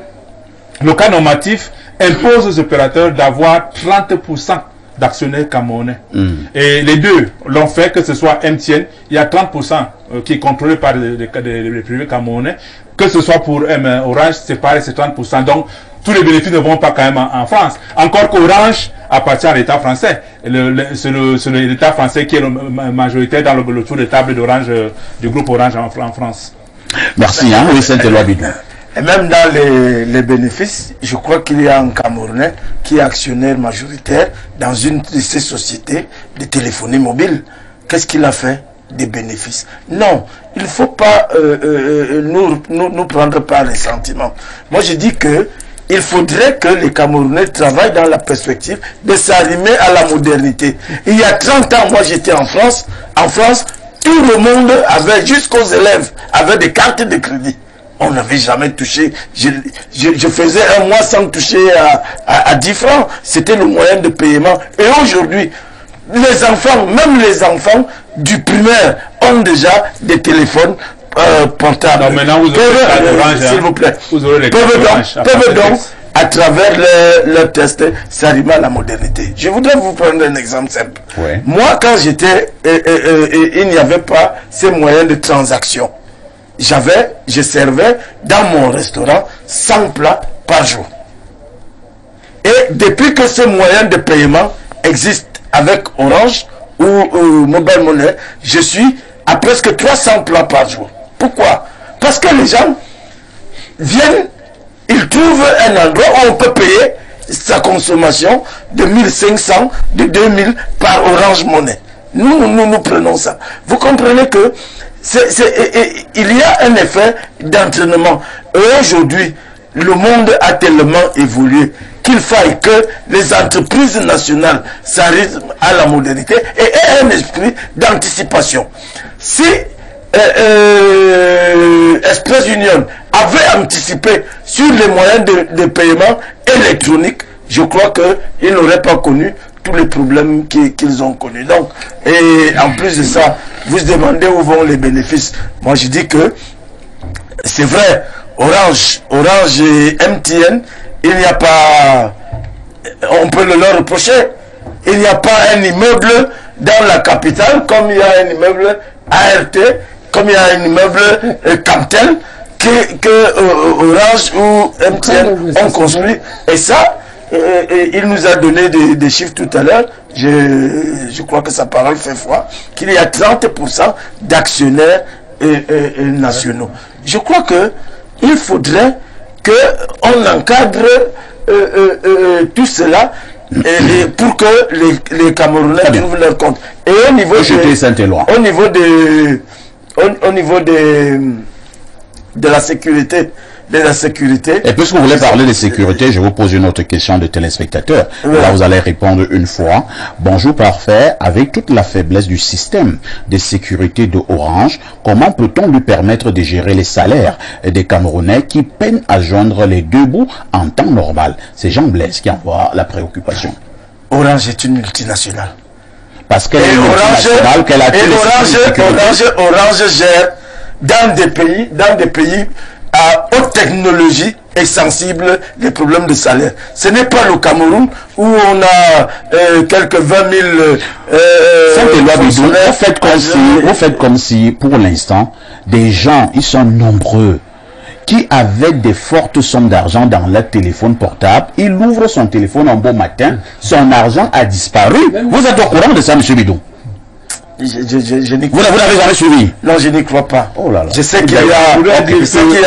S5: le cas normatif impose aux opérateurs d'avoir trente pour cent d'actionnaires camerounais. Mm. Et les deux l'ont fait, que ce soit M T N, il y a trente pour cent qui est contrôlé par les, les, les, les privés camerounais, que ce soit pour euh, Orange, c'est pareil, c'est trente pour cent. Donc, tous les bénéfices ne vont pas quand même en, en France. Encore qu'Orange appartient à l'État français. Le, le, c'est l'État français qui est le majoritaire dans le, le tour de table d'Orange, euh, du groupe Orange en, en France.
S1: Merci, hein, oui, Saint-Éloi Bidou.
S3: Et même dans les, les bénéfices, je crois qu'il y a un Camerounais qui est actionnaire majoritaire dans une de ces sociétés de téléphonie mobile. Qu'est-ce qu'il a fait? Des bénéfices. Non, il ne faut pas euh, euh, nous, nous, nous prendre par les sentiments. Moi, je dis que il faudrait que les Camerounais travaillent dans la perspective de s'arrimer à la modernité. Il y a trente ans, moi j'étais en France. En France, tout le monde avait, jusqu'aux élèves, avait des cartes de crédit. On n'avait jamais touché. Je, je, je faisais un mois sans toucher à, à, à dix francs. C'était le moyen de paiement. Et aujourd'hui, les enfants, même les enfants du primaire, ont ont déjà des téléphones euh, portables.
S5: Non, maintenant vous aurez
S3: s'il vous plaît.
S5: Vous aurez les
S3: peuvent donc,
S5: orange,
S3: peuvent donc à travers le, le test, s'arriver à la modernité. Je voudrais vous prendre un exemple simple.
S1: Ouais.
S3: Moi, quand j'étais, euh, euh, euh, il n'y avait pas ces moyens de transaction. J'avais, je servais dans mon restaurant cent plats par jour. Et depuis que ces moyens de paiement existent avec Orange ou, ou Mobile Money, je suis à presque trois cents plats par jour. Pourquoi? Parce que les gens viennent, ils trouvent un endroit où on peut payer sa consommation de mille cinq cents, de deux mille par Orange Money. Nous, nous, nous prenons ça. Vous comprenez que c'est, c'est, et, et, il y a un effet d'entraînement. Et aujourd'hui, le monde a tellement évolué qu'il faille que les entreprises nationales s'arrivent à la modernité et aient un esprit d'anticipation. Si euh, euh, Express Union avait anticipé sur les moyens de, de paiement électronique, je crois qu'ils n'auraient pas connu tous les problèmes qu'ils ont connus. Donc, et en plus de ça, vous se demandez où vont les bénéfices. Moi, je dis que c'est vrai, Orange, Orange et M T N, il n'y a pas, on peut le leur reprocher, il n'y a pas un immeuble dans la capitale comme il y a un immeuble A R T, comme il y a un immeuble euh, Camtel que, que euh, Orange ou M T N ont construit. Et ça, euh, et il nous a donné des, des chiffres tout à l'heure, je, je crois que sa parole fait foi, qu'il y a trente pour cent d'actionnaires euh, euh, nationaux. Je crois que il faudrait qu'on encadre euh, euh, euh, tout cela et, et pour que les, les Camerounais trouvent leur compte. Et au niveau de, au niveau de, au, au niveau de, de la sécurité, de la sécurité.
S1: Et puisque vous voulez parler de sécurité, je vous pose une autre question de téléspectateur. Ouais. Là, vous allez répondre une fois. Bonjour parfait. Avec toute la faiblesse du système de sécurité de Orange, comment peut-on lui permettre de gérer les salaires des Camerounais qui peinent à joindre les deux bouts en temps normal? C'est Jean Blaise qui envoie la préoccupation.
S3: Orange est une multinationale.
S1: Parce qu'elle est une multinationale, qu'elle a
S3: et Orange, Orange, Orange gère dans des pays, dans des pays à haute technologie et sensible les problèmes de salaire. Ce n'est pas le Cameroun où on a euh, quelques vingt mille euh,
S1: fonctionnaires. Vous faites comme si, vous faites comme si, pour l'instant, des gens, ils sont nombreux, qui avec des fortes sommes d'argent dans leur téléphone portable, il ouvre son téléphone un beau matin, son argent a disparu. Vous êtes au courant de ça, M. Bidou?
S3: Je, je, je, je n'y
S1: vous n'avez jamais suivi?
S3: Non, je n'y crois pas.
S1: Oh là là.
S3: Je sais qu'il y a... Je sais qu'il y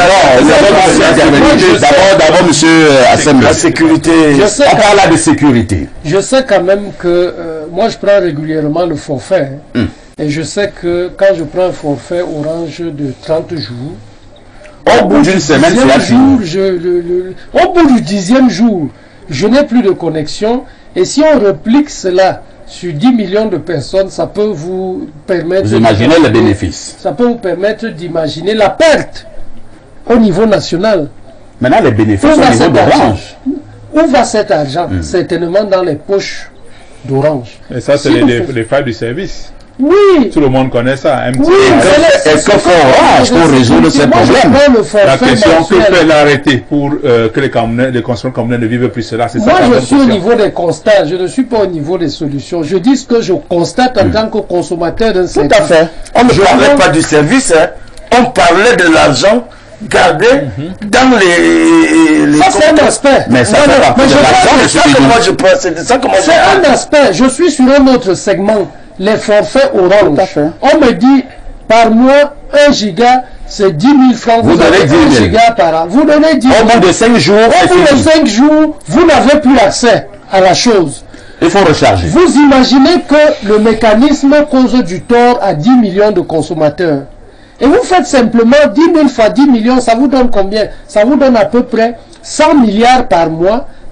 S3: a...
S1: D'abord, d'abord, monsieur Assem,
S3: la sécurité...
S1: On parle là de sécurité.
S2: Je sais quand même que... Euh, moi, je prends régulièrement le forfait. Hein, hum. Et je sais que quand je prends un forfait Orange de trente jours...
S1: Au bout d'une semaine, c'est
S2: jour, je, le, le, Au bout du dixième jour, je n'ai plus de connexion. Et si on replique cela sur dix millions de personnes, ça peut vous permettre...
S1: Vous imaginez les bénéfices.
S2: Ça peut vous permettre d'imaginer la perte au niveau national.
S1: Maintenant, les bénéfices au niveau d'Orange.
S2: Où va cet argent? Mmh. Certainement dans les poches d'Orange.
S5: Et ça, c'est si les, les, les failles du service.
S2: Oui.
S5: Tout le monde connaît ça. M T N.
S2: Oui,
S1: est-ce que Orange pour résoudre ces problèmes?
S5: La question, que fait l'arrêter pour euh, que les, Camerounais, les consommateurs camerounais ne vivent plus cela?
S2: Moi, ça, je suis au niveau des constats. Je ne suis pas au niveau des solutions. Je dis ce que je constate en mmh. tant que consommateur d'un service.
S3: Tout à fait. On ne parlait pas du service. Hein. On parlait de l'argent gardé mmh. dans les... les
S2: ça, c'est un aspect.
S1: Mais ça,
S2: non, non, mais
S3: je c'est ça que moi je pense. C'est ça que moi je
S2: C'est un aspect. Je suis sur un autre segment. Les forfaits Orange. On me dit par mois un giga, c'est dix mille francs.
S1: Vous, vous donnez dix mille
S2: gigas par an. Vous donnez dix mille.
S1: Au bout de cinq jours,
S2: au bout de cinq jours, vous n'avez plus accès à la chose.
S1: Il faut recharger.
S2: Vous imaginez que le mécanisme cause du tort à dix millions de consommateurs. Et vous faites simplement dix mille fois dix millions, ça vous donne combien? Ça vous donne à peu près cent milliards par mois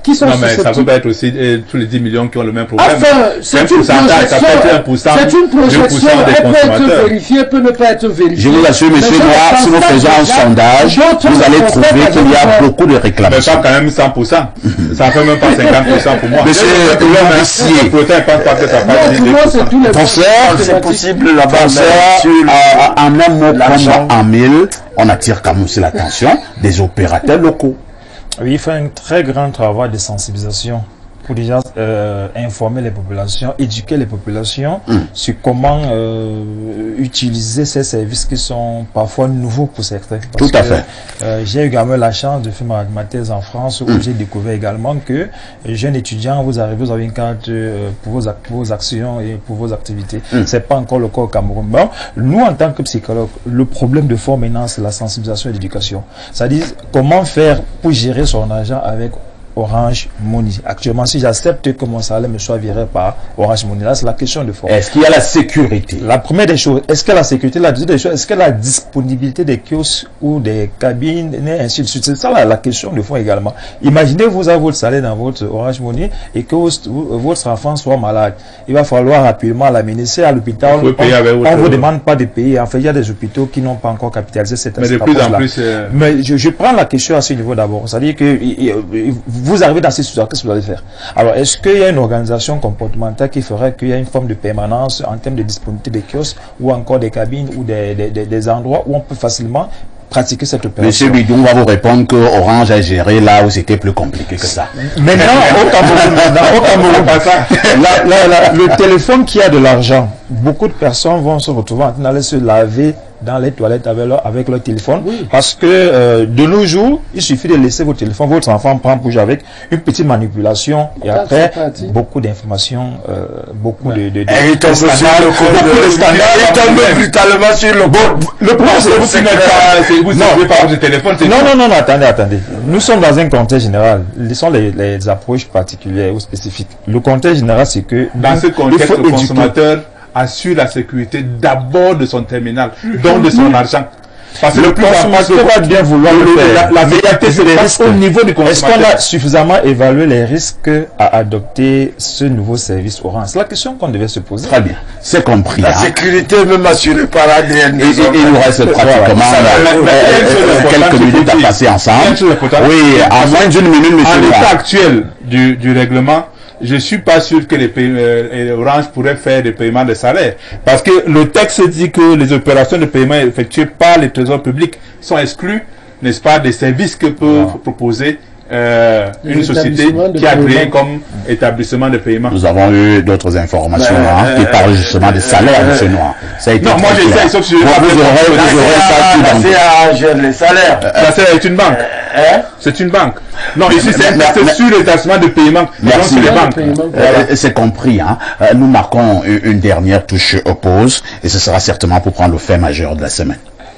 S2: qui sont
S5: Non, mais ça
S2: susceptibles.
S5: peut pas être aussi euh, tous les dix millions qui ont le même problème.
S2: Enfin, c'est une
S5: pourcentage, ça peut être un
S2: projection,
S5: pour cent,
S2: c'est une
S5: deux pour
S2: projection,
S5: cent des
S2: elle peut être
S5: consommateurs.
S2: vérifiée, elle peut ne pas être vérifiée.
S1: Je vous assure, monsieur
S2: Mais je
S1: Noir,
S2: pense
S1: si nous
S2: pas
S1: faisons un
S2: déjà,
S1: sondage,
S2: d'autres
S1: vous allez
S2: ne font
S1: trouver
S2: pas
S1: qu'il y a
S2: déjà.
S1: beaucoup de
S5: Mais
S1: réclamations.
S5: pas quand même cent pour cent. Ça fait même pas cinquante pour cent pour moi.
S1: Monsieur Lucier.
S5: Pour autant, je pense pas que ça
S2: Non,
S5: fasse
S2: pour moi, c'est tous les
S1: Professeur,
S3: C'est possible là-bas.
S1: Professeur,
S3: mais sur le-
S1: euh, en un mot
S3: l'argent.
S1: comme en mille, on attire quand même aussi l'attention des opérateurs locaux.
S4: Oui, il fait un très grand travail de sensibilisation pour déjà euh, informer les populations, éduquer les populations
S1: Mm.
S4: sur comment euh, utiliser ces services qui sont parfois nouveaux pour certains. Parce
S1: Tout à
S4: que,
S1: fait.
S4: euh, j'ai également la chance de faire ma, ma thèse en France où
S1: Mm.
S4: j'ai découvert également que euh, jeunes étudiants, vous arrivez, vous avez une carte euh, pour, vos, ac- pour vos actions et pour vos activités.
S1: Mm.
S4: C'est pas encore le cas au Cameroun. Bon, nous, en tant que psychologues, le problème de fond maintenant, c'est la sensibilisation et l'éducation. C'est-à-dire comment faire pour gérer son argent avec Orange Money. Actuellement, si j'accepte que mon salaire me soit viré par Orange Money, là, c'est la question de fond.
S1: Est-ce qu'il y a la sécurité?
S4: La première des choses, est-ce que la sécurité, la deuxième des choses, est-ce que la disponibilité des kiosques ou des cabines, et ainsi de suite. C'est ça la, la question de fond également. Imaginez, vous avez votre salaire dans votre Orange Money et que votre, votre enfant soit malade. Il va falloir rapidement l'amener. C'est à l'hôpital.
S5: Il faut payer avec
S4: On
S5: votre-
S4: ne vous demande pas de payer. En fait, il y a des hôpitaux qui n'ont pas encore capitalisé cette
S5: Mais de
S4: cette
S5: plus en
S4: approche-là.
S5: plus, euh,
S4: Mais je, je prends la question à ce niveau d'abord. C'est-à-dire que il- il- vous arrivez dans cette situation, qu'est-ce que vous allez faire? Alors, est-ce qu'il y a une organisation comportementale qui ferait qu'il y a une forme de permanence en termes de disponibilité des kiosques ou encore des cabines ou des, des, des, des endroits où on peut facilement pratiquer cette opération?
S1: Monsieur Bidon va vous répondre que Orange a géré là où c'était plus compliqué que ça.
S4: Maintenant, au Cameroun, maintenant, au Cameroun, là, là, là, le téléphone qui a de l'argent, beaucoup de personnes vont se retrouver en train d'aller se laver dans les toilettes avec leur, avec leur téléphone.
S2: Oui.
S4: Parce que de nos jours, il suffit de laisser votre téléphone, votre enfant prend bouge avec une petite manipulation et
S2: Ça,
S4: après,
S2: c'est parti.
S4: beaucoup d'informations, euh, beaucoup de... de, de
S3: Et il tombe sur
S4: standards,
S3: le
S4: beaucoup de standards.
S3: Il tombe brutalement sur le bon.
S4: Le problème, c'est vous qui n'êtes pas...
S5: c'est vous servez par votre téléphone, c'est
S4: Non, non, non, non, attendez, attendez. Nous sommes dans un contexte général. Ce sont les, les approches particulières ou spécifiques. Le contexte général, c'est que...
S5: Dans
S4: nous,
S5: ce
S4: il
S5: contexte,
S4: faut
S5: le
S4: éduquer.
S5: consommateur assure la sécurité d'abord de son terminal, donc de son argent. Parce que le plus important,
S4: consommateur va bien vouloir le faire.
S5: la, la
S4: Mais
S5: vérité se
S4: les
S5: passe
S4: risques.
S5: au niveau du
S4: Est-ce qu'on
S5: consommateur.
S4: a suffisamment évalué les risques à adopter ce nouveau service Orange? C'est la question qu'on devait se poser.
S1: Très bien, c'est compris.
S3: La
S1: hein.
S3: sécurité est même assurée par A D N.
S1: Et, et- et il nous reste pratiquement
S5: Ça,
S1: euh,
S5: mais- mais-
S1: euh,
S5: il y a une chose
S1: euh,
S5: importante
S1: quelques
S5: qu'il faut
S1: minutes à
S5: dire.
S1: passer
S5: Il y a
S1: ensemble.
S5: une chose importante.
S1: Oui, à moins d'une minute,
S5: En
S1: monsieur
S5: l'état
S1: Noir.
S5: actuel du, du règlement, je suis pas sûr que les pays, euh, Orange pourrait faire des paiements de salaire. Parce que le texte dit que les opérations de paiement effectuées par les trésors publics sont exclues, n'est-ce pas, des services que peut
S4: Ah.
S5: proposer euh,
S2: Les
S5: une société
S2: établissements de
S5: qui a créé
S2: paiement.
S5: comme établissement de paiement.
S1: Nous avons eu d'autres informations
S3: Ben,
S1: hein, qui
S3: euh,
S1: parlent justement des salaires,
S3: euh,
S1: monsieur Noir. Ça a été
S5: Non, moi
S1: très
S5: j'ai
S1: clair.
S5: ça, sauf que je
S1: Vous,
S5: vais pas
S1: vous
S5: faire
S1: aurez,
S5: comme ça.
S1: vous aurez ça tout
S3: La
S1: dans
S3: C A gère les salaires.
S5: Ça c'est une banque.
S3: Hein?
S5: C'est une banque. Non, ici c'est
S1: mais-
S5: c'est
S1: mais-
S5: sur les établissements de paiement. Donc
S1: Merci.
S5: sur les
S2: Dans le
S5: banques.
S2: paiement.
S1: Euh, c'est compris. Hein. Euh, nous marquons une, une dernière touche au pause et ce sera certainement pour prendre le fait majeur de la semaine.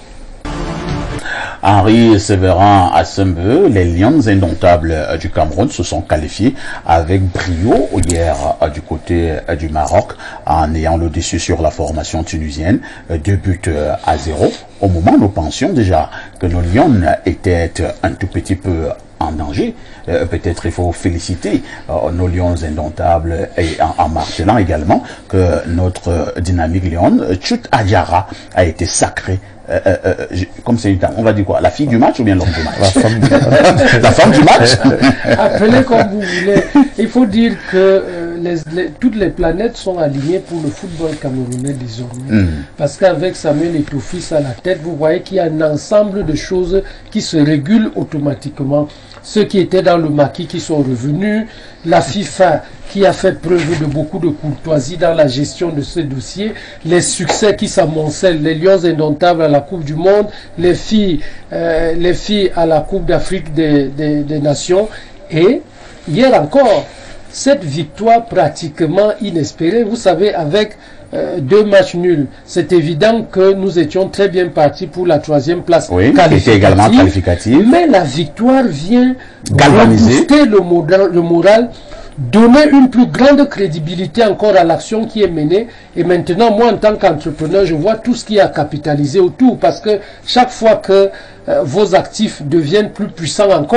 S1: Henri Sévérin Assembe, les Lions indomptables euh, du Cameroun se sont qualifiés avec brio hier euh, du côté euh, du Maroc en ayant le dessus sur la formation tunisienne, euh, deux buts euh, à zéro. Au moment où nous pensions déjà que nos Lions étaient un tout petit peu en danger. Euh, peut-être il faut féliciter euh, nos Lions indomptables et en, en martelant également que notre euh, dynamique Lion, Chut Ayara, a été sacrée. Euh, euh, euh, j'ai- comme c'est une dame, on va dire quoi, la fille du match ou bien l'homme du match? La femme du match. La femme du match.
S2: Appelez comme vous voulez. Il faut dire que euh, les- les- toutes les planètes sont alignées pour le football camerounais désormais.
S1: Mm.
S2: Parce qu'avec Samuel Eto'o-Fils à la tête, vous voyez qu'il y a un ensemble de choses qui se régulent automatiquement. Ceux qui étaient dans le maquis qui sont revenus, la FIFA qui a fait preuve de beaucoup de courtoisie dans la gestion de ce dossier, les succès qui s'amoncellent, les Lions indomptables à la Coupe du Monde, les filles, euh, les filles à la Coupe d'Afrique des, des, des Nations, et hier encore, cette victoire pratiquement inespérée, vous savez, avec euh, deux matchs nuls, c'est évident que nous étions très bien partis pour la troisième place
S1: Oui, qui était également qualificative.
S2: mais la victoire vient
S1: Galvaniser.
S2: rebooster le moral, le moral, donner une plus grande crédibilité encore à l'action qui est menée. Et maintenant, moi, en tant qu'entrepreneur, je vois tout ce qui est à capitaliser autour, parce que chaque fois que euh, vos actifs deviennent plus puissants encore,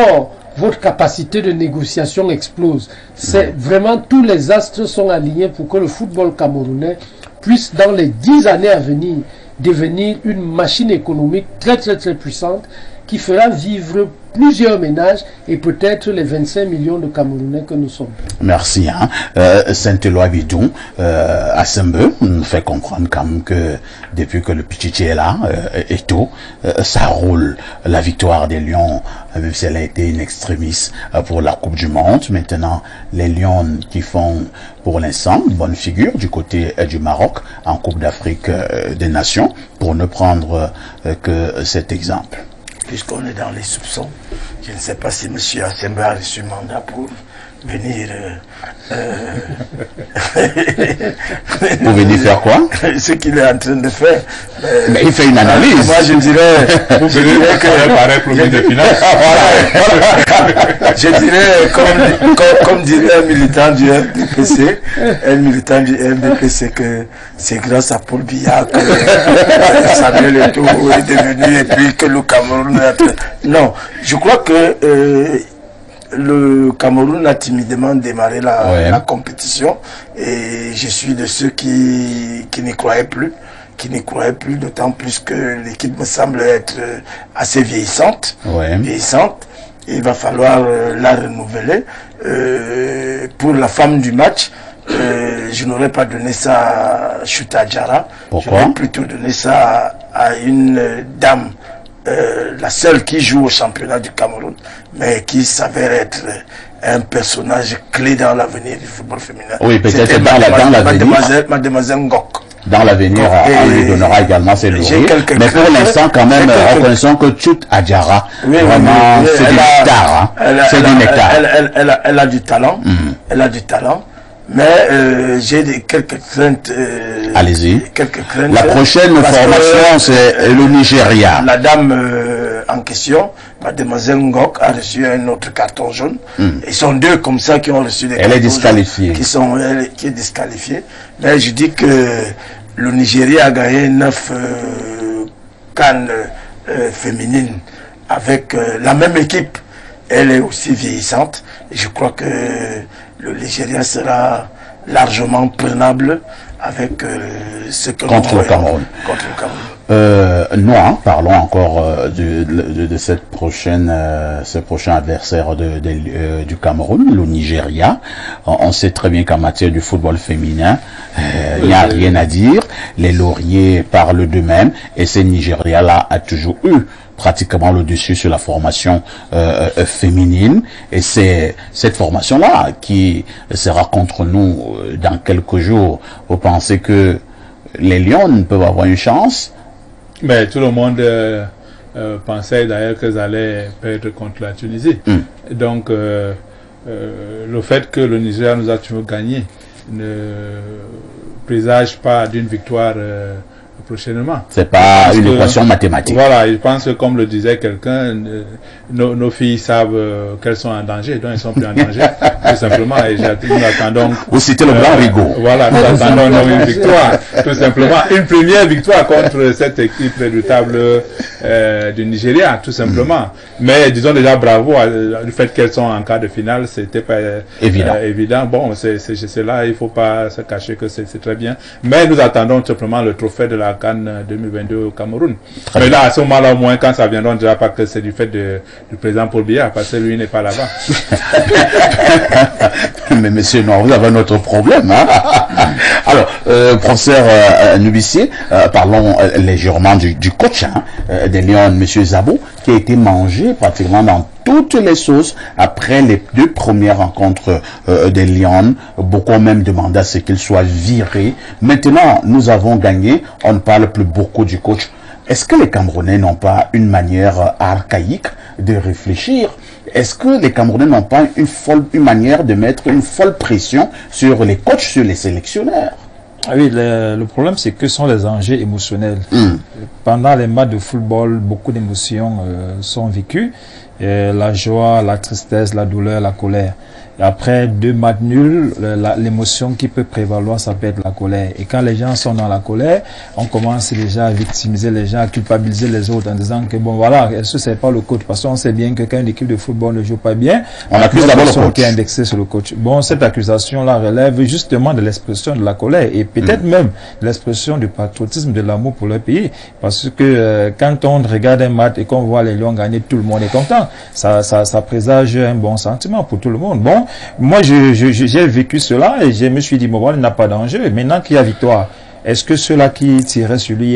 S2: votre capacité de négociation explose. C'est vraiment, tous les astres sont alignés pour que le football camerounais puisse, dans les dix années à venir, devenir une machine économique très très très puissante qui fera vivre plusieurs ménages et peut-être les vingt-cinq millions de Camerounais que nous sommes.
S1: Merci. Hein. Euh, Saint-Éloi Bidon, euh, à Sembe, nous fait comprendre quand même que depuis que le Pichichi est là, euh, et tout, euh, ça roule. La victoire des Lions, même si elle a été une extrémiste euh, pour la Coupe du Monde. Maintenant, les Lions qui font pour l'instant une bonne figure du côté euh, du Maroc en Coupe d'Afrique euh, des Nations, pour ne prendre euh, que cet exemple.
S3: Puisqu'on est dans les soupçons, je ne sais pas si M. Assembe a reçu mandat pour venir... Euh, euh,
S1: pour venir faire quoi?
S3: Ce qu'il est en train de faire.
S1: Euh, Mais il fait une analyse.
S3: Moi, je dirais... je dirais que... je dirais, comme, comme, comme dirait un militant du R D P C, un militant du R D P C, que c'est grâce à Paul Biya que Samuel Eto'o est devenu, et puis que le Cameroun... Non, je crois que... Euh, le Cameroun a timidement démarré la, ouais. la compétition, et je suis de ceux qui, qui n'y croyaient plus, qui n'y croyaient plus, d'autant plus que l'équipe me semble être assez vieillissante, ouais. vieillissante. Il va falloir euh, la renouveler. Euh, pour la femme du match, euh, je n'aurais pas donné ça à Chouta Diarra. J'aurais plutôt donné ça à, à une euh, dame. Euh, la seule qui joue au championnat du Cameroun, mais qui s'avère être euh, un personnage clé dans l'avenir du football féminin.
S1: Oui, peut-être dans l'avenir.
S3: Mademoiselle, Mademoiselle Ngok.
S1: Dans l'avenir, on lui donnera également ses lauriers. Mais pour l'instant, quand même, reconnaissons que Chut Adjara, oui, vraiment, oui, oui, c'est du nectar. Hein. C'est du nectar.
S3: Elle, elle, elle, a, elle a du talent. Mm. Elle a du talent. Mais euh, j'ai quelques craintes. Euh,
S1: Allez-y.
S3: Quelques craintes.
S1: La prochaine formation, c'est le Nigeria.
S3: La dame euh, en question, Mademoiselle Ngok, a reçu un autre carton jaune. Mm. Ils sont deux comme ça qui ont reçu des
S1: elle
S3: cartons
S1: est disqualifiée.
S3: jaunes. Qui sont, elle, qui est disqualifiée. Mais je dis que le Nigeria a gagné neuf euh, cannes euh, féminines avec euh, la même équipe. Elle est aussi vieillissante. Et je crois que le Nigeria sera largement prenable avec euh, ce que
S1: contre le Cameroun.
S3: Contre le Cameroun.
S1: Euh, nous, hein, parlons encore euh, de, de, de cette prochaine, euh, ce prochain adversaire de, de, euh, du Cameroun, le Nigeria. On, on sait très bien qu'en matière du football féminin, il euh, n'y a rien à dire. Les lauriers parlent d'eux-mêmes, et ce Nigeria-là a toujours eu pratiquement le dessus sur la formation euh, euh, féminine, et c'est cette formation-là qui sera contre nous euh, dans quelques jours. Vous pensez que les Lions peuvent avoir une chance?
S5: Mais tout le monde euh, euh, pensait d'ailleurs qu'elles allaient perdre contre la Tunisie. Mm. Donc euh, euh, le fait que le Nigeria nous a toujours gagné ne présage pas d'une victoire euh, prochainement.
S1: C'est pas une équation mathématique.
S5: Voilà, je pense que comme le disait quelqu'un, euh, nos, nos filles savent euh, qu'elles sont en danger, donc elles sont plus en danger, tout simplement. Et nous attendons.
S1: Vous citez le grand Rigaud.
S5: Voilà, nous attendons une victoire, tout simplement, une première victoire contre cette équipe redoutable euh, du Nigeria, tout simplement. Mm. Mais disons déjà bravo à, du fait qu'elles sont en quart de finale, c'était pas euh,
S1: évident.
S5: Euh, évident. Bon, c'est là, il faut pas se cacher que c'est très bien. Mais nous attendons tout simplement le trophée de la CAN deux mille vingt-deux au Cameroun. Très Mais là, à ce moment-là, au moins, quand ça viendra, on ne dira pas que c'est du fait de, du président Paul Biya, parce que lui n'est pas là-bas.
S1: Mais monsieur, non, vous avez un autre problème. Hein. Alors, euh, professeur euh, Nubissier, euh, parlons euh, légèrement du, du coach hein, euh, des Lions, monsieur Zabo, qui a été mangé pratiquement dans toutes les sauces après les deux premières rencontres euh, des Lions. Beaucoup ont même demandé à ce qu'il soit viré. Maintenant, nous avons gagné. On ne parle plus beaucoup du coach. Est-ce que les Camerounais n'ont pas une manière archaïque de réfléchir? Est-ce que les Camerounais n'ont pas une folle une manière de mettre une folle pression sur les coachs, sur les sélectionneurs?
S4: Ah oui, le, le problème c'est que ce sont les enjeux émotionnels. Mm. pendant les matchs de football, beaucoup d'émotions euh, sont vécues. Et la joie, la tristesse, la douleur, la colère. Et après deux matchs nuls, l'émotion qui peut prévaloir, ça peut être la colère. Et quand les gens sont dans la colère, on commence déjà à victimiser les gens, à culpabiliser les autres en disant que bon voilà, est-ce que c'est pas le coach? Parce qu'on sait bien que quand une équipe de football ne joue pas bien,
S1: on accuse d'abord le coach
S4: qui est indexé sur le coach. Bon, cette accusation-là relève justement de l'expression de la colère et peut-être mmh. même de l'expression du patriotisme, de l'amour pour le pays. Parce que euh, quand on regarde un match et qu'on voit les Lions gagner, tout le monde est content. Ça, ça, ça présage un bon sentiment pour tout le monde. Bon, moi, je, je, j'ai vécu cela et je me suis dit, bon, voilà, il n'y a pas d'enjeu. Maintenant qu'il y a victoire, est-ce que ceux-là qui tiraient sur lui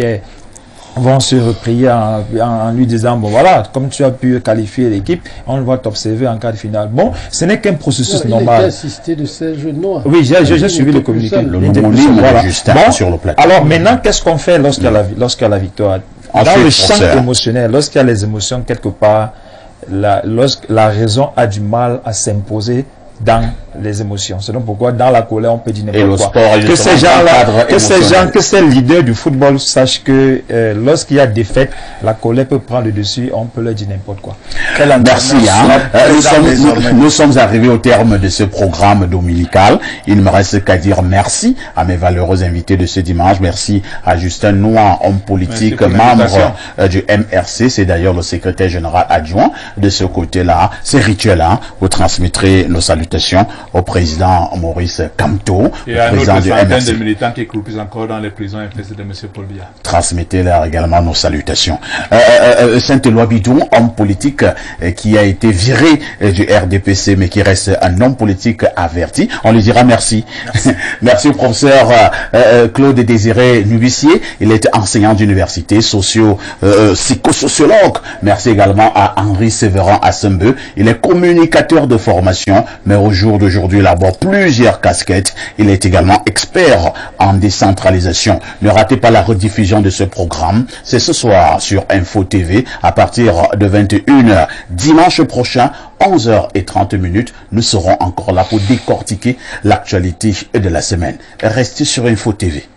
S4: vont se reprier en, en lui disant, bon, voilà, comme tu as pu qualifier l'équipe, on va t'observer en quart de finale. Bon, ce n'est qu'un processus
S2: il
S4: normal.
S2: Il a assisté de Serge Noir.
S4: Oui, j'ai, j'ai, j'ai suivi le communiqué.
S1: Le homonyme voilà. de Justin bon, sur le plateau.
S4: Alors maintenant, qu'est-ce qu'on fait lorsqu'il y a la, lorsqu'il y a la victoire? Ensuite, dans le champ émotionnel, lorsqu'il y a les émotions quelque part, La, lorsque la raison a du mal à s'imposer dans les émotions. C'est donc pourquoi dans la colère on peut dire n'importe quoi.
S1: Sport,
S4: que ces gens-là, que ces gens, que ces leaders du football sachent que euh, lorsqu'il y a défaite, la colère peut prendre le dessus, on peut leur dire n'importe quoi.
S1: Merci. Hein. Euh, nous, sommes, nous, nous sommes arrivés au terme de ce programme dominical. Il ne me reste qu'à dire merci à mes valeureux invités de ce dimanche. Merci à Justin Noir, homme politique, membre euh, du M R C. C'est d'ailleurs le secrétaire général adjoint de ce côté-là. C'est rituel. Hein. Vous transmettrez nos salutations au président Maurice Kamto,
S5: et
S1: le
S5: à
S1: président
S5: notre
S1: du M R C.
S5: de militants qui croupissent encore dans les prisons infestées de M. Paul Biya.
S1: Transmettez-leur également nos salutations. Euh, euh, Saint-Éloi Bidou, homme politique euh, qui a été viré euh, du R D P C, mais qui reste un homme politique averti. On lui dira merci. Merci, merci au professeur euh, euh, Claude Désiré Nubissier. Il est enseignant d'université, socio, euh, psychosociologue. Merci également à Henri Sévéran Assembe. Il est communicateur de formation, mais au jour d'aujourd'hui, il aborde plusieurs casquettes. Il est également expert en décentralisation. Ne ratez pas la rediffusion de ce programme. C'est ce soir sur Info T V à partir de vingt et une heures. Dimanche prochain, onze heures trente minutes, nous serons encore là pour décortiquer l'actualité de la semaine. Restez sur Info T V.